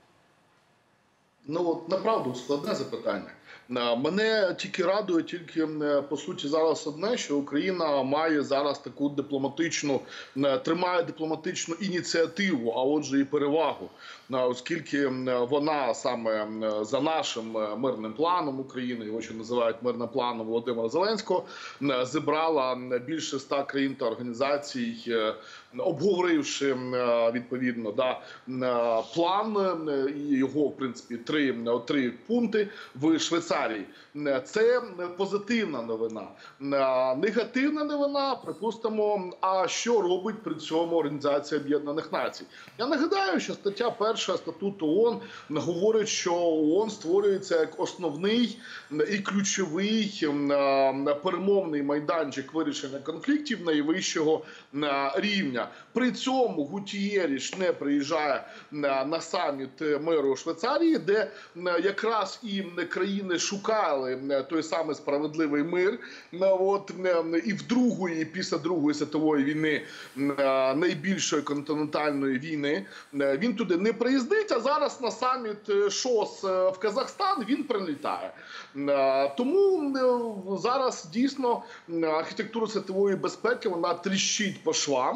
Ну, от направду складне запитання. Е, Мене тільки радує, тільки е, по суті зараз одне, що Україна має зараз таку дипломатичну, е, тримає дипломатичну ініціативу, а отже і перевагу, Е, оскільки е, вона саме е, за нашим е, мирним планом України, його ще називають мирним планом Володимира Зеленського, е, зібрала е, більше ста країн та організацій, е, обговоривши е, відповідно да, е, план е, і його, в принципі, три, е, три пункти в Швейцарії. Е, Це позитивна новина. Е, Негативна новина, припустимо, а що робить при цьому Організація Об'єднаних Націй? Я нагадаю, що стаття перша статуту ООН говорить, що ООН створюється як основний і ключовий е, перемовний майданчик вирішення конфліктів найвищого е, рівня. При цьому Гутієріш не приїжджає на, на саміт миру у Швейцарії, де е, якраз і країни шукали е, той самий справедливий мир. Е, От, е, і в другої, і після Другої світової війни, е, найбільшої континентальної війни, е, він туди не приїздить, а зараз на саміт е, ШОС е, в Казахстан він прилітає. Е, Тому е, зараз дійсно е, архітектура світової безпеки, вона тріщить по швам.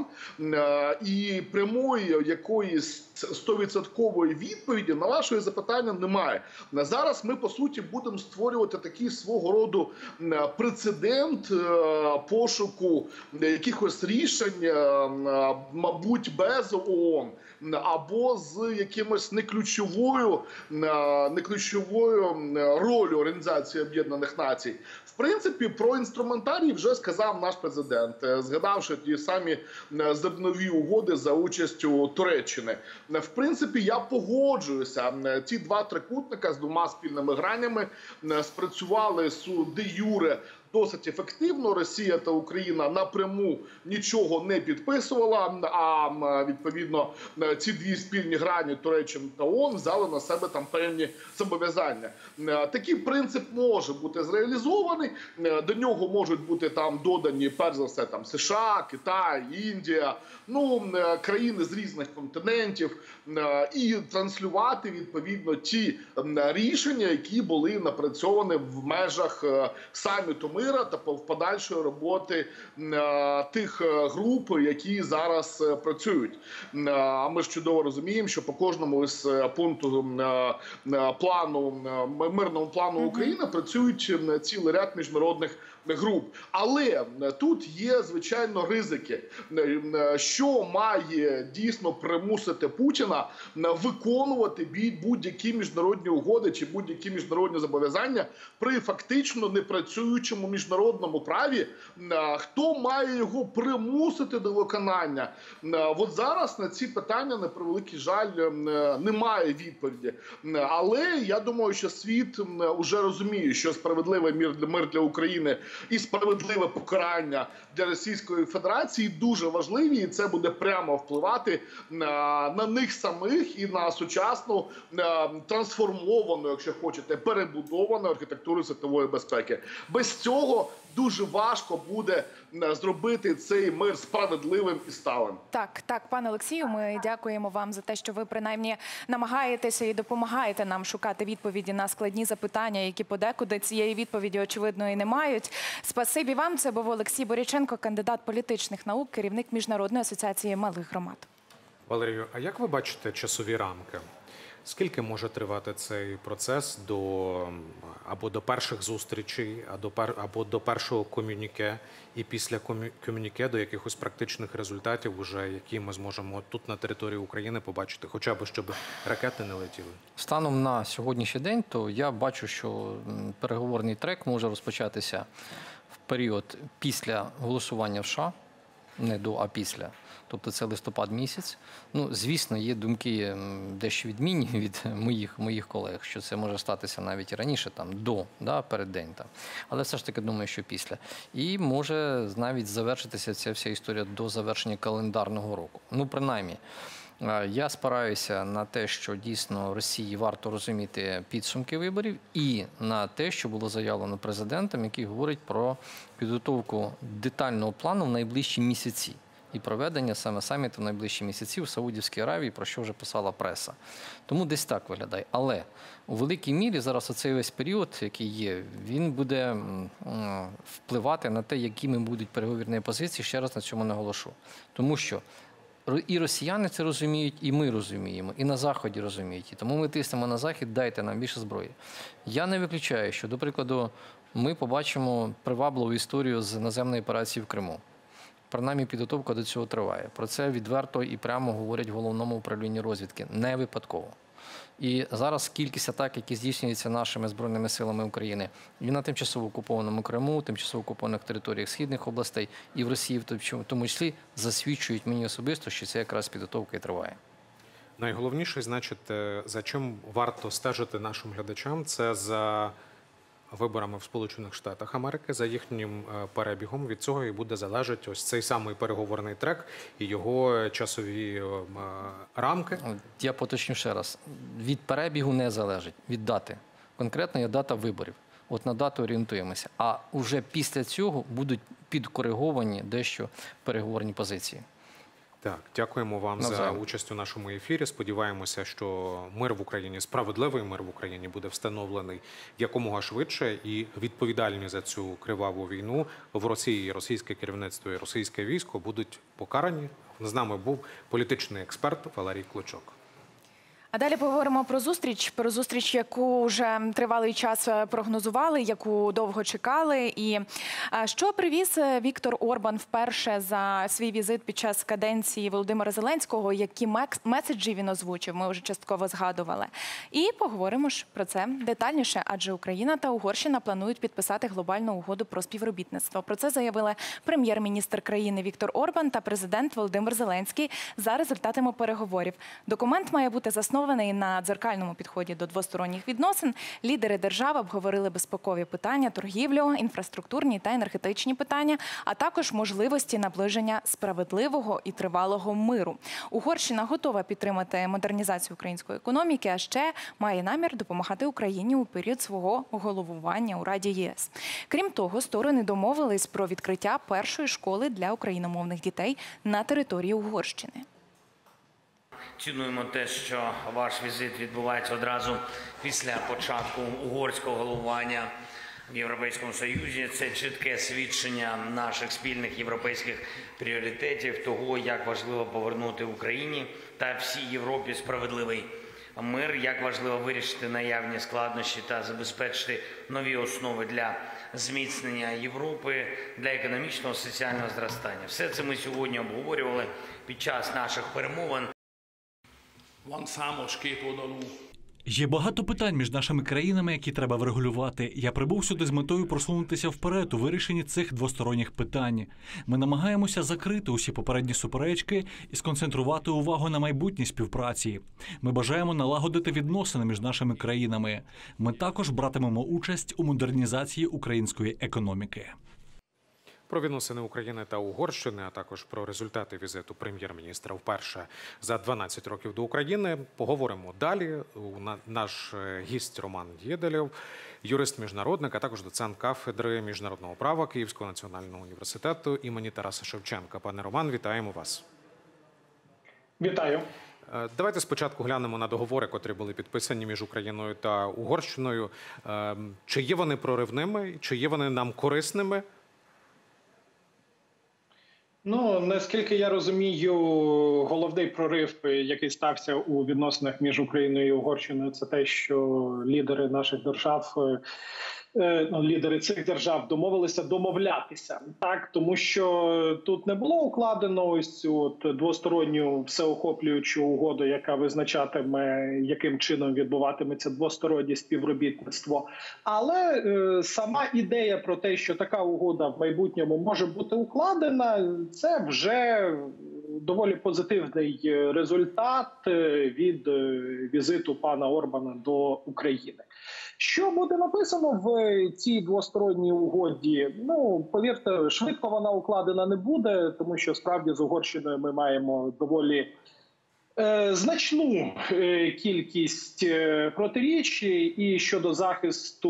Е, І прямої якоїсь стовідсоткової відповіді на ваше запитання немає. На зараз ми, по суті, будемо створювати такий свого роду е, прецедент е, пошуку якихось рішень, е, мабуть, без ООН, або з якимось неключовою, е, неключовою ролью Організації Об'єднаних Націй. В принципі, про інструментарій вже сказав наш президент, згадавши ті самі зернові угоди за участю Туреччини. В принципі, я погоджуюся. Ці два трикутника з двома спільними гранями спрацювали де юре досить ефективно. Росія та Україна напряму нічого не підписувала, а відповідно ці дві спільні грані Туреччина та ООН взяли на себе там певні зобов'язання. Такий принцип може бути зреалізований. До нього можуть бути там додані, перш за все, там США, Китай, Індія, ну країни з різних континентів, і транслювати відповідно ті рішення, які були напрацьовані в межах саміту мира та подальшої роботи е, тих груп, які зараз е, працюють. Е, а ми ж чудово розуміємо, що по кожному з пункту е, плану, е, мирного плану України працюють цілий ряд міжнародних груп. Але тут є, звичайно, ризики. Що має дійсно примусити Путіна виконувати будь-які міжнародні угоди чи будь-які міжнародні зобов'язання при фактично непрацюючому міжнародному праві? Хто має його примусити до виконання? От зараз на ці питання, на превеликий жаль, немає відповіді. Але я думаю, що світ вже розуміє, що справедливий мир для України і справедливе покарання для Російської Федерації дуже важливі, і це буде прямо впливати на, на них самих і на сучасну трансформовану, якщо хочете, перебудовану архітектуру світової безпеки. Без цього дуже важко буде зробити цей мир справедливим і сталим. Так, так, пане Олексію, ми дякуємо вам за те, що ви принаймні намагаєтеся і допомагаєте нам шукати відповіді на складні запитання, які подекуди цієї відповіді, очевидно, і не мають. Спасибі вам. Це був Олексій Боряченко, кандидат політичних наук, керівник Міжнародної асоціації малих громад. Валерію, а як ви бачите часові рамки? Скільки може тривати цей процес до або до перших зустрічей, або до, пер, або до першого комюніке, і після комюніке до якихось практичних результатів, уже які ми зможемо тут на території України побачити, хоча б щоб ракети не летіли? Станом на сьогоднішній день, то я бачу, що переговорний трек може розпочатися в період після голосування в США, не до, а після. Тобто це листопад місяць. Ну, звісно, є думки дещо відмінні від моїх, моїх колег, що це може статися навіть і раніше, там, до, да, переддень. Там. Але все ж таки думаю, що після. І може навіть завершитися ця вся історія до завершення календарного року. Ну, принаймні, я спираюся на те, що дійсно Росії варто розуміти підсумки виборів, і на те, що було заявлено президентом, який говорить про підготовку детального плану в найближчі місяці. І проведення саме саміту в найближчі місяці в Саудівській Аравії, про що вже писала преса. Тому десь так виглядає. Але у великій мірі зараз оцей весь період, який є, він буде впливати на те, якими будуть переговірні позиції, ще раз на цьому наголошу. Тому що і росіяни це розуміють, і ми розуміємо, і на Заході розуміють. І тому ми тиснемо на Захід, дайте нам більше зброї. Я не виключаю, що, до прикладу, ми побачимо привабливу історію з наземної операції в Криму. Принаймні, підготовка до цього триває. Про це відверто і прямо говорять в Головному управлінні розвідки. Не випадково. І зараз кількість атак, які здійснюються нашими Збройними силами України і на тимчасово окупованому Криму, тимчасово окупованих територіях східних областей, і в Росії в тому числі, засвідчують мені особисто, що це якраз підготовка і триває. Найголовніше, значить, за чим варто стежити нашим глядачам, це за виборами в Сполучених Штатах Америки, за їхнім перебігом. Від цього і буде залежати ось цей самий переговорний трек і його часові рамки. Я поточню ще раз. Від перебігу не залежить, від дати. Конкретно є дата виборів. От на дату орієнтуємося. А вже після цього будуть підкориговані дещо переговорні позиції. Так, дякуємо вам Навзаєм. за участь у нашому ефірі. Сподіваємося, що мир в Україні, справедливий мир в Україні буде встановлений якомога швидше, і відповідальні за цю криваву війну в Росії, російське керівництво і російське військо будуть покарані. З нами був політичний експерт Валерій Клочок. А далі поговоримо про зустріч, про зустріч, яку вже тривалий час прогнозували, яку довго чекали. І що привіз Віктор Орбан вперше за свій візит під час каденції Володимира Зеленського, які меседжі він озвучив, ми вже частково згадували. І поговоримо ж про це детальніше, адже Україна та Угорщина планують підписати глобальну угоду про співробітництво. Про це заявили прем'єр-міністр країни Віктор Орбан та президент Володимир Зеленський за результатами переговорів. Документ має бути заснований на дзеркальному підході до двосторонніх відносин. Лідери держав обговорили безпекові питання, торгівлю, інфраструктурні та енергетичні питання, а також можливості наближення справедливого і тривалого миру. Угорщина готова підтримати модернізацію української економіки, а ще має намір допомагати Україні у період свого головування у Раді ЄС. Крім того, сторони домовились про відкриття першої школи для україномовних дітей на території Угорщини. Цінуємо те, що ваш візит відбувається одразу після початку угорського головування в Європейському Союзі. Це чітке свідчення наших спільних європейських пріоритетів, того, як важливо повернути Україні та всій Європі справедливий мир, як важливо вирішити наявні складнощі та забезпечити нові основи для зміцнення Європи, для економічного, соціального зростання. Все це ми сьогодні обговорювали під час наших перемовин. Є багато питань між нашими країнами, які треба врегулювати. Я прибув сюди з метою просунутися вперед у вирішенні цих двосторонніх питань. Ми намагаємося закрити усі попередні суперечки і сконцентрувати увагу на майбутній співпраці. Ми бажаємо налагодити відносини між нашими країнами. Ми також братимемо участь у модернізації української економіки. Про відносини України та Угорщини, а також про результати візиту прем'єр-міністра вперше за дванадцять років до України поговоримо далі. Наш гість Роман Єделєв, юрист-міжнародник, а також доцент кафедри міжнародного права Київського національного університету імені Тараса Шевченка. Пане Роман, вітаємо вас. Вітаю. Давайте спочатку глянемо на договори, котрі були підписані між Україною та Угорщиною. Чи є вони проривними, чи є вони нам корисними? Ну, наскільки я розумію, головний прорив, який стався у відносинах між Україною і Угорщиною, це те, що лідери наших держав, ну, лідери цих держав домовилися домовлятися, так, тому що тут не було укладено ось цю от двосторонню всеохоплюючу угоду, яка визначатиме, яким чином відбуватиметься двостороннє співробітництво. Але е, сама ідея про те, що така угода в майбутньому може бути укладена, це вже доволі позитивний результат від візиту пана Орбана до України. Що буде написано в цій двосторонній угоді? Ну, повірте, швидко вона укладена не буде, тому що справді з Угорщиною ми маємо доволі е, значну е, кількість е, протиріч і щодо захисту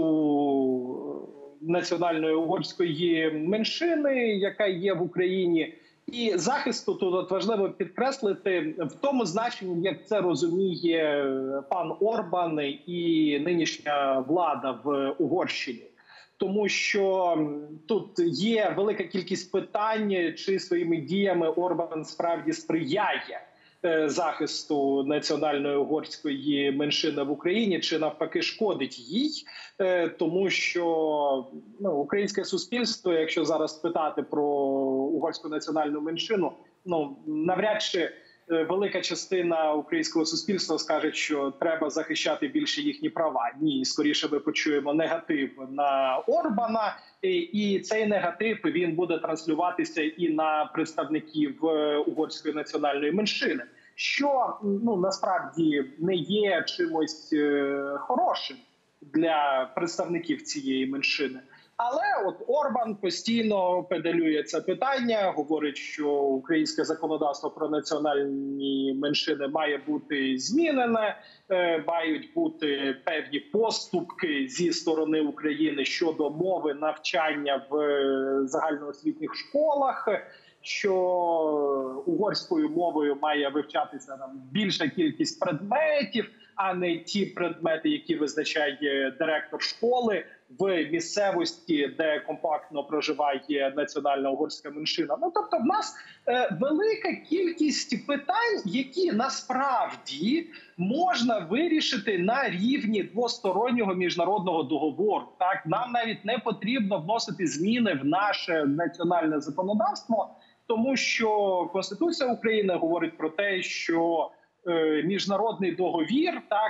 національної угорської меншини, яка є в Україні. І захисту тут от важливо підкреслити в тому значенні, як це розуміє пан Орбан і нинішня влада в Угорщині. Тому що тут є велика кількість питань, чи своїми діями Орбан справді сприяє захисту національної угорської меншини в Україні, чи навпаки шкодить їй, тому що ну, українське суспільство, якщо зараз питати про угорську національну меншину, ну навряд чи велика частина українського суспільства скаже, що треба захищати більше їхні права. Ні, скоріше ми почуємо негатив на Орбана, і цей негатив він буде транслюватися і на представників угорської національної меншини, що ну насправді не є чимось хорошим для представників цієї меншини. Але от Орбан постійно педалює це питання, говорить, що українське законодавство про національні меншини має бути змінене, мають бути певні поступки зі сторони України щодо мови навчання в загальноосвітніх школах, що угорською мовою має вивчатися там більша кількість предметів, а не ті предмети, які визначає директор школи в місцевості, де компактно проживає національна угорська меншина. Ну, тобто в нас е, велика кількість питань, які насправді можна вирішити на рівні двостороннього міжнародного договору. Так, нам навіть не потрібно вносити зміни в наше національне законодавство, тому що Конституція України говорить про те, що міжнародний договір, так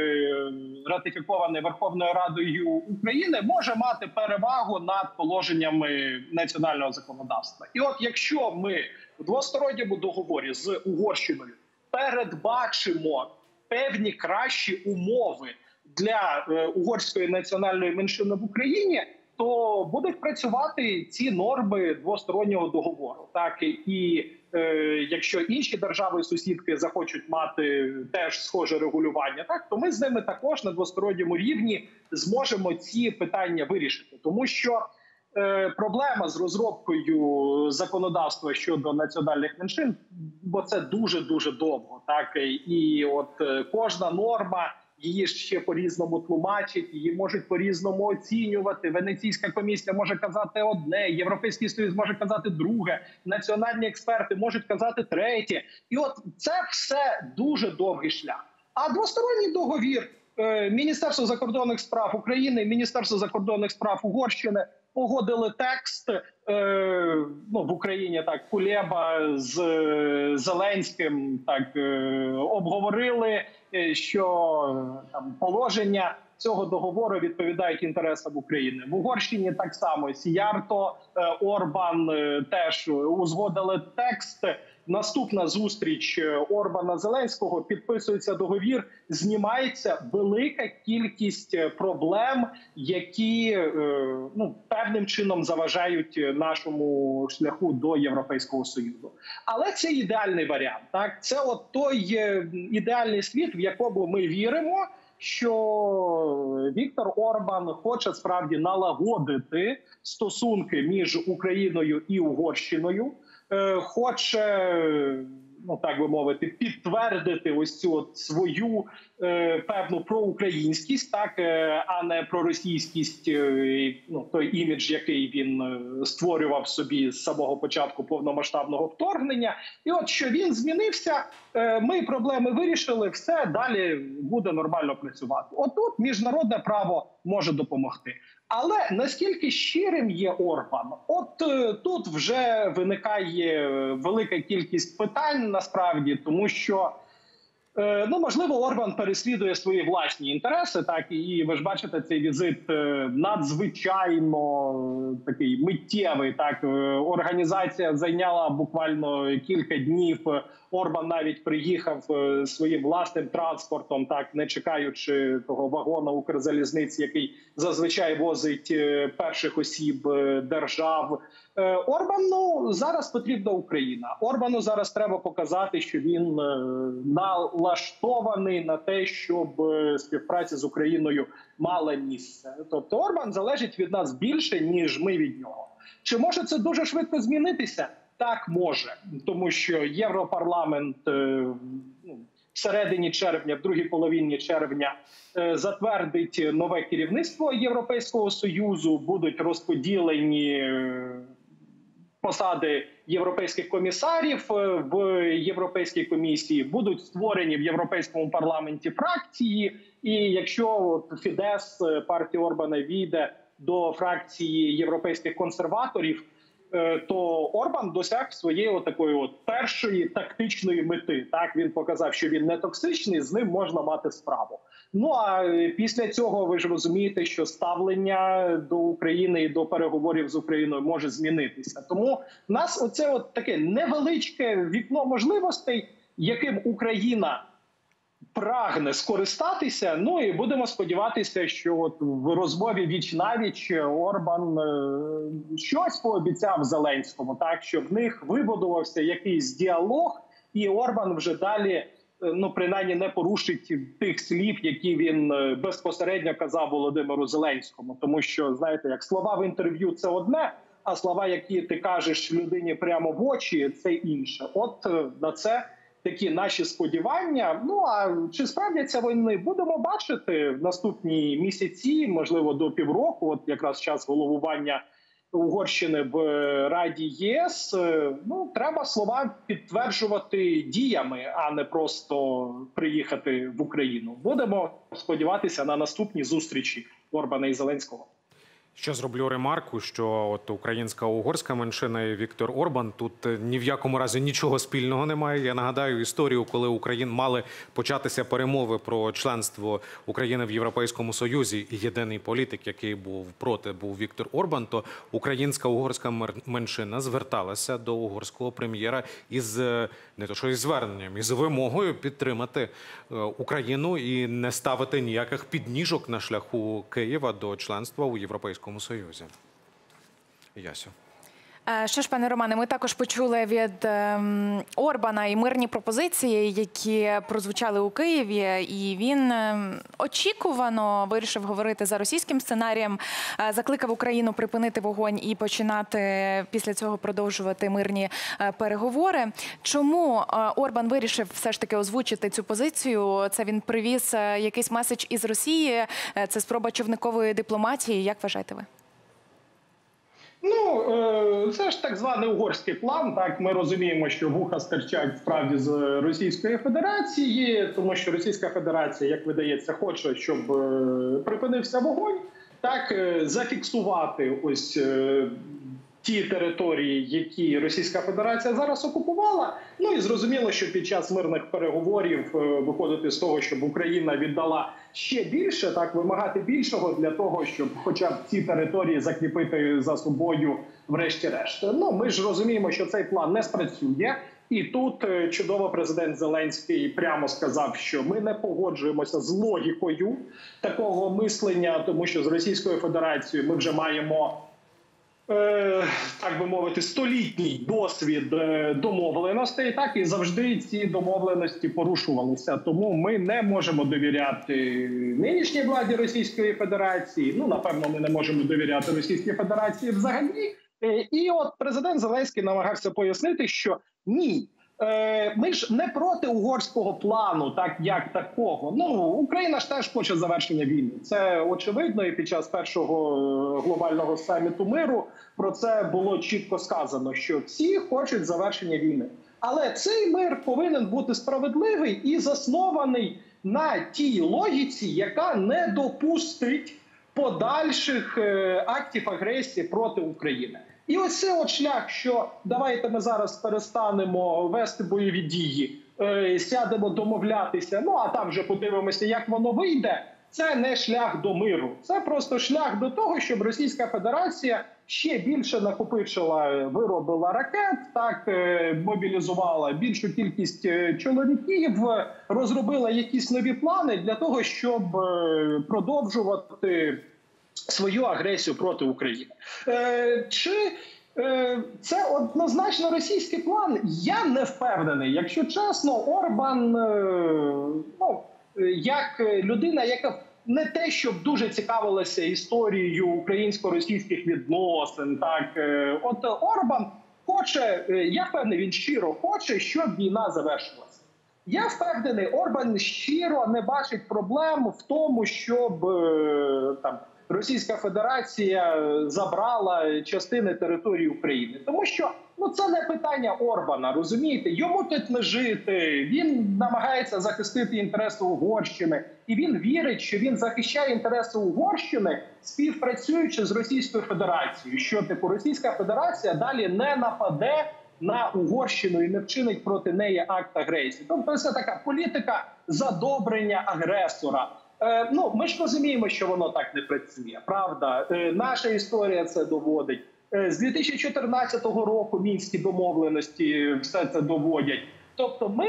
ратифікований Верховною Радою України, може мати перевагу над положеннями національного законодавства. І от якщо ми в двосторонньому договорі з Угорщиною передбачимо певні кращі умови для угорської національної меншини в Україні, то будуть працювати ці норми двостороннього договору. Так і е, якщо інші держави-сусідки захочуть мати теж схоже регулювання, так то ми з ними також на двосторонньому рівні зможемо ці питання вирішити, тому що е, проблема з розробкою законодавства щодо національних меншин, бо це дуже дуже довго, так і от е, кожна норма. Її ще по-різному тлумачать, її можуть по-різному оцінювати. Венеційська комісія може казати одне, Європейський Союз може казати друге, національні експерти можуть казати третє. І от це все дуже довгий шлях. А двосторонній договір Міністерство закордонних справ України, Міністерство закордонних справ Угорщини погодили текст, е, ну, в Україні так Кулеба з Зеленським так е, обговорили, що там положення цього договору відповідають інтересам України. В Угорщині так само Сіярто, е, Орбан е, теж узгодили текст. Наступна зустріч Орбана-Зеленського, підписується договір, знімається велика кількість проблем, які ну, певним чином заважають нашому шляху до Європейського Союзу. Але це ідеальний варіант. Так? Це от той ідеальний світ, в якому ми віримо, що Віктор Орбан хоче справді налагодити стосунки між Україною і Угорщиною, хоче, ну так би мовити, підтвердити ось цю от свою певну проукраїнськість, так, а не проросійськість, ну, той імідж, який він створював собі з самого початку повномасштабного вторгнення. І от що він змінився, ми проблеми вирішили, все, далі буде нормально працювати. Отут міжнародне право може допомогти. Але наскільки щирим є Орбан, от тут вже виникає велика кількість питань насправді, тому що ну, можливо, Орбан переслідує свої власні інтереси, так, і ви ж бачите, цей візит надзвичайно такий миттєвий, так, організація зайняла буквально кілька днів, Орбан навіть приїхав своїм власним транспортом, так, не чекаючи того вагона Укрзалізниці, який зазвичай возить перших осіб держав. Орбану зараз потрібна Україна. Орбану зараз треба показати, що він налаштований на те, щоб співпраця з Україною мала місце. Тобто Орбан залежить від нас більше, ніж ми від нього. Чи може це дуже швидко змінитися? Так, може. Тому що Європарламент в середині червня, в другій половині червня затвердить нове керівництво Європейського Союзу, будуть розподілені посади європейських комісарів в Європейській комісії, будуть створені в Європейському парламенті фракції, і якщо Фідес, партія Орбана, війде до фракції європейських консерваторів, то Орбан досяг своєї такої от першої тактичної мети. Так, він показав, що він не токсичний, з ним можна мати справу. Ну а після цього ви ж розумієте, що ставлення до України і до переговорів з Україною може змінитися. Тому в нас оце от таке невеличке вікно можливостей, яким Україна прагне скористатися. Ну і будемо сподіватися, що от в розмові віч-навіч Орбан е, щось пообіцяв Зеленському, так, що в них вибудувався якийсь діалог, і Орбан вже далі, ну, принаймні, не порушить тих слів, які він безпосередньо казав Володимиру Зеленському. Тому що, знаєте, як слова в інтерв'ю – це одне, а слова, які ти кажеш людині прямо в очі – це інше. От на це такі наші сподівання. Ну, а чи справдяться вони, будемо бачити в наступні місяці, можливо, до півроку, от якраз час головування Угорщини в Раді ЄС. Ну, треба слова підтверджувати діями, а не просто приїхати в Україну. Будемо сподіватися на наступні зустрічі Орбана і Зеленського. Ще зроблю ремарку, що от українська угорська меншина і Віктор Орбан тут ні в якому разі нічого спільного немає. Я нагадаю історію, коли Україн мали початися перемови про членство України в Європейському Союзі, і єдиний політик, який був проти, був Віктор Орбан, то українська угорська меншина зверталася до угорського прем'єра із не то що із зверненням, із вимогою підтримати Україну і не ставити ніяких підніжок на шляху Києва до членства у Європейському Союзі. Ясю. Що ж, пане Романе, ми також почули від ем, Орбана і мирні пропозиції, які прозвучали у Києві, і він ем, очікувано вирішив говорити за російським сценарієм, е, закликав Україну припинити вогонь і починати після цього продовжувати мирні е, переговори. Чому е, Орбан вирішив все ж таки озвучити цю позицію? Це він привіз е, якийсь меседж із Росії, е, це спроба човникової дипломатії, як вважаєте ви? Ну, це ж так званий угорський план. Так, ми розуміємо, що вуха стирчать справді з Російської Федерації, тому що Російська Федерація, як видається, хоче, щоб припинився вогонь, так, зафіксувати ось ті території, які Російська Федерація зараз окупувала. Ну і зрозуміло, що під час мирних переговорів виходити з того, щоб Україна віддала ще більше, так, вимагати більшого для того, щоб хоча б ці території закріпити за собою врешті-решт. Ну, ми ж розуміємо, що цей план не спрацює. І тут чудово президент Зеленський прямо сказав, що ми не погоджуємося з логікою такого мислення, тому що з Російською Федерацією ми вже маємо, так би мовити, столітній досвід домовленостей, так, і завжди ці домовленості порушувалися. Тому ми не можемо довіряти нинішній владі Російської Федерації, ну, напевно, ми не можемо довіряти Російській Федерації взагалі. І от президент Зеленський намагався пояснити, що ні, Ми ж не проти угорського плану, так як такого. Ну, Україна ж теж хоче завершення війни. Це очевидно, і під час першого глобального саміту миру про це було чітко сказано, що всі хочуть завершення війни. Але цей мир повинен бути справедливий і заснований на тій логіці, яка не допустить подальших актів агресії проти України. І ось цей от шлях, що давайте ми зараз перестанемо вести бойові дії, е, сядемо домовлятися, ну а там вже подивимося, як воно вийде, це не шлях до миру. Це просто шлях до того, щоб Російська Федерація ще більше накопичила, виробила ракет, так, е, мобілізувала більшу кількість чоловіків, розробила якісь нові плани для того, щоб е, продовжувати свою агресію проти України. Е, чи е, це однозначно російський план? Я не впевнений. Якщо чесно, Орбан, е, ну, як людина, яка не те, щоб дуже цікавилася історією українсько-російських відносин, так, е, от Орбан хоче, е, я впевнений, він щиро хоче, щоб війна завершилася. Я впевнений, Орбан щиро не бачить проблем в тому, щоб е, там Російська Федерація забрала частини території України. Тому що ну, це не питання Орбана, розумієте? Йому тут не жити, він намагається захистити інтереси Угорщини. І він вірить, що він захищає інтереси Угорщини, співпрацюючи з Російською Федерацією. Що типу Російська Федерація далі не нападе на Угорщину і не вчинить проти неї акт агресії. Тобто це така політика задобрення агресора. Е, ну, ми ж розуміємо, що воно так не працює, правда? Е, наша історія це доводить. Е, з дві тисячі чотирнадцятого року мінські домовленості все це доводять. Тобто ми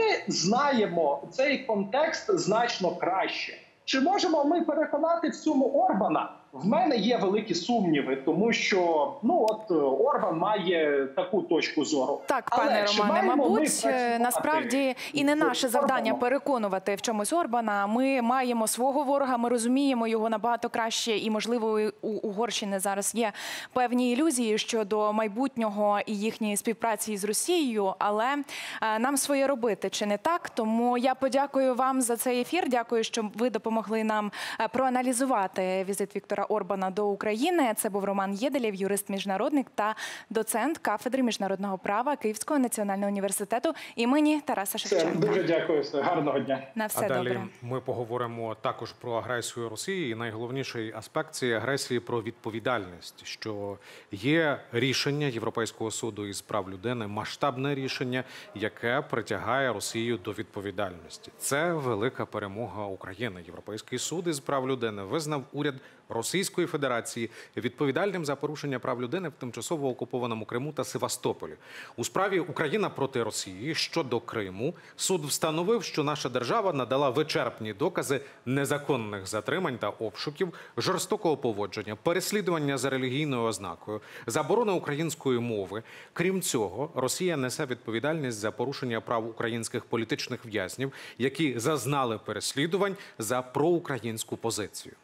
знаємо цей контекст значно краще. Чи можемо ми переконати в цьому Орбана? В мене є великі сумніви, тому що ну от Орбан має таку точку зору. Так, пане Але, Романе, мабуть, працювати... насправді і не наше завдання переконувати в чомусь Орбана. Ми маємо свого ворога, ми розуміємо його набагато краще, і, можливо, у Угорщини зараз є певні ілюзії щодо майбутнього і їхньої співпраці з Росією, але нам своє робити, чи не так? Тому я подякую вам за цей ефір, дякую, що ви допомогли нам проаналізувати візит Віктора Орбана до України. Це був Роман Єделєв, юрист-міжнародник та доцент кафедри міжнародного права Київського національного університету імені Тараса Шевченка. Дуже дякую. Гарного дня. На все а далі добре. Ми поговоримо також про агресію Росії. І найголовніший аспект цієї агресії – про відповідальність, що є рішення Європейського суду із прав людини, масштабне рішення, яке притягає Росію до відповідальності. Це велика перемога України. Європейський суд із прав людини визнав уряд Російської Федерації відповідальним за порушення прав людини в тимчасово окупованому Криму та Севастополі. У справі «Україна проти Росії» щодо Криму суд встановив, що наша держава надала вичерпні докази незаконних затримань та обшуків, жорстокого поводження, переслідування за релігійною ознакою, заборони української мови. Крім цього, Росія несе відповідальність за порушення прав українських політичних в'язнів, які зазнали переслідувань за проукраїнську позицію.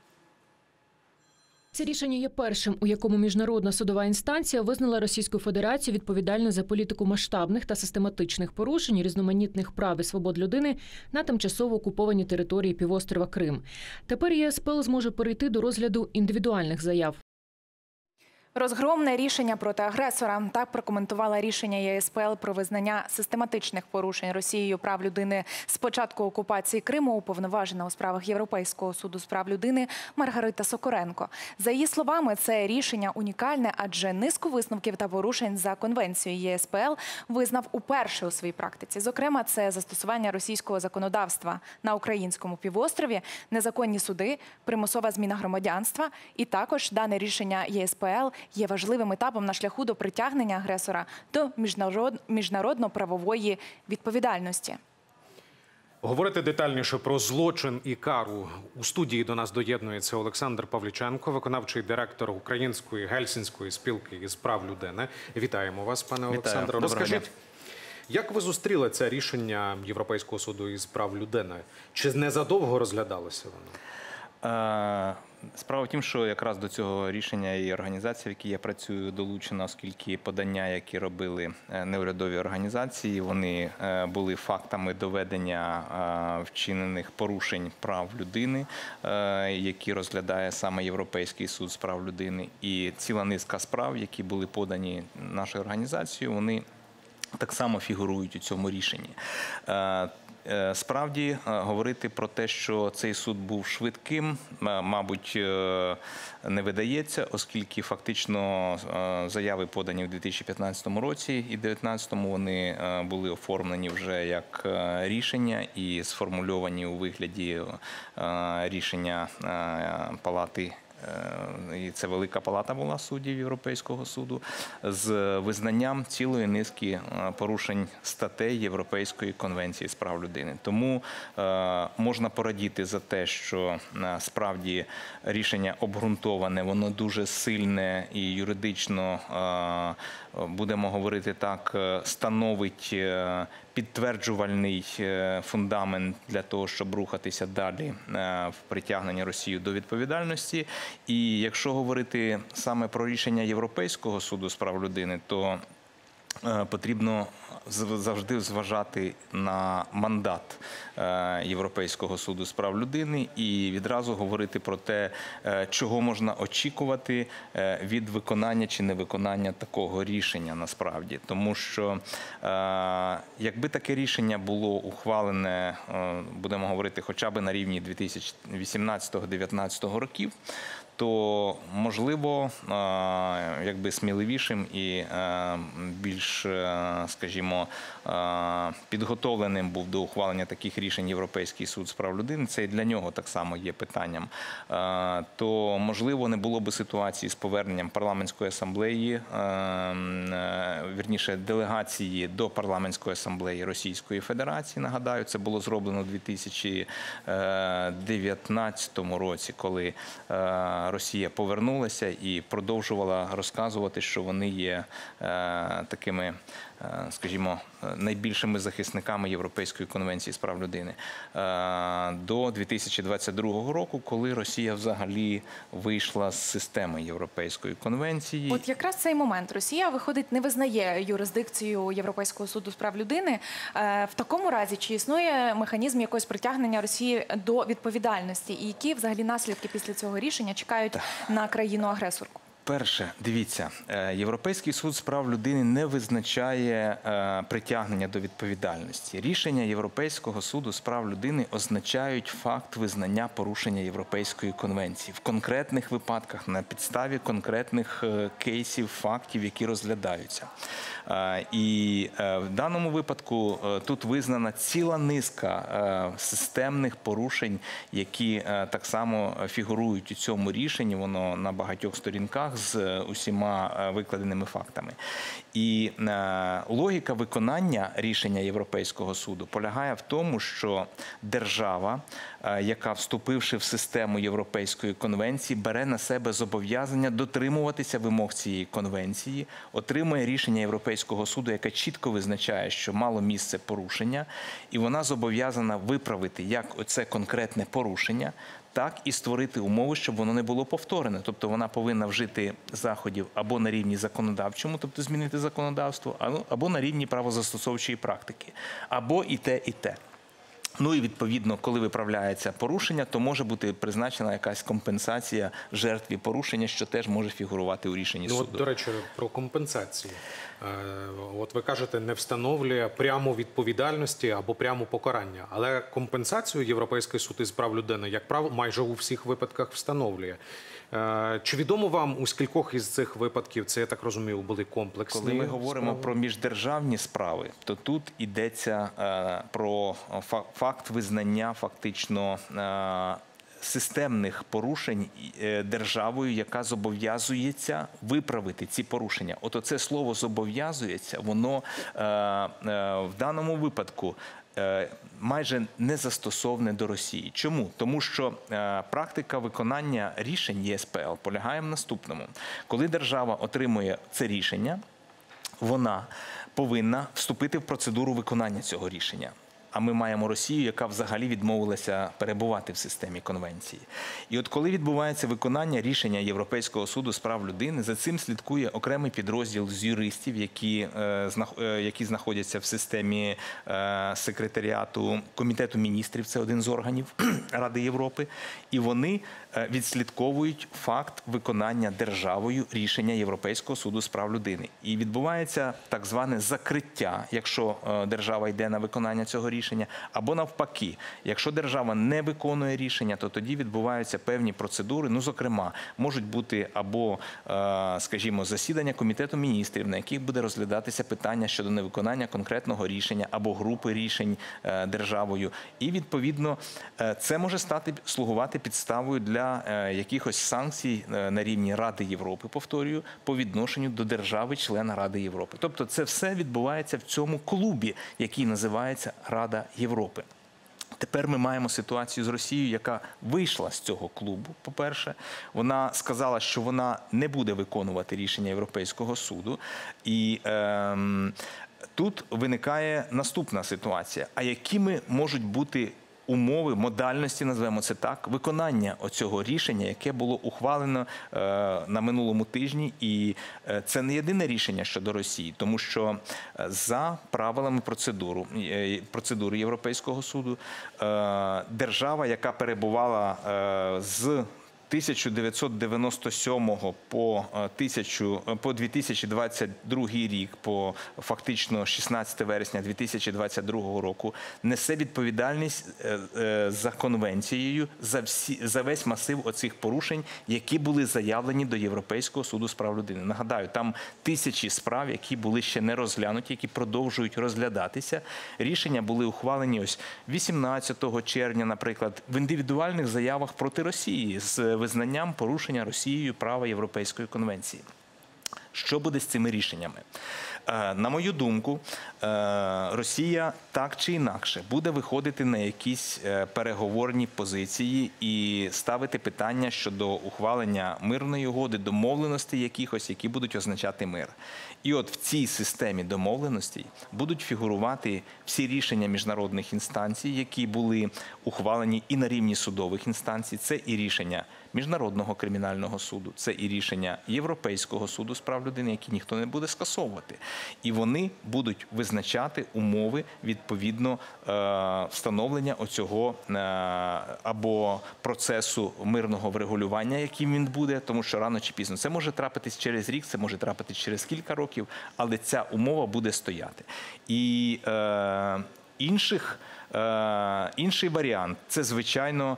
Це рішення є першим, у якому міжнародна судова інстанція визнала Російську Федерацію відповідальною за політику масштабних та систематичних порушень різноманітних прав і свобод людини на тимчасово окупованій території півострова Крим. Тепер ЄСПЛ зможе перейти до розгляду індивідуальних заяв. Розгромне рішення проти агресора. Так прокоментувала рішення ЄСПЛ про визнання систематичних порушень Росією прав людини з початку окупації Криму уповноважена у справах Європейського суду з прав людини Маргарита Сокоренко. За її словами, це рішення унікальне, адже низку висновків та порушень за конвенцією ЄСПЛ визнав уперше у своїй практиці. Зокрема, це застосування російського законодавства на українському півострові, незаконні суди, примусова зміна громадянства. І також дане рішення ЄСПЛ є важливим етапом на шляху до притягнення агресора до міжнародно-правової відповідальності. Говорити детальніше про злочин і кару у студії до нас доєднується Олександр Павліченко, виконавчий директор Української Гельсінської спілки із прав людини. Вітаємо вас, пане Олександре. Розкажіть, як ви зустріли це рішення Європейського суду із прав людини? Чи незадовго розглядалося воно? Е, Справа в тім, що якраз до цього рішення і організація, в якій я працюю, долучена, оскільки подання, які робили неурядові організації, вони були фактами доведення вчинених порушень прав людини, які розглядає саме Європейський суд з прав людини. І ціла низка справ, які були подані нашою організацією, вони так само фігурують у цьому рішенні. Справді, говорити про те, що цей суд був швидким, мабуть, не видається, оскільки фактично заяви подані в дві тисячі п'ятнадцятому році і дві тисячі дев'ятнадцятому вони були оформлені вже як рішення і сформульовані у вигляді рішення Палати. І це Велика Палата була суддів Європейського суду з визнанням цілої низки порушень статей Європейської конвенції з прав людини. Тому можна порадіти за те, що справді рішення обґрунтоване, воно дуже сильне і юридично, будемо говорити так, становить підтверджувальний фундамент для того, щоб рухатися далі в притягненні Росії до відповідальності. І якщо говорити саме про рішення Європейського суду з прав людини, то потрібно завжди зважати на мандат Європейського суду з прав людини і відразу говорити про те, чого можна очікувати від виконання чи невиконання такого рішення насправді. Тому що якби таке рішення було ухвалене, будемо говорити, хоча б на рівні дві тисячі вісімнадцятого - дві тисячі дев'ятнадцятого років, то, можливо, якби сміливішим і більш, скажімо, підготовленим був до ухвалення таких рішень Європейський суд з прав людини, це і для нього так само є питанням, то, можливо, не було б ситуації з поверненням парламентської асамблеї, вірніше, делегації до парламентської асамблеї Російської Федерації, нагадаю, це було зроблено у дві тисячі дев'ятнадцятому році, коли Росія повернулася і продовжувала розказувати, що вони є такими, скажімо, найбільшими захисниками Європейської конвенції з прав людини. До дві тисячі двадцять другого року, коли Росія взагалі вийшла з системи Європейської конвенції. От якраз цей момент. Росія, виходить, не визнає юрисдикцію Європейського суду з прав людини. В такому разі, чи існує механізм якогось притягнення Росії до відповідальності? І які взагалі наслідки після цього рішення чекають на країну-агресорку? Перше, дивіться, Європейський суд з прав людини не визначає притягнення до відповідальності. Рішення Європейського суду з прав людини означають факт визнання порушення Європейської конвенції в конкретних випадках, на підставі конкретних кейсів, фактів, які розглядаються. І в даному випадку тут визнана ціла низка системних порушень, які так само фігурують у цьому рішенні, воно на багатьох сторінках з усіма викладеними фактами. І логіка виконання рішення Європейського суду полягає в тому, що держава, яка, вступивши в систему Європейської конвенції, бере на себе зобов'язання дотримуватися вимог цієї конвенції, отримує рішення Європейського суду, яке чітко визначає, що мало місце порушення, і вона зобов'язана виправити як оце конкретне порушення, так і створити умови, щоб воно не було повторене. Тобто вона повинна вжити заходів або на рівні законодавчому, тобто змінити законодавство, або на рівні правозастосовчої практики, або і те, і те. Ну і відповідно, коли виправляється порушення, то може бути призначена якась компенсація жертві порушення, що теж може фігурувати у рішенні ну, суду. От, до речі, про компенсацію. От ви кажете, не встановлює пряму відповідальності або пряму покарання. Але компенсацію Європейський суд із прав людини, як правило, майже у всіх випадках встановлює. Чи відомо вам, у скількох із цих випадків, це, я так розумію, були комплексні Коли ми говоримо справи? про міждержавні справи, то тут йдеться про факт визнання фактично системних порушень державою, яка зобов'язується виправити ці порушення. От оце слово «зобов'язується», воно в даному випадку майже не застосоване до Росії. Чому? Тому що практика виконання рішень Є С П Л полягає в наступному. Коли держава отримує це рішення, вона повинна вступити в процедуру виконання цього рішення. а ми маємо Росію, яка взагалі відмовилася перебувати в системі конвенції. І от коли відбувається виконання рішення Європейського суду з прав людини, за цим слідкує окремий підрозділ з юристів, які, е, знах, е, які знаходяться в системі е, секретаріату Комітету міністрів, це один з органів Ради Європи, і вони е, відслідковують факт виконання державою рішення Європейського суду з прав людини. І відбувається так зване закриття, якщо е, держава йде на виконання цього рішення, або навпаки, якщо держава не виконує рішення, то тоді відбуваються певні процедури, ну, зокрема, можуть бути або, скажімо, засідання Комітету міністрів, на яких буде розглядатися питання щодо невиконання конкретного рішення або групи рішень державою. І, відповідно, це може стати, слугувати підставою для якихось санкцій на рівні Ради Європи, повторюю, по відношенню до держави-члена Ради Європи. Тобто це все відбувається в цьому клубі, який називається Рада Європи. Тепер ми маємо ситуацію з Росією, яка вийшла з цього клубу, по-перше. Вона сказала, що вона не буде виконувати рішення Європейського суду. І е, тут виникає наступна ситуація. А якими можуть бути умови, модальності, назвемо це так, виконання оцього рішення, яке було ухвалено е, на минулому тижні. І е, це не єдине рішення щодо Росії, тому що за правилами процедуру, е, процедури Європейського суду е, держава, яка перебувала е, з тисяча дев'ятсот дев'яносто сьомого по, по дві тисячі двадцять другий рік, по фактично шістнадцяте вересня дві тисячі двадцять другого року, несе відповідальність за конвенцією, за, всі, за весь масив оцих порушень, які були заявлені до Європейського суду з прав людини. Нагадаю, там тисячі справ, які були ще не розглянуті, які продовжують розглядатися. Рішення були ухвалені ось вісімнадцятого червня, наприклад, в індивідуальних заявах проти Росії з визнанням порушення Росією права Європейської конвенції. Що буде з цими рішеннями? На мою думку, Росія так чи інакше буде виходити на якісь переговорні позиції і ставити питання щодо ухвалення мирної угоди, домовленостей якихось, які будуть означати мир. І от в цій системі домовленостей будуть фігурувати всі рішення міжнародних інстанцій, які були ухвалені і на рівні судових інстанцій. Це і рішення Міжнародного кримінального суду, це і рішення Європейського суду з прав людини, які ніхто не буде скасовувати. І вони будуть визначати умови відповідно встановлення оцього або процесу мирного врегулювання, яким він буде, тому що рано чи пізно це може трапитись через рік, це може трапитись через кілька років, але ця умова буде стояти. І е, інших Інший варіант – це, звичайно,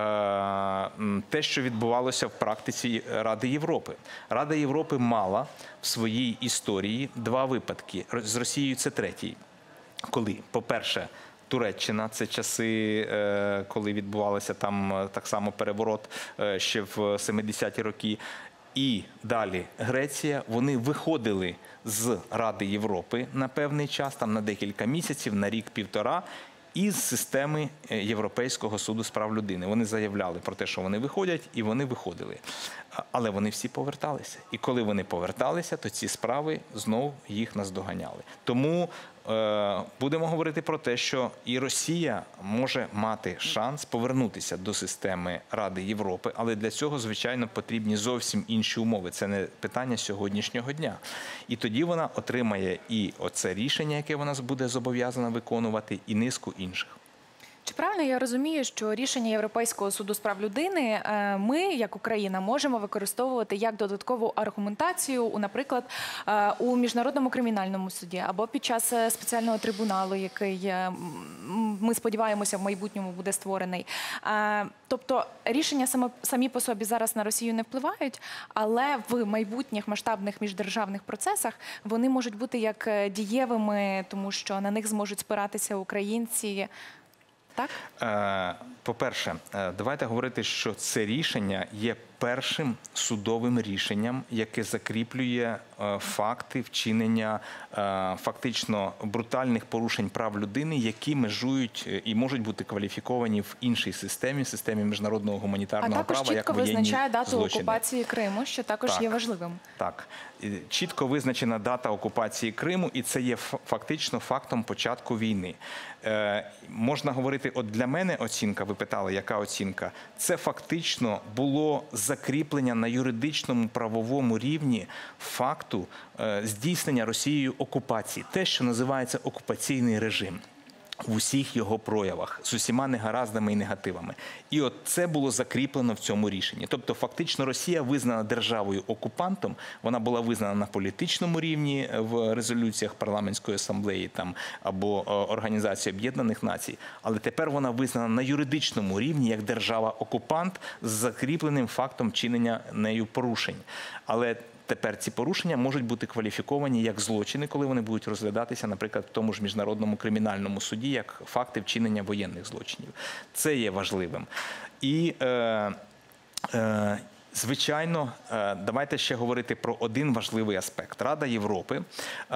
те, що відбувалося в практиці Ради Європи. Рада Європи мала в своїй історії два випадки. З Росією це третій. Коли, по-перше, Туреччина, це часи, коли відбувався там так само переворот ще в семидесяті роки, і далі Греція, вони виходили з Ради Європи на певний час, там на декілька місяців, на рік-півтора, із системи Європейського суду з прав людини. Вони заявляли про те, що вони виходять, і вони виходили. Але вони всі поверталися. І коли вони поверталися, то ці справи знову їх наздоганяли. Тому е, будемо говорити про те, що і Росія може мати шанс повернутися до системи Ради Європи, але для цього, звичайно, потрібні зовсім інші умови. Це не питання сьогоднішнього дня. І тоді вона отримає і оце рішення, яке вона буде зобов'язана виконувати, і низку інших. Чи правильно я розумію, що рішення Європейського суду з прав людини ми, як Україна, можемо використовувати як додаткову аргументацію, у, наприклад, у Міжнародному кримінальному суді або під час спеціального трибуналу, який, ми сподіваємося, в майбутньому буде створений? Тобто рішення самі по собі зараз на Росію не впливають, але в майбутніх масштабних міждержавних процесах вони можуть бути як дієвими, тому що на них зможуть спиратися українці. Так? По-перше, давайте говорити, що це рішення є першим судовим рішенням, яке закріплює е, факти вчинення е, фактично брутальних порушень прав людини, які межують е, і можуть бути кваліфіковані в іншій системі, системі міжнародного А гуманітарного також права, як чітко воєнні визначає дату злочини. окупації Криму, що також Так. є важливим. Так, І чітко визначена дата окупації Криму, і це є ф- фактично фактом початку війни. Е, можна говорити, от для мене оцінка, ви питали, яка оцінка? Це фактично було закріплення на юридичному правовому рівні факту е, здійснення Росією окупації, те, що називається окупаційний режим. В усіх його проявах, з усіма негараздами і негативами. І от це було закріплено в цьому рішенні. Тобто фактично Росія визнана державою-окупантом, вона була визнана на політичному рівні в резолюціях парламентської асамблеї там, або е, Організації Об'єднаних Націй, але тепер вона визнана на юридичному рівні як держава-окупант з закріпленим фактом чинення нею порушень. Але тепер ці порушення можуть бути кваліфіковані як злочини, коли вони будуть розглядатися, наприклад, в тому ж Міжнародному кримінальному суді, як факти вчинення воєнних злочинів. Це є важливим. І, е, е, звичайно, е, давайте ще говорити про один важливий аспект. Рада Європи е,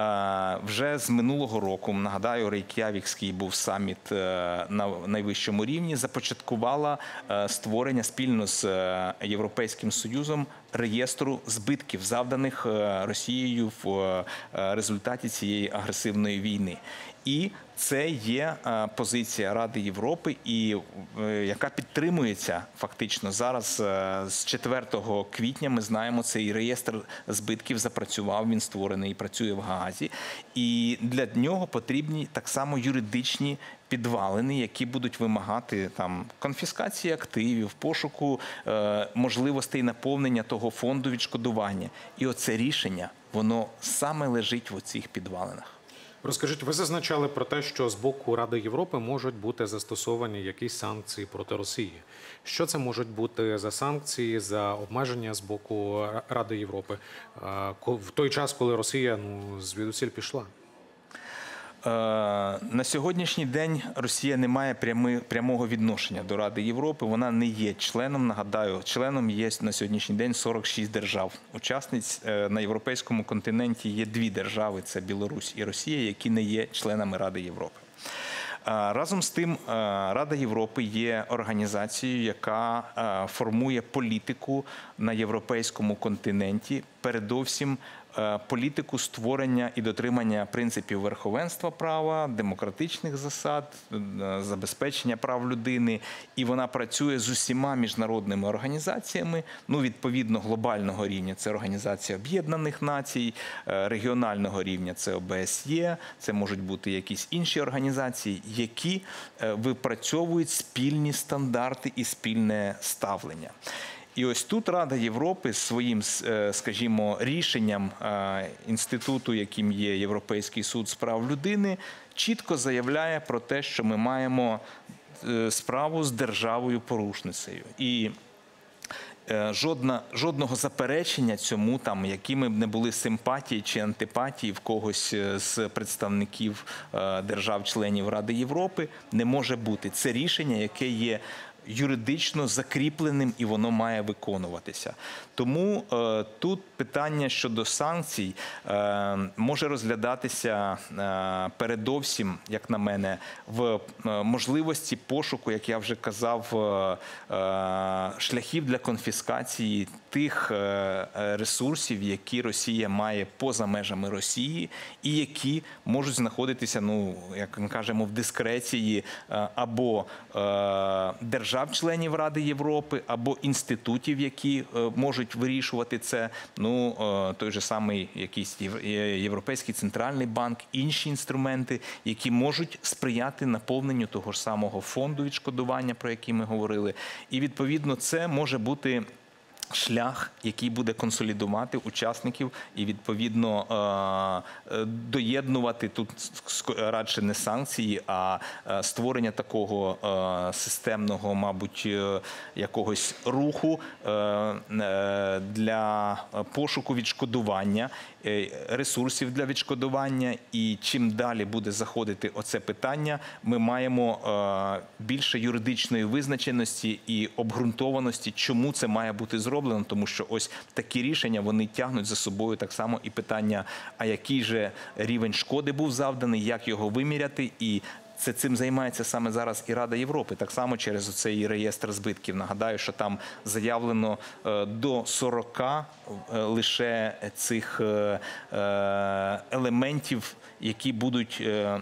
вже з минулого року, нагадаю, Рейк'явікський був саміт е, на найвищому рівні, започаткувала е, створення спільно з е, Європейським Союзом реєстру збитків, завданих Росією в результаті цієї агресивної війни. І це є позиція Ради Європи, і яка підтримується фактично зараз з четвертого квітня. Ми знаємо, цей реєстр збитків запрацював, він створений і працює в Гаазі. І для нього потрібні так само юридичні підвалини, які будуть вимагати там конфіскації активів, пошуку е, можливостей наповнення того фонду відшкодування. І оце рішення, воно саме лежить в оцих підвалинах. Розкажіть, ви зазначали про те, що з боку Ради Європи можуть бути застосовані якісь санкції проти Росії. Що це можуть бути за санкції, за обмеження з боку Ради Європи в той час, коли Росія ну, звідусіль пішла? На сьогоднішній день Росія не має прями, прямого відношення до Ради Європи. Вона не є членом, нагадаю, членом є на сьогоднішній день сорок шість держав. Учасниць на європейському континенті є дві держави, це Білорусь і Росія, які не є членами Ради Європи. Разом з тим, Рада Європи є організацією, яка формує політику на європейському континенті, передовсім політику створення і дотримання принципів верховенства права, демократичних засад, забезпечення прав людини. І вона працює з усіма міжнародними організаціями, ну, відповідно, глобального рівня – це Організація Об'єднаних Націй, регіонального рівня – це О Б С Є, це можуть бути якісь інші організації, які випрацьовують спільні стандарти і спільне ставлення. І ось тут Рада Європи своїм, скажімо, рішенням інституту, яким є Європейський суд з прав людини, чітко заявляє про те, що ми маємо справу з державою-порушницею. І жодна, жодного заперечення цьому, там, якими б не були симпатії чи антипатії в когось з представників держав-членів Ради Європи, не може бути. Це рішення, яке є юридично закріпленим, і воно має виконуватися. Тому е, тут питання щодо санкцій е, може розглядатися е, передовсім, як на мене, в е, можливості пошуку, як я вже казав, е, е, шляхів для конфіскації тих е, ресурсів, які Росія має поза межами Росії і які можуть знаходитися, ну, як ми кажемо, в дискреції е, або е, держав-членів Ради Європи, або інститутів, які е, можуть вирішувати це, ну, е, той же самий якийсь Європейський центральний банк, інші інструменти, які можуть сприяти наповненню того ж самого фонду відшкодування, про який ми говорили. І, відповідно, це може бути шлях, який буде консолідувати учасників і, відповідно, доєднувати тут радше не санкції, а створення такого системного, мабуть, якогось руху для пошуку відшкодування, ресурсів для відшкодування. І чим далі буде заходити оце питання, ми маємо більше юридичної визначеності і обґрунтованості, чому це має бути зроблено. зроблено, тому що ось такі рішення, вони тягнуть за собою так само і питання, а який же рівень шкоди був завданий, як його виміряти, і це цим займається саме зараз і Рада Європи, так само через цей реєстр збитків. Нагадаю, що там заявлено до сорока лише цих елементів, які будуть,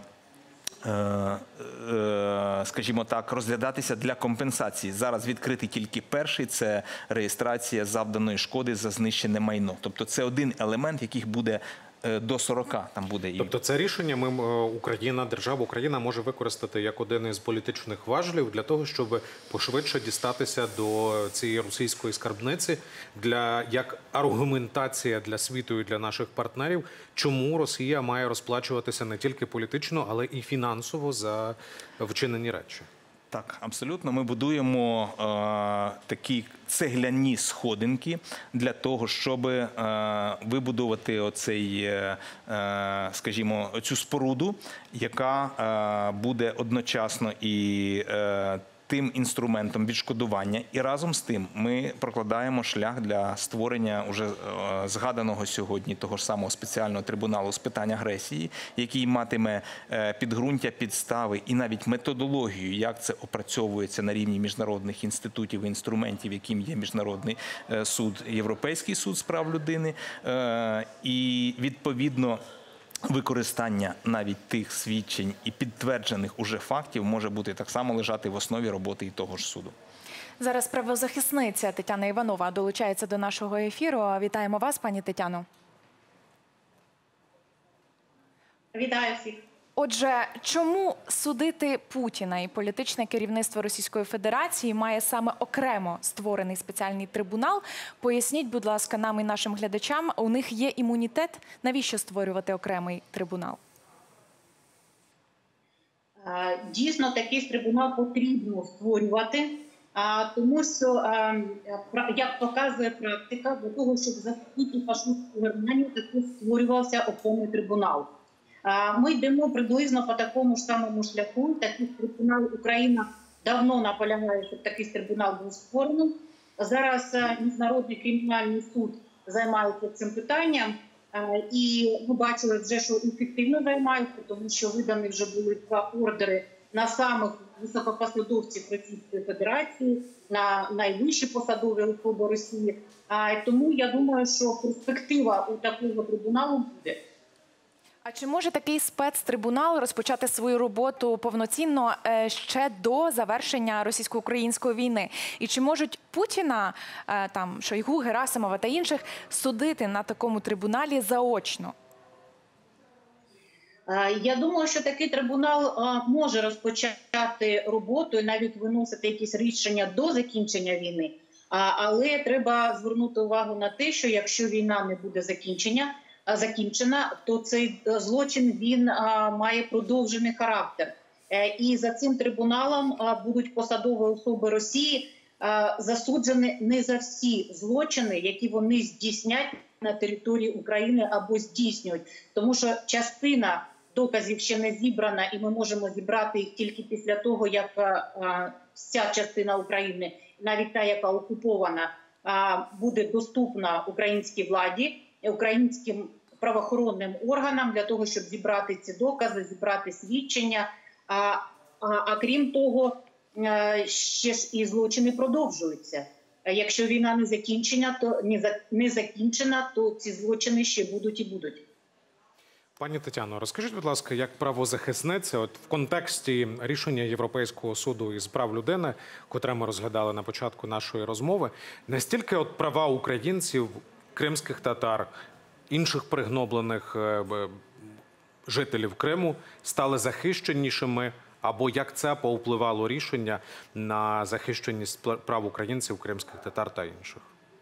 скажімо так, розглядатися для компенсації. Зараз відкритий тільки перший – це реєстрація завданої шкоди за знищене майно. Тобто це один елемент, яких буде до сорока там буде. Тобто це рішення ми, Україна, держава Україна може використати як один із політичних важелів для того, щоб пошвидше дістатися до цієї російської скарбниці, для, як аргументація для світу і для наших партнерів, чому Росія має розплачуватися не тільки політично, але і фінансово за вчинені речі. Так, абсолютно. Ми будуємо е, такі цегляні сходинки для того, щоб е, вибудувати оцей, е, скажімо, цю споруду, яка е, буде одночасно і е, тим інструментом відшкодування. І разом з тим ми прокладаємо шлях для створення уже згаданого сьогодні того ж самого спеціального трибуналу з питань агресії, який матиме підґрунтя, підстави і навіть методологію, як це опрацьовується на рівні міжнародних інститутів і інструментів, яким є Міжнародний суд, Європейський суд з прав людини. І відповідно використання навіть тих свідчень і підтверджених уже фактів може бути так само лежати в основі роботи і того ж суду. Зараз правозахисниця Тетяна Іванова долучається до нашого ефіру. Вітаємо вас, пані Тетяно. Вітаю всіх. Отже, чому судити Путіна і політичне керівництво Російської Федерації має саме окремо створений спеціальний трибунал? Поясніть, будь ласка, нам і нашим глядачам, у них є імунітет? Навіщо створювати окремий трибунал? Дійсно, такий трибунал потрібно створювати, тому що, як показує практика, для того, щоб захистити фашистську Германію, також створювався окремий трибунал. Ми йдемо приблизно по такому ж самому шляху. Такий трибунал Україна давно наполягає, щоб такий трибунал був створений. Зараз Міжнародний кримінальний суд займається цим питанням. І ми бачили вже, що ефективно займаються, тому що видані вже були два ордери на самих високопосадовців Російської Федерації, на найвищі посадові особи Росії. Тому я думаю, що перспектива у такого трибуналу буде. А чи може такий спецтрибунал розпочати свою роботу повноцінно ще до завершення російсько-української війни? І чи можуть Путіна, там, Шойгу, Герасимова та інших судити на такому трибуналі заочно? Я думаю, що такий трибунал може розпочати роботу і навіть виносити якісь рішення до закінчення війни. Але треба звернути увагу на те, що якщо війна не буде закінчення, закінчена, то цей злочин він а, має продовжений характер. Е, і за цим трибуналом а, будуть посадові особи Росії а, засуджені не за всі злочини, які вони здійснять на території України або здійснюють. Тому що частина доказів ще не зібрана, і ми можемо зібрати їх тільки після того, як а, вся частина України, навіть та, яка окупована, а, буде доступна українській владі, українським правоохоронним органам для того, щоб зібрати ці докази, зібрати свідчення. А, а, а крім того, ще ж і злочини продовжуються. Якщо війна не закінчена, то не, не закінчена, то ці злочини ще будуть і будуть. Пані Тетяно, розкажіть, будь ласка, як правозахисниця, от в контексті рішення Європейського суду із прав людини, котре ми розглядали на початку нашої розмови, настільки от права українців, кримських татар, інших пригноблених жителів Криму стали захищенішими, або як це повпливало рішення на захищеність прав українців, кримських татар та інших?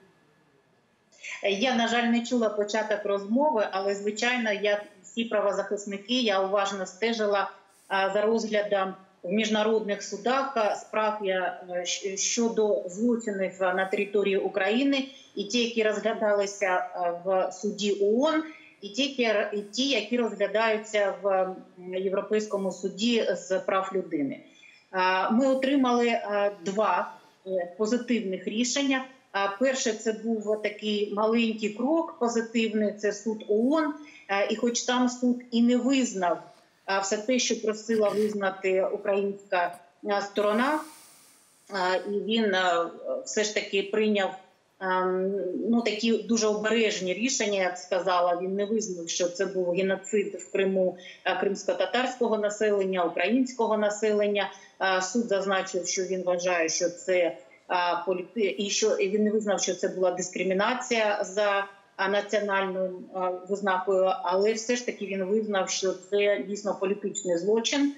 Я, на жаль, не чула початок розмови, але, звичайно, як всі правозахисники, я уважно стежила за розглядом в міжнародних судах справ щодо злочинів на території України, і ті, які розглядалися в суді ООН, і ті, і ті, які розглядаються в Європейському суді з прав людини. Ми отримали два позитивних рішення. Перше, це був такий маленький крок позитивний, це суд ООН, і хоч там суд і не визнав все те, що просила визнати українська сторона, і він все ж таки прийняв ну, такі дуже обережні рішення, як сказала. Він не визнав, що це був геноцид в Криму кримсько-татарського населення, українського населення. Суд зазначив, що він вважає, що це і що він не визнав, що це була дискримінація за національною визнакою, але все ж таки він визнав, що це дійсно політичний злочин.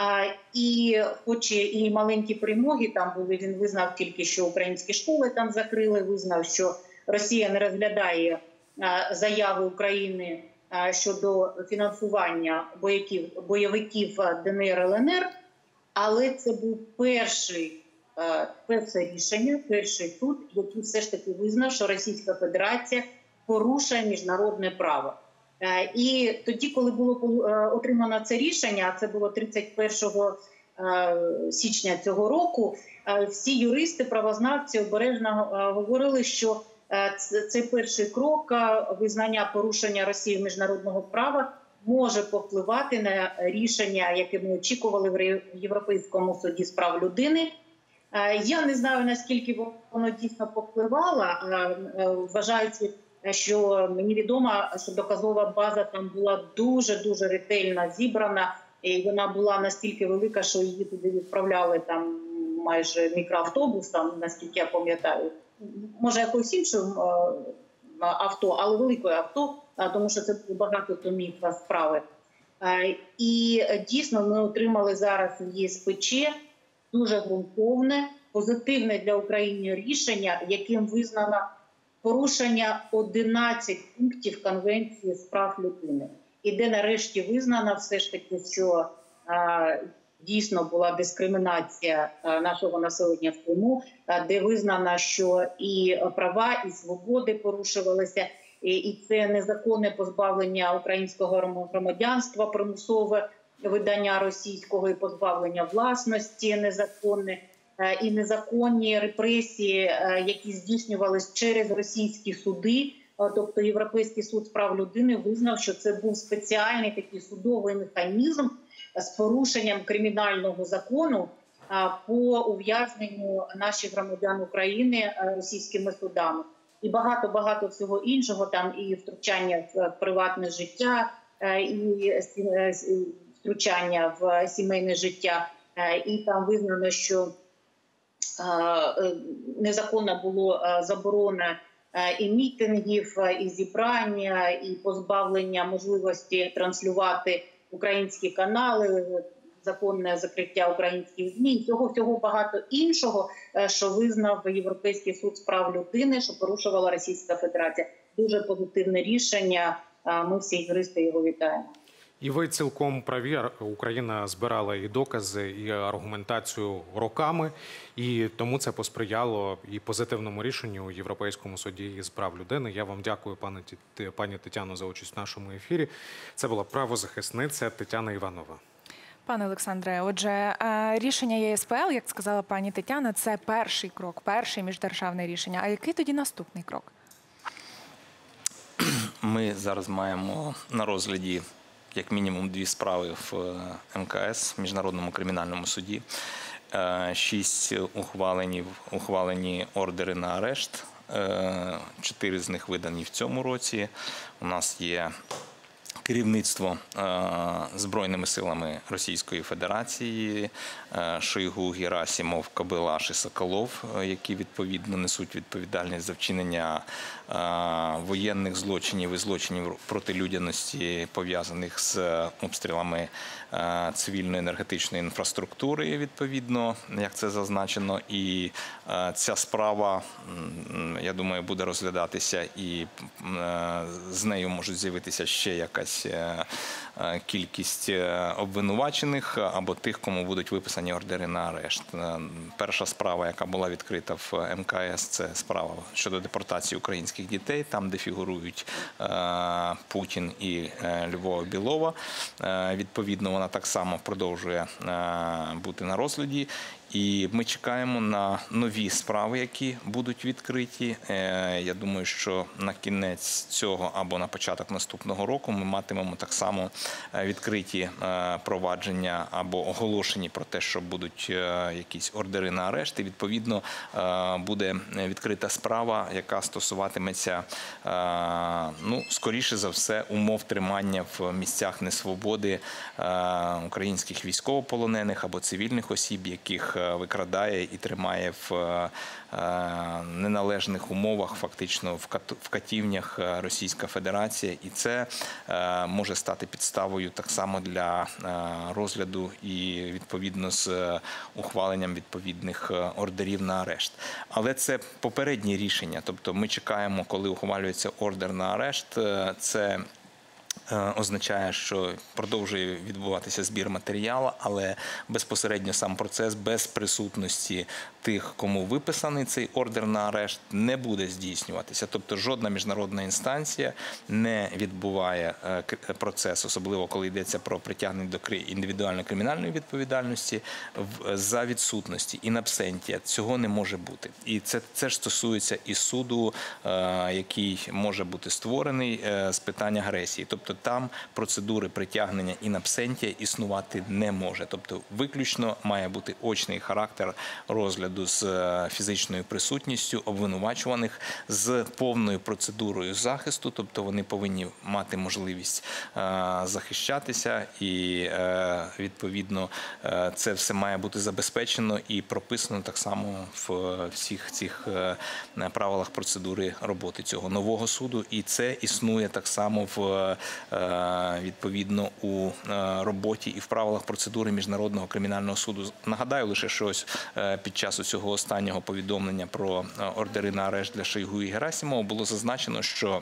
І хоч і маленькі перемоги там були, він визнав тільки, що українські школи там закрили, визнав, що Росія не розглядає заяви України щодо фінансування бойовиків, бойовиків ДНР, ЛНР, але це був перший перше рішення, перший суд, який все ж таки визнав, що Російська Федерація порушує міжнародне право. І тоді, коли було отримано це рішення, це було тридцять першого січня цього року, всі юристи, правознавці обережно говорили, що цей перший крок визнання порушення Росії міжнародного права може повпливати на рішення, яке ми очікували в Європейському суді з прав людини. Я не знаю, наскільки воно дійсно повпливало, вважаючи, що мені відомо, що доказова база там була дуже-дуже ретельно зібрана, і вона була настільки велика, що її туди відправляли там майже мікроавтобус, там, наскільки я пам'ятаю, може якоюсь іншим авто, але великою авто, тому що це було багато томів справи. І дійсно ми отримали зараз в ЄСПЧ дуже ґрунтовне, позитивне для України рішення, яким визнано порушення одинадцяти пунктів Конвенції з прав людини. І де нарешті визнано все ж таки, що а, дійсно була дискримінація а, нашого населення в Криму, а, де визнано, що і права, і свободи порушувалися, і, і це незаконне позбавлення українського громадянства, примусове видання російського і позбавлення власності незаконне, і незаконні репресії, які здійснювалися через російські суди. Тобто Європейський суд з прав людини визнав, що це був спеціальний такий судовий механізм з порушенням кримінального закону по ув'язненню наших громадян України російськими судами. І багато-багато всього іншого, там і втручання в приватне життя, і втручання в сімейне життя, і там визнано, що незаконно було заборона і мітингів, і зібрання, і позбавлення можливості транслювати українські канали, законне закриття українських ЗМІ, і всього-всього багато іншого, що визнав Європейський суд з прав людини, що порушувала Російська Федерація. Дуже позитивне рішення, ми всі юристи його вітаємо. І ви цілком праві, Україна збирала і докази, і аргументацію роками, і тому це посприяло і позитивному рішенню у Європейському суді з прав людини. Я вам дякую, пані, пані Тетяно, за участь в нашому ефірі. Це була правозахисниця Тетяна Іванова. Пане Олександре, отже, рішення ЄСПЛ, як сказала пані Тетяна, це перший крок, перше міждержавне рішення. А який тоді наступний крок? Ми зараз маємо на розгляді як мінімум дві справи в ем ка ес, Міжнародному кримінальному суді. Шість ухвалені, ухвалені ордери на арешт, чотири з них видані в цьому році. У нас є керівництво Збройними силами Російської Федерації, Шойгу, Герасимов, Кобилаш і Соколов, які відповідно несуть відповідальність за вчинення воєнних злочинів і злочинів проти людяності, пов'язаних з обстрілами цивільної енергетичної інфраструктури, відповідно, як це зазначено. І ця справа, я думаю, буде розглядатися, і з нею можуть з'явитися ще якась кількість обвинувачених або тих, кому будуть виписані ордери на арешт. Перша справа, яка була відкрита в ем ка ес, це справа щодо депортації українських дітей, там, де фігурують Путін і Львова Білова. Відповідно, вона так само продовжує бути на розгляді. І ми чекаємо на нові справи, які будуть відкриті. Я думаю, що на кінець цього або на початок наступного року ми матимемо так само відкриті провадження або оголошені про те, що будуть якісь ордери на арешт. І відповідно буде відкрита справа, яка стосуватиметься, ну, скоріше за все, умов тримання в місцях несвободи українських військовополонених або цивільних осіб, яких викрадає і тримає в неналежних умовах, фактично в катівнях Російська Федерація. І це може стати підставою так само для розгляду і відповідно з ухваленням відповідних ордерів на арешт. Але це попереднє рішення, тобто ми чекаємо, коли ухвалюється ордер на арешт, це означає, що продовжує відбуватися збір матеріалу, але безпосередньо сам процес без присутності тих, кому виписаний цей ордер на арешт, не буде здійснюватися. Тобто жодна міжнародна інстанція не відбуває процес, особливо коли йдеться про притягнення до індивідуальної кримінальної відповідальності, за відсутності, in absentia. Цього не може бути. І це, це ж стосується і суду, який може бути створений з питань агресії. Тобто там процедури притягнення in absentia існувати не може. Тобто виключно має бути очний характер розгляду з фізичною присутністю обвинувачуваних, з повною процедурою захисту, тобто вони повинні мати можливість захищатися і відповідно це все має бути забезпечено і прописано так само в всіх цих правилах процедури роботи цього нового суду. І це існує так само в відповідно у роботі і в правилах процедури Міжнародного кримінального суду. Нагадаю лише, що ось під час цього останнього повідомлення про ордери на арешт для Шойгу і Герасимова було зазначено, що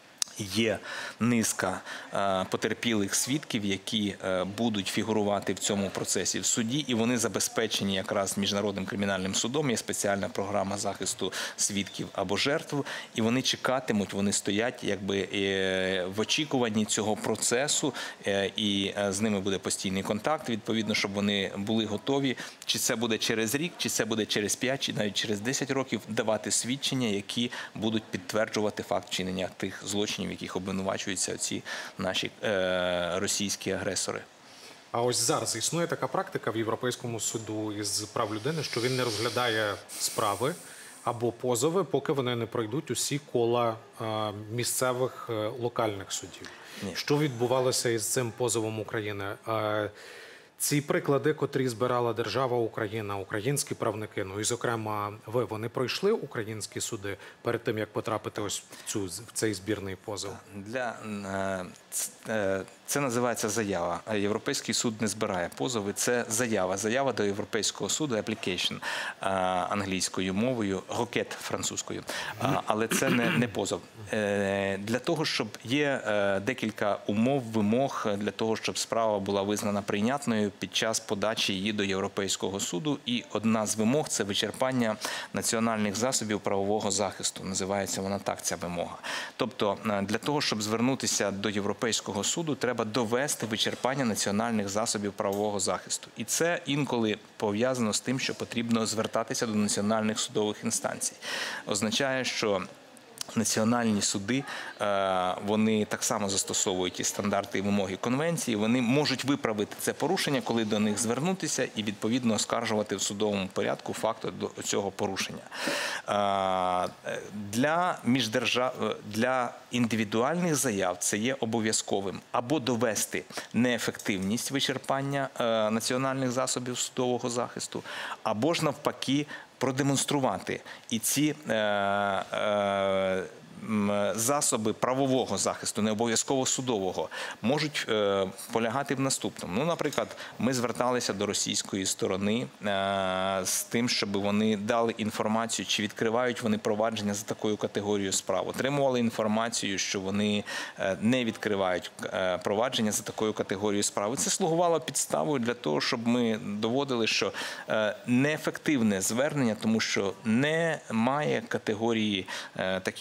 є низка потерпілих свідків, які будуть фігурувати в цьому процесі в суді, і вони забезпечені якраз Міжнародним кримінальним судом, є спеціальна програма захисту свідків або жертв, і вони чекатимуть, вони стоять якби в очікуванні цього процесу, і з ними буде постійний контакт, відповідно, щоб вони були готові, чи це буде через рік, чи це буде через п'ять, чи навіть через десять років, давати свідчення, які будуть підтверджувати факт вчинення тих злочинів, в яких обвинувачуються ці наші е, російські агресори. А ось зараз існує така практика в Європейському суду із прав людини, що він не розглядає справи або позови, поки вони не пройдуть усі кола е, місцевих е, локальних судів. Ні. Що відбувалося із цим позовом України? Е, Ці приклади, котрі збирала держава Україна, українські правники, ну і, зокрема, ви, вони пройшли українські суди перед тим, як потрапити ось в, цю, в цей збірний позов? Для, це називається заява. Європейський суд не збирає позови, це заява. Заява до Європейського суду, application англійською мовою, requête французькою. Але це не, не позов. Для того, щоб є декілька умов, вимог для того, щоб справа була визнана прийнятною під час подачі її до Європейського суду. І одна з вимог – це вичерпання національних засобів правового захисту. Називається вона так, ця вимога. Тобто, для того, щоб звернутися до Європейського суду, треба довести вичерпання національних засобів правового захисту. І це інколи пов'язано з тим, що потрібно звертатися до національних судових інстанцій. Означає, що національні суди, вони так само застосовують ті стандарти і вимоги конвенції, вони можуть виправити це порушення, коли до них звернутися і відповідно оскаржувати в судовому порядку факт цього порушення. Для міждержав... для індивідуальних заяв це є обов'язковим або довести неефективність вичерпання національних засобів судового захисту, або ж навпаки продемонструвати і ці е, е, засоби правового захисту, не обов'язково судового, можуть е, полягати в наступному. Ну, наприклад, ми зверталися до російської сторони е, з тим, щоб вони дали інформацію, чи відкривають вони провадження за такою категорією справ. Отримували інформацію, що вони е, не відкривають е, провадження за такою категорією справ. І це слугувало підставою для того, щоб ми доводили, що е, неефективне звернення, тому що немає категорії е, таких справ,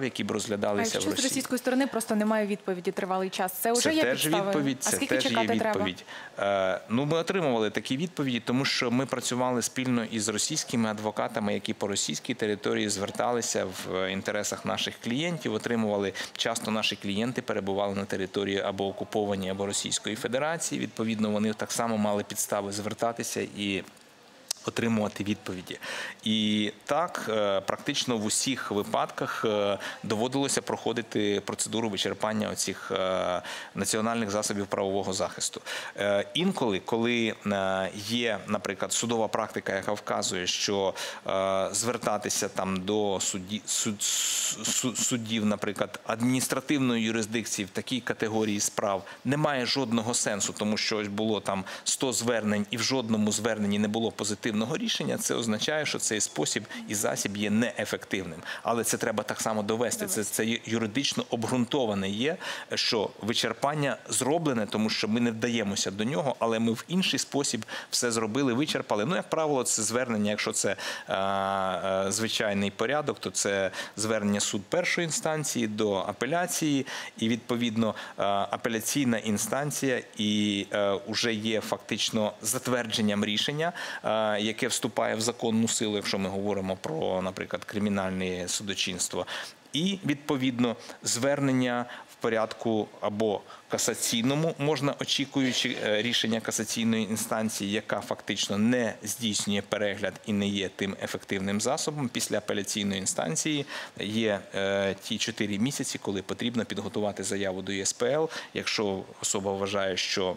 справ, які б А розглядалися в якщо з Росії. російської сторони просто немає відповіді тривалий час, це вже Це є теж підстави? відповідь. А Це скільки теж є чекати треба? відповідь. Е, ну, ми отримували такі відповіді, тому що ми працювали спільно із російськими адвокатами, які по російській території зверталися в інтересах наших клієнтів, отримували, часто наші клієнти перебували на території або окуповані, або Російської Федерації. Відповідно, вони так само мали підстави звертатися і отримувати відповіді. І так, практично в усіх випадках доводилося проходити процедуру вичерпання оцих національних засобів правового захисту. Інколи, коли є, наприклад, судова практика, яка вказує, що звертатися там до судді, суд, суддів, наприклад, адміністративної юрисдикції в такій категорії справ немає жодного сенсу, тому що ось було там сто звернень і в жодному зверненні не було позитивного рішення, це означає, що цей спосіб і засіб є неефективним. Але це треба так само довести. Це, це юридично обґрунтоване є, що вичерпання зроблене, тому що ми не вдаємося до нього, але ми в інший спосіб все зробили, вичерпали. Ну, як правило, це звернення, якщо це а, а, звичайний порядок, то це звернення суд першої інстанції до апеляції, і, відповідно, а, апеляційна інстанція і а, вже є фактично затвердженням рішення, а, яке вступає в законну силу, якщо ми говоримо про, наприклад, кримінальне судочинство. І, відповідно, звернення в порядку або касаційному, можна, очікуючи рішення касаційної інстанції, яка фактично не здійснює перегляд і не є тим ефективним засобом. Після апеляційної інстанції є е, ті чотири місяці, коли потрібно підготувати заяву до Є С П Л, якщо особа вважає, що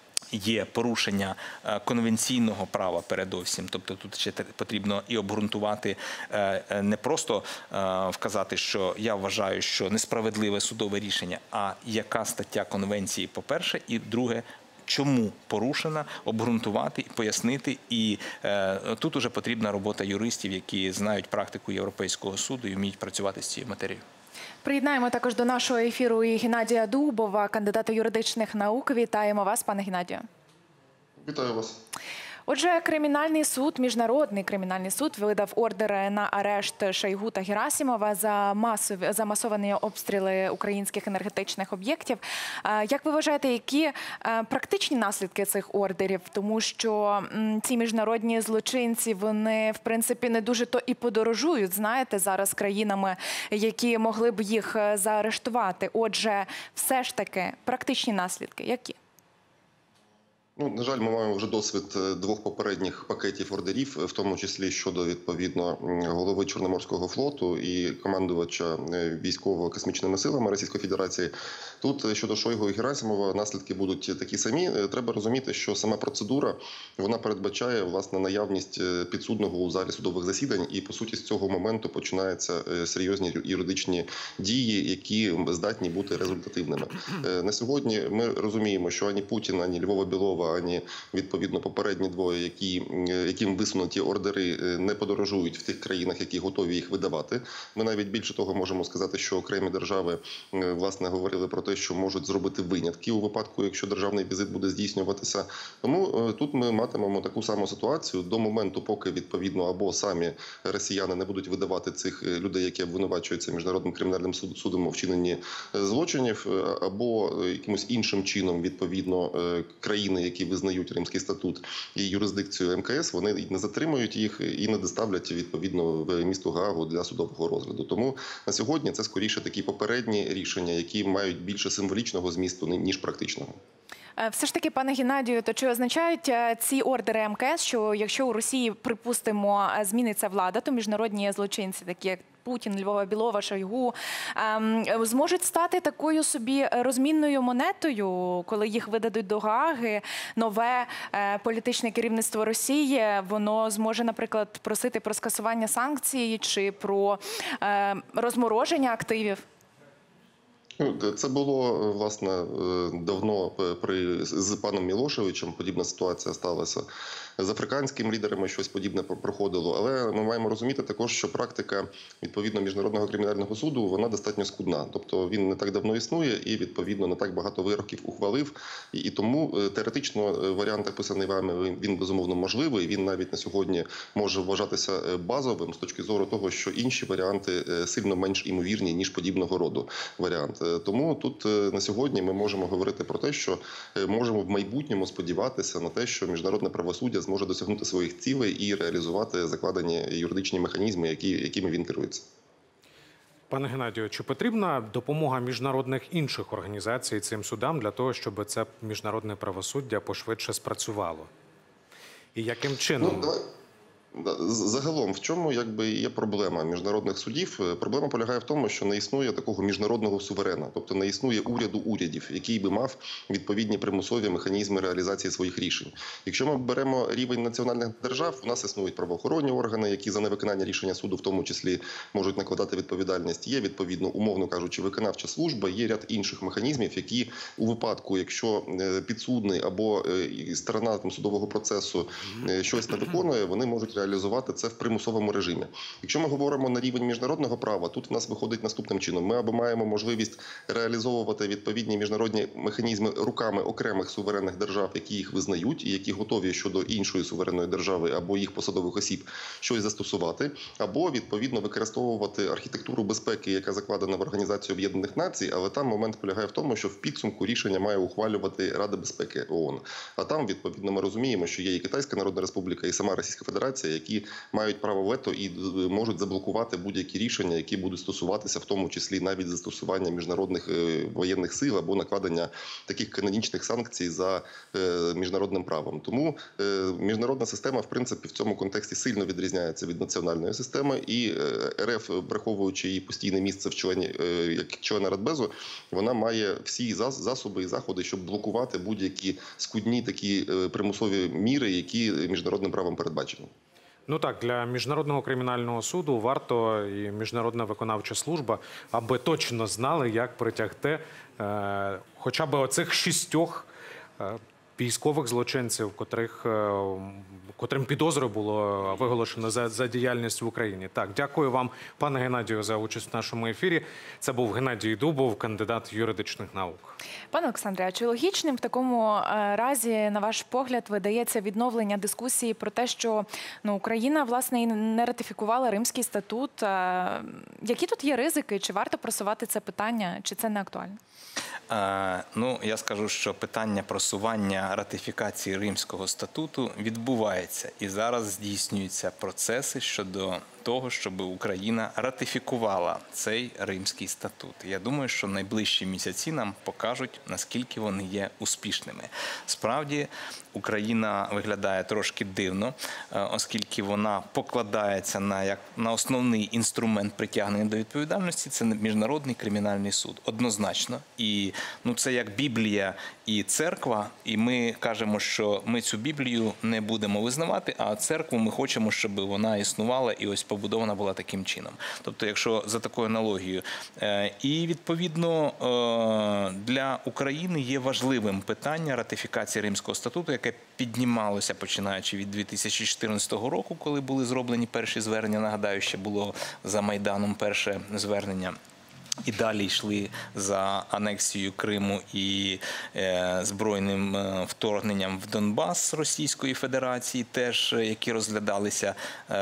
є порушення конвенційного права передовсім, тобто тут ще потрібно і обґрунтувати, не просто вказати, що я вважаю, що несправедливе судове рішення, а яка стаття конвенції, по-перше, і друге, чому порушена, обґрунтувати, пояснити. І е, тут уже потрібна робота юристів, які знають практику Європейського суду і вміють працювати з цією матерією. Приєднаємо також до нашого ефіру і Геннадія Дубова, кандидата юридичних наук. Вітаємо вас, пане Геннадію. Вітаю вас. Отже, кримінальний суд, міжнародний кримінальний суд видав ордери на арешт Шойгу та Герасимова за масові за масовані обстріли українських енергетичних об'єктів. Як ви вважаєте, які практичні наслідки цих ордерів? Тому що ці міжнародні злочинці, вони, в принципі, не дуже то і подорожують, знаєте, зараз країнами, які могли б їх заарештувати. Отже, все ж таки, практичні наслідки які? Ну, на жаль, ми маємо вже досвід двох попередніх пакетів ордерів, в тому числі щодо, відповідно, голови Чорноморського флоту і командувача військово-космічними силами Російської Федерації. Тут щодо Шойгу і Герасимова наслідки будуть такі самі. Треба розуміти, що сама процедура, вона передбачає, власне, наявність підсудного у залі судових засідань, і, по суті, з цього моменту починаються серйозні юридичні дії, які здатні бути результативними. На сьогодні ми розуміємо, що ані Путін, ані Львова-Білова, ані, відповідно, попередні двоє, які, яким висунуті ордери, не подорожують в тих країнах, які готові їх видавати. Ми навіть більше того можемо сказати, що окремі держави, власне, говорили про те, що можуть зробити винятки у випадку, якщо державний візит буде здійснюватися. Тому тут ми матимемо таку саму ситуацію до моменту, поки, відповідно, або самі росіяни не будуть видавати цих людей, які обвинувачуються Міжнародним кримінальним судом у вчиненні злочинів, або якимось іншим чином, відповідно, країни, які визнають Римський статут і юрисдикцію М К С, вони не затримують їх і не доставлять, відповідно, в місто Гаагу для судового розгляду. Тому на сьогодні це скоріше такі попередні рішення, які мають більше символічного змісту, ніж практичного. Все ж таки, пане Геннадію, то чи означають ці ордери М К С, що якщо у Росії, припустимо, зміниться влада, то міжнародні злочинці, такі як Путін, Львова-Білова, Шойгу, зможуть стати такою собі розмінною монетою, коли їх видадуть до Гааги, нове політичне керівництво Росії, воно зможе, наприклад, просити про скасування санкцій чи про розмороження активів? Це було, власне, давно при, з паном Мілошевичем, подібна ситуація сталася. З африканськими лідерами щось подібне проходило. Але ми маємо розуміти також, що практика, відповідно, Міжнародного кримінального суду, вона достатньо скудна. Тобто він не так давно існує і, відповідно, не так багато вироків ухвалив. І, і тому теоретично варіант, описаний вами, він, безумовно, можливий. Він навіть на сьогодні може вважатися базовим з точки зору того, що інші варіанти сильно менш імовірні, ніж подібного роду варіант. Тому тут на сьогодні ми можемо говорити про те, що можемо в майбутньому сподіватися на те, що міжнародне правосуддя зможе досягнути своїх цілей і реалізувати закладені юридичні механізми, які, якими він керується. Пане Геннадію, чи потрібна допомога міжнародних інших організацій цим судам для того, щоб це міжнародне правосуддя пошвидше спрацювало? І яким чином? Ну, давай. Загалом, в чому якби є проблема міжнародних судів? Проблема полягає в тому, що не існує такого міжнародного суверена, тобто не існує уряду урядів, який би мав відповідні примусові механізми реалізації своїх рішень. Якщо ми беремо рівень національних держав, у нас існують правоохоронні органи, які за невиконання рішення суду в тому числі можуть накладати відповідальність. Є, відповідно, умовно кажучи, виконавча служба, є ряд інших механізмів, які у випадку, якщо підсудний або сторона там, судового процесу щось не виконує, вони можуть реалізувати це в примусовому режимі. Якщо ми говоримо на рівень міжнародного права, тут в нас виходить наступним чином. Ми або маємо можливість реалізовувати відповідні міжнародні механізми руками окремих суверенних держав, які їх визнають і які готові щодо іншої суверенної держави або їх посадових осіб щось застосувати, або відповідно використовувати архітектуру безпеки, яка закладена в Організацію Об'єднаних Націй, але там момент полягає в тому, що в підсумку рішення має ухвалювати Рада безпеки ООН. А там, відповідно, ми розуміємо, що є і Китайська Народна Республіка, і сама Російська Федерація, які мають право вето і можуть заблокувати будь-які рішення, які будуть стосуватися, в тому числі навіть застосування міжнародних воєнних сил або накладення таких канонічних санкцій за міжнародним правом. Тому міжнародна система, в принципі, в цьому контексті сильно відрізняється від національної системи, і РФ, враховуючи її постійне місце в члені, як члена Радбезу, вона має всі засоби і заходи, щоб блокувати будь-які скудні такі примусові міри, які міжнародним правом передбачені. Ну так, для Міжнародного кримінального суду варто і Міжнародна виконавча служба, аби точно знали, як притягти е, хоча б оцих шістьох е, військових злочинців, котрих, е, котрим підозру було виголошено за, за діяльність в Україні. Так, дякую вам, пане Геннадію, за участь в нашому ефірі. Це був Геннадій Дубов, кандидат юридичних наук. Пане Олександре, а чи логічним в такому разі, на ваш погляд, видається відновлення дискусії про те, що ну, Україна, власне, і не ратифікувала Римський статут? Які тут є ризики? Чи варто просувати це питання, чи це не актуально? Е, ну, я скажу, що питання просування ратифікації Римського статуту відбувається. І зараз здійснюються процеси щодо того, щоб Україна ратифікувала цей Римський статут. Я думаю, що найближчі місяці нам покажуть, наскільки вони є успішними. Справді, Україна виглядає трошки дивно, оскільки вона покладається на, як, на основний інструмент притягнення до відповідальності – це Міжнародний кримінальний суд. Однозначно. І ну, це як Біблія і церква, і ми кажемо, що ми цю Біблію не будемо визнавати, а церкву ми хочемо, щоб вона існувала і ось побудована була таким чином. Тобто, якщо за такою аналогією. І, відповідно, для України є важливим питання ратифікації Римського статуту, яке піднімалося, починаючи від дві тисячі чотирнадцятого року, коли були зроблені перші звернення. Нагадаю, ще було за Майданом перше звернення. І далі йшли за анексією Криму і е, збройним е, вторгненням в Донбас Російської Федерації, теж які розглядалися е,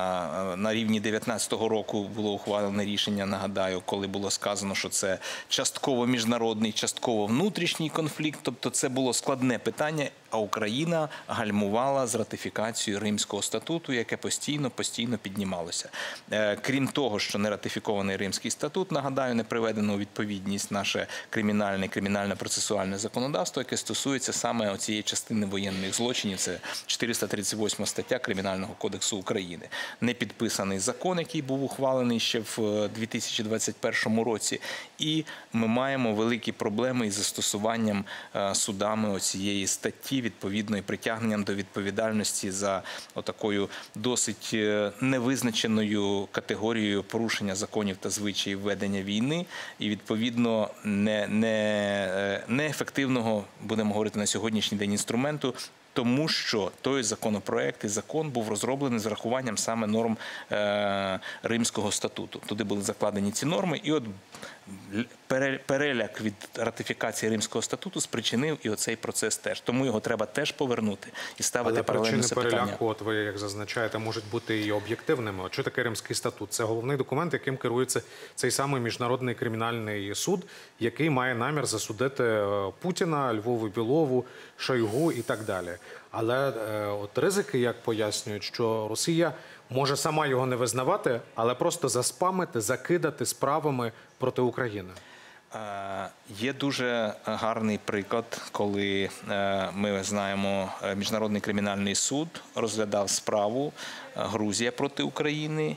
на рівні дев'ятнадцятого року. Було ухвалене рішення, нагадаю, коли було сказано, що це частково міжнародний, частково внутрішній конфлікт. Тобто це було складне питання, а Україна гальмувала з ратифікацією Римського статуту, яке постійно-постійно піднімалося. Е, крім того, що не ратифікований Римський статут, нагадаю, не приведено у відповідність наше кримінальне, кримінально-процесуальне законодавство, яке стосується саме цієї частини воєнних злочинів. Це чотириста тридцять восьма стаття Кримінального кодексу України. Не підписаний закон, який був ухвалений ще в дві тисячі двадцять першому році. І ми маємо великі проблеми із застосуванням судами цієї статті, Росії, відповідно і притягненням до відповідальності за отакою досить невизначеною категорією порушення законів та звичаїв ведення війни і відповідно не, не, неефективного, будемо говорити на сьогоднішній день, інструменту. Тому що той законопроект і закон був розроблений з врахуванням саме норм е, Римського статуту. Туди були закладені ці норми, і от переляк від ратифікації Римського статуту спричинив і оцей процес теж. Тому його треба теж повернути і ставити паралельно це питання. Але причини переляку, от ви, як зазначаєте, можуть бути і об'єктивними. От що таке Римський статут? Це головний документ, яким керується цей самий Міжнародний кримінальний суд, який має намір засудити Путіна, Львову Білову, Шойгу і так далі. Але е, от ризики, як пояснюють, що Росія може сама його не визнавати, але просто заспамити, закидати справами проти України. Є дуже гарний приклад, коли ми знаємо, Міжнародний кримінальний суд розглядав справу Грузія проти України.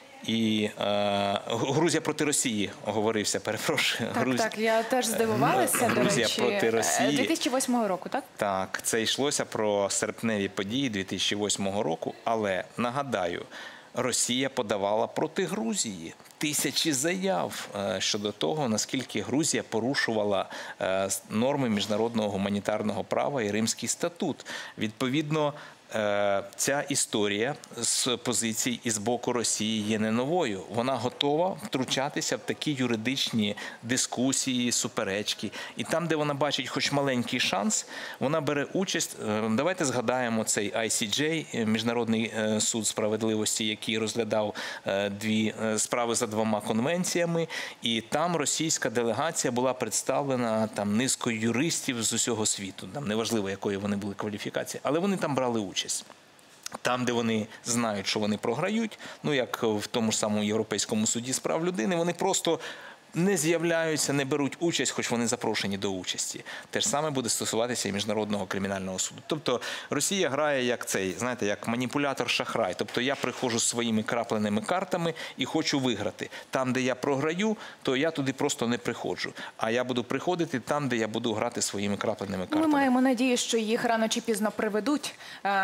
І е, Грузія проти Росії, оговорився, перепрошую. Так, Грузія, так, я теж здивувалася, до Грузія речі, проти Росії. дві тисячі восьмого року, так? Так, це йшлося про серпневі події дві тисячі восьмого року, але, нагадаю, Росія подавала проти Грузії тисячі заяв щодо того, наскільки Грузія порушувала норми міжнародного гуманітарного права і Римський статут. Відповідно, ця історія з позицій і з боку Росії є не новою. Вона готова втручатися в такі юридичні дискусії, суперечки. І там, де вона бачить хоч маленький шанс, вона бере участь. Давайте згадаємо цей ай сі джей, Міжнародний суд справедливості, який розглядав дві справи за двома конвенціями. І там російська делегація була представлена там низкою юристів з усього світу. Там неважливо, якої вони були кваліфікації, але вони там брали участь. Там, де вони знають, що вони програють, ну як в тому ж самому Європейському суді з прав людини, вони просто не з'являються, не беруть участь, хоч вони запрошені до участі. Те ж саме буде стосуватися і Міжнародного кримінального суду. Тобто Росія грає як цей, знаєте, як маніпулятор-шахрай. Тобто я приходжу з своїми крапленими картами і хочу виграти. Там, де я програю, то я туди просто не приходжу. А я буду приходити там, де я буду грати своїми крапленими картами. Ми маємо надію, що їх рано чи пізно приведуть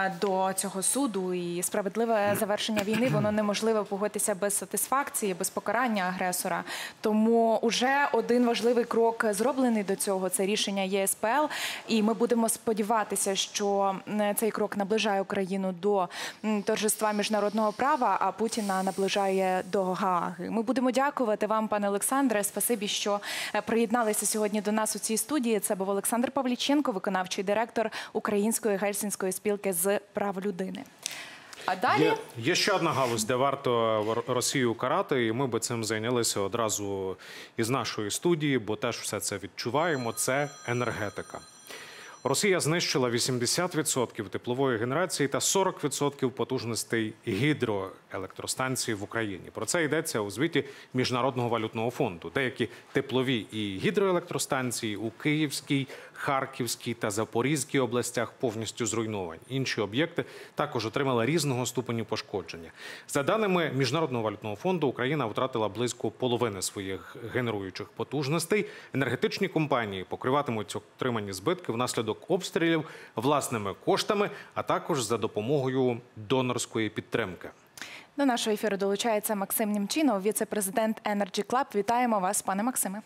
до цього суду. І справедливе завершення війни, воно неможливо погодитися без сатисфакції, без покарання агресора. Тому уже один важливий крок зроблений до цього – це рішення є ес пе ел. І ми будемо сподіватися, що цей крок наближає Україну до торжества міжнародного права, а Путіна наближає до Гааги. Ми будемо дякувати вам, пане Олександре. Спасибі, що приєдналися сьогодні до нас у цій студії. Це був Олександр Павліченко, виконавчий директор Української гельсінської спілки з прав людини. А далі? Є, є ще одна галузь, де варто Росію карати, і ми би цим зайнялися одразу із нашої студії, бо теж все це відчуваємо, це енергетика. Росія знищила вісімдесят відсотків теплової генерації та сорок відсотків потужностей гідроелектростанцій в Україні. Про це йдеться у звіті Міжнародного валютного фонду. Деякі теплові і гідроелектростанції у Київській, Харківській та Запорізькій областях повністю зруйновані. Інші об'єкти також отримали різного ступеню пошкодження. За даними Міжнародного валютного фонду, Україна втратила близько половини своїх генеруючих потужностей. Енергетичні компанії покриватимуть отримані збитки внаслідок обстрілів власними коштами, а також за допомогою донорської підтримки. До нашого ефіру долучається Максим Німчинов, віце-президент Energy Club. Вітаємо вас, пане Максиме.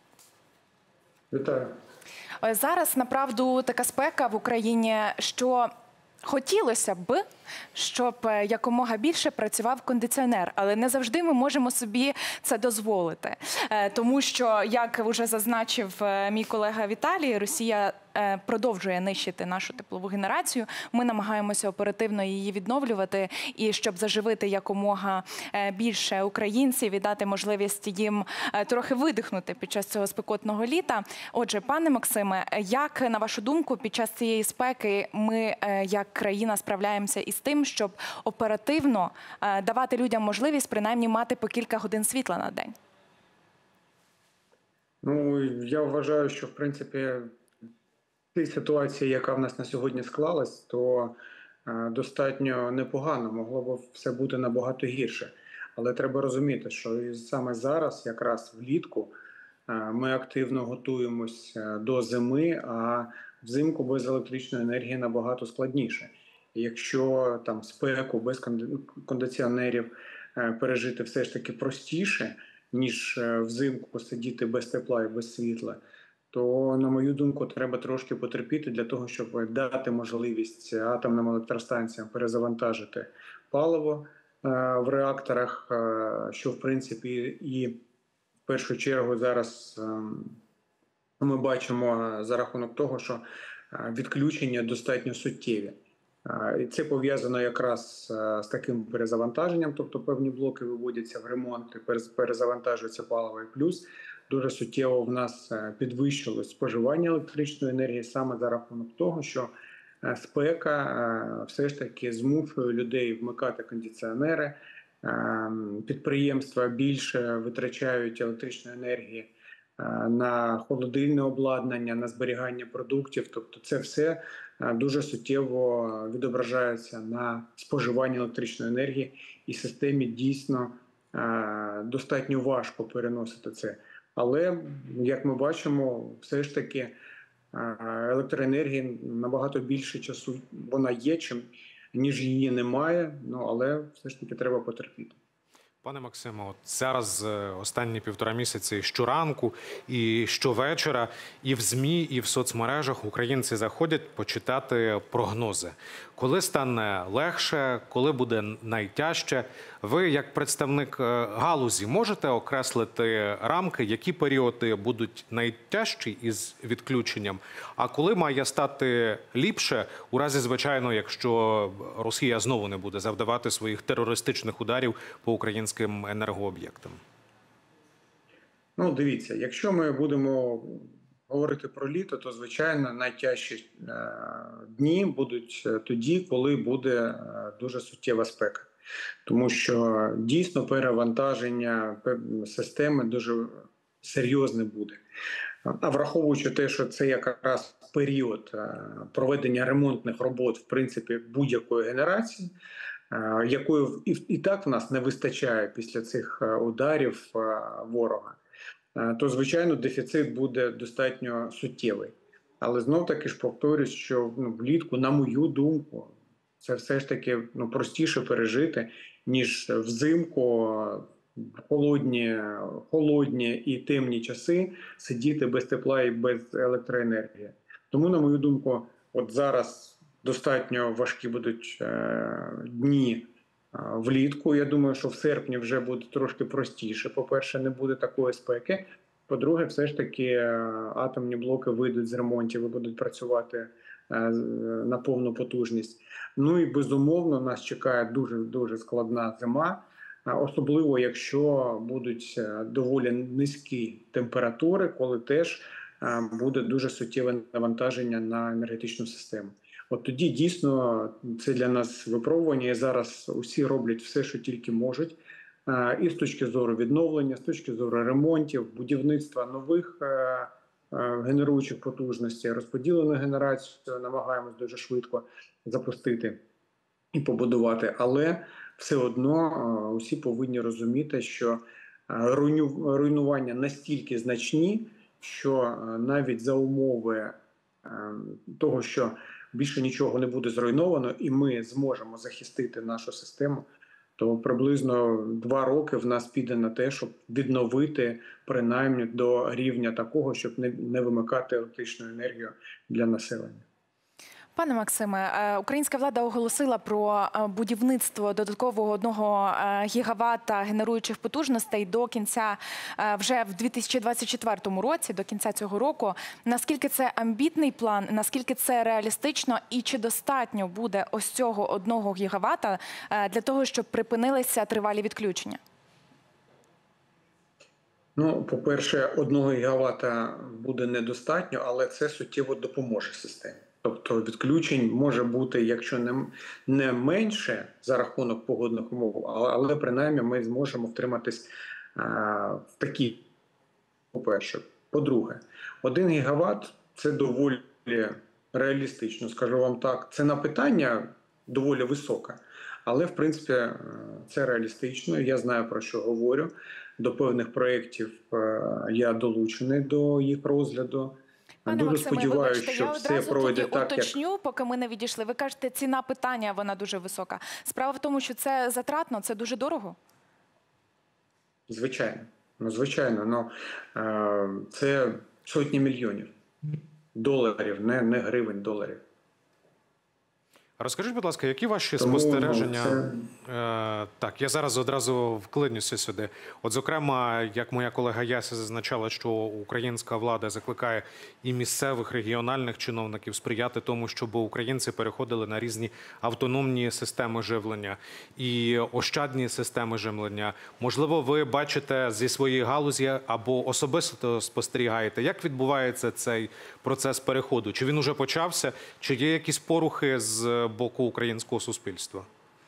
Вітаю. Зараз, направду, така спека в Україні, що хотілося б, щоб якомога більше працював кондиціонер, але не завжди ми можемо собі це дозволити. Тому що, як вже зазначив мій колега Віталій, Росія продовжує нищити нашу теплову генерацію. Ми намагаємося оперативно її відновлювати, і щоб заживити якомога більше українців і дати можливість їм трохи видихнути під час цього спекотного літа. Отже, пане Максиме, як, на вашу думку, під час цієї спеки ми, як країна, справляємося із тим, щоб оперативно давати людям можливість принаймні мати по кілька годин світла на день? Ну, я вважаю, що, в принципі, в цій ситуації, яка в нас на сьогодні склалась, то е, достатньо непогано, могло б все бути набагато гірше. Але треба розуміти, що саме зараз, якраз влітку, е, ми активно готуємось до зими, а Взимку без електричної енергії набагато складніше. Якщо там спеку без кондиціонерів пережити все ж таки простіше, ніж взимку сидіти без тепла і без світла, то, на мою думку, треба трошки потерпіти для того, щоб дати можливість атомним електростанціям перезавантажити паливо в реакторах, що, в принципі, і в першу чергу зараз ми бачимо за рахунок того, що відключення достатньо суттєві. І це пов'язано якраз з таким перезавантаженням, тобто певні блоки виводяться в ремонт, і перезавантажується паливо. І плюс дуже суттєво в нас підвищилось споживання електричної енергії саме за рахунок того, що спека все ж таки змушує людей вмикати кондиціонери, підприємства більше витрачають електричної енергії на холодильне обладнання, на зберігання продуктів. Тобто це все дуже суттєво відображається на споживанні електричної енергії, і системі дійсно достатньо важко переносити це. Але, як ми бачимо, все ж таки електроенергії набагато більше часу вона є, чим, ніж її немає, ну, але все ж таки треба потерпіти. Пане Максиме, от зараз останні півтора місяці щоранку і щовечора і в ЗМІ, і в соцмережах українці заходять почитати прогнози. Коли стане легше, коли буде найтяжче? Ви, як представник галузі, можете окреслити рамки, які періоди будуть найтяжчі із відключенням, а коли має стати ліпше, у разі, звичайно, якщо Росія знову не буде завдавати своїх терористичних ударів по українським енергооб'єктам? Ну, дивіться, якщо ми будемо говорити про літо, то, звичайно, найтяжчі дні будуть тоді, коли буде дуже суттєва спека. Тому що дійсно перевантаження системи дуже серйозне буде. А враховуючи те, що це якраз період проведення ремонтних робот, в принципі, будь-якої генерації, якої і, і так в нас не вистачає після цих ударів ворога, то, звичайно, дефіцит буде достатньо суттєвий. Але знов-таки ж повторюсь, що ну, влітку, на мою думку, це все ж таки ну, простіше пережити, ніж взимку, холодні, холодні і темні часи сидіти без тепла і без електроенергії. Тому, на мою думку, от зараз достатньо важкі будуть е, дні е, влітку. Я думаю, що в серпні вже буде трошки простіше. По-перше, не буде такої спеки. По-друге, все ж таки е, атомні блоки вийдуть з ремонтів і будуть працювати е, на повну потужність. Ну і безумовно нас чекає дуже-дуже складна зима. Особливо, якщо будуть доволі низькі температури, коли теж буде дуже суттєве навантаження на енергетичну систему. От тоді дійсно це для нас випробування, і зараз усі роблять все, що тільки можуть. І з точки зору відновлення, з точки зору ремонтів, будівництва нових генеруючих потужностей, розподілену генерацію намагаємось дуже швидко запустити і побудувати. Але все одно усі повинні розуміти, що руйнування настільки значні, що навіть за умови того, що більше нічого не буде зруйновано і ми зможемо захистити нашу систему, то приблизно два роки в нас піде на те, щоб відновити принаймні до рівня такого, щоб не, не вимикати електричну енергію для населення. Пане Максиме, українська влада оголосила про будівництво додаткового одного гігавата генеруючих потужностей до кінця, вже в дві тисячі двадцять четвертому році, до кінця цього року. Наскільки це амбітний план, наскільки це реалістично і чи достатньо буде ось цього одного гігавата для того, щоб припинилися тривалі відключення? Ну, по-перше, одного гігавата буде недостатньо, але це суттєво допоможе системі. Тобто відключень може бути, якщо не, не менше за рахунок погодних умов, але принаймні ми зможемо втриматись а, в такій, по-перше. По-друге, один гігават – це доволі реалістично, скажу вам так. Це на питання доволі високе, але, в принципі, це реалістично. Я знаю, про що говорю. До певних проєктів я долучений до їх розгляду. Пане Дуже Максиме, сподіваюся, вибачте, що я все одразу пройде тоді так, як... уточню, поки ми не відійшли. Ви кажете, ціна питання, вона дуже висока. Справа в тому, що це затратно, це дуже дорого? Звичайно. Ну, звичайно, ну, е, це сотні мільйонів доларів, не, не гривень, доларів. Розкажіть, будь ласка, які ваші Тому, спостереження? ну, це... Е, так, я зараз одразу вклинюся сюди. От, зокрема, як моя колега Яся зазначала, що українська влада закликає і місцевих, регіональних чиновників сприяти тому, щоб українці переходили на різні автономні системи живлення і ощадні системи живлення. Можливо, ви бачите зі своєї галузі або особисто спостерігаєте, як відбувається цей процес переходу? Чи він уже почався? Чи є якісь порухи з боку українського суспільства?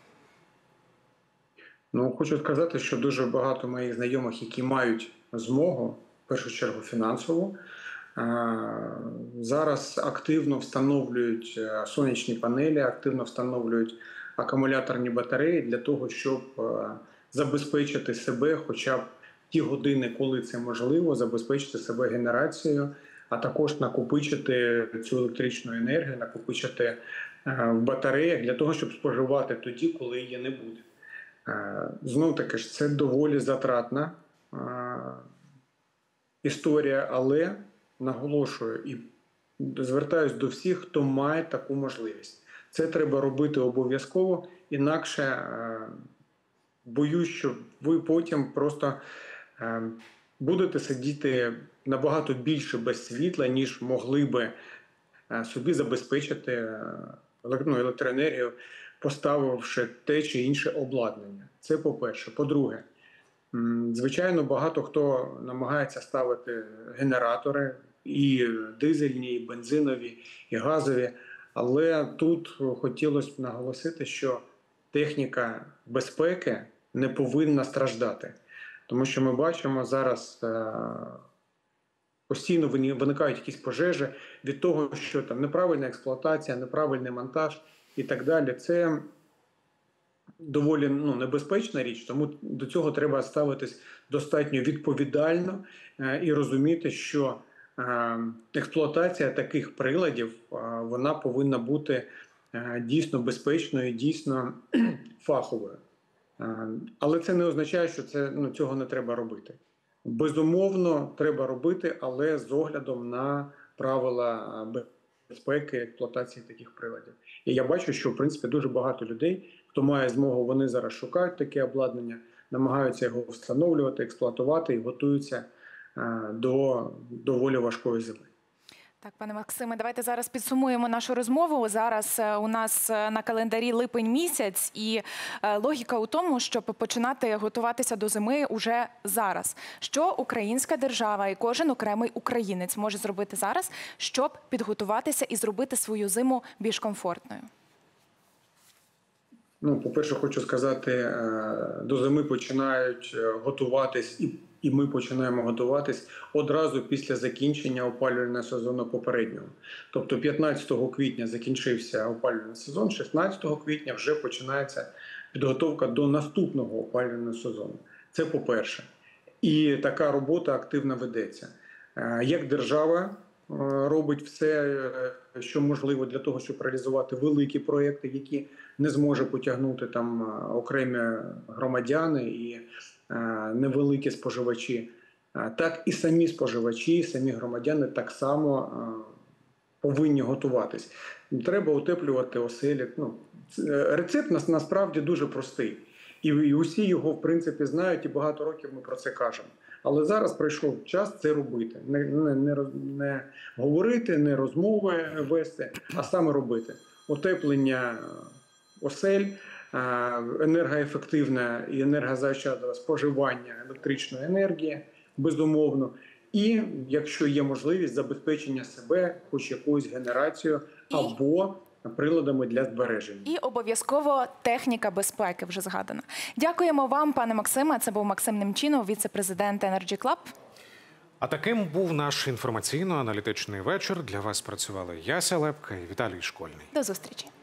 Ну, хочу сказати, що дуже багато моїх знайомих, які мають змогу, в першу чергу фінансову, зараз активно встановлюють сонячні панелі, активно встановлюють акумуляторні батареї для того, щоб забезпечити себе хоча б ті години, коли це можливо, забезпечити себе генерацією, а також накопичити цю електричну енергію, накопичити в батареях для того, щоб споживати тоді, коли її не буде. Знов таки ж, це доволі затратна історія, але наголошую і звертаюсь до всіх, хто має таку можливість. Це треба робити обов'язково, інакше боюсь, що ви потім просто будете сидіти набагато більше без світла, ніж могли би собі забезпечити електроенергію, поставивши те чи інше обладнання. Це по-перше. По-друге, звичайно, багато хто намагається ставити генератори, і дизельні, і бензинові, і газові, але тут хотілося б наголосити, що техніка безпеки не повинна страждати. Тому що ми бачимо зараз, постійно виникають якісь пожежі від того, що там неправильна експлуатація, неправильний монтаж і так далі. Це доволі ну, небезпечна річ, тому до цього треба ставитись достатньо відповідально і розуміти, що експлуатація таких приладів, вона повинна бути дійсно безпечною, дійсно фаховою. Але це не означає, що це, ну, цього не треба робити. Безумовно, треба робити, але з оглядом на правила безпеки експлуатації таких приладів. І я бачу, що, в принципі, дуже багато людей, хто має змогу, вони зараз шукають таке обладнання, намагаються його встановлювати, експлуатувати і готуються до доволі важкої зими. Так, пане Максиме, давайте зараз підсумуємо нашу розмову. Зараз у нас на календарі липень місяць, і логіка у тому, щоб починати готуватися до зими уже зараз. Що українська держава і кожен окремий українець може зробити зараз, щоб підготуватися і зробити свою зиму більш комфортною? Ну, по-перше, хочу сказати, до зими починають готуватись і І ми починаємо готуватись одразу після закінчення опалювального сезону попереднього. Тобто п'ятнадцятого квітня закінчився опалювальний сезон, шістнадцятого квітня вже починається підготовка до наступного опалювального сезону. Це по-перше. І така робота активно ведеться. Як держава робить все, що можливо для того, щоб реалізувати великі проєкти, які не зможе потягнути там окремі громадяни і невеликі споживачі, так і самі споживачі, самі громадяни так само повинні готуватись. Треба утеплювати оселі. Ну, рецепт насправді дуже простий. І, і усі його, в принципі, знають, і багато років ми про це кажемо. Але зараз прийшов час це робити. Не, не, не, не говорити, не розмови вести, а саме робити. Утеплення осель, енергоефективне і енергозаощадливе споживання електричної енергії, безумовно. І, якщо є можливість, забезпечення себе хоч якоюсь генерацією або приладами для збереження. І обов'язково техніка безпеки, вже згадана. Дякуємо вам, пане Максиме. Це був Максим Немчінов, віце-президент Energy Club. А таким був наш інформаційно-аналітичний вечір. Для вас працювали Яся Лепка і Віталій Школьний. До зустрічі.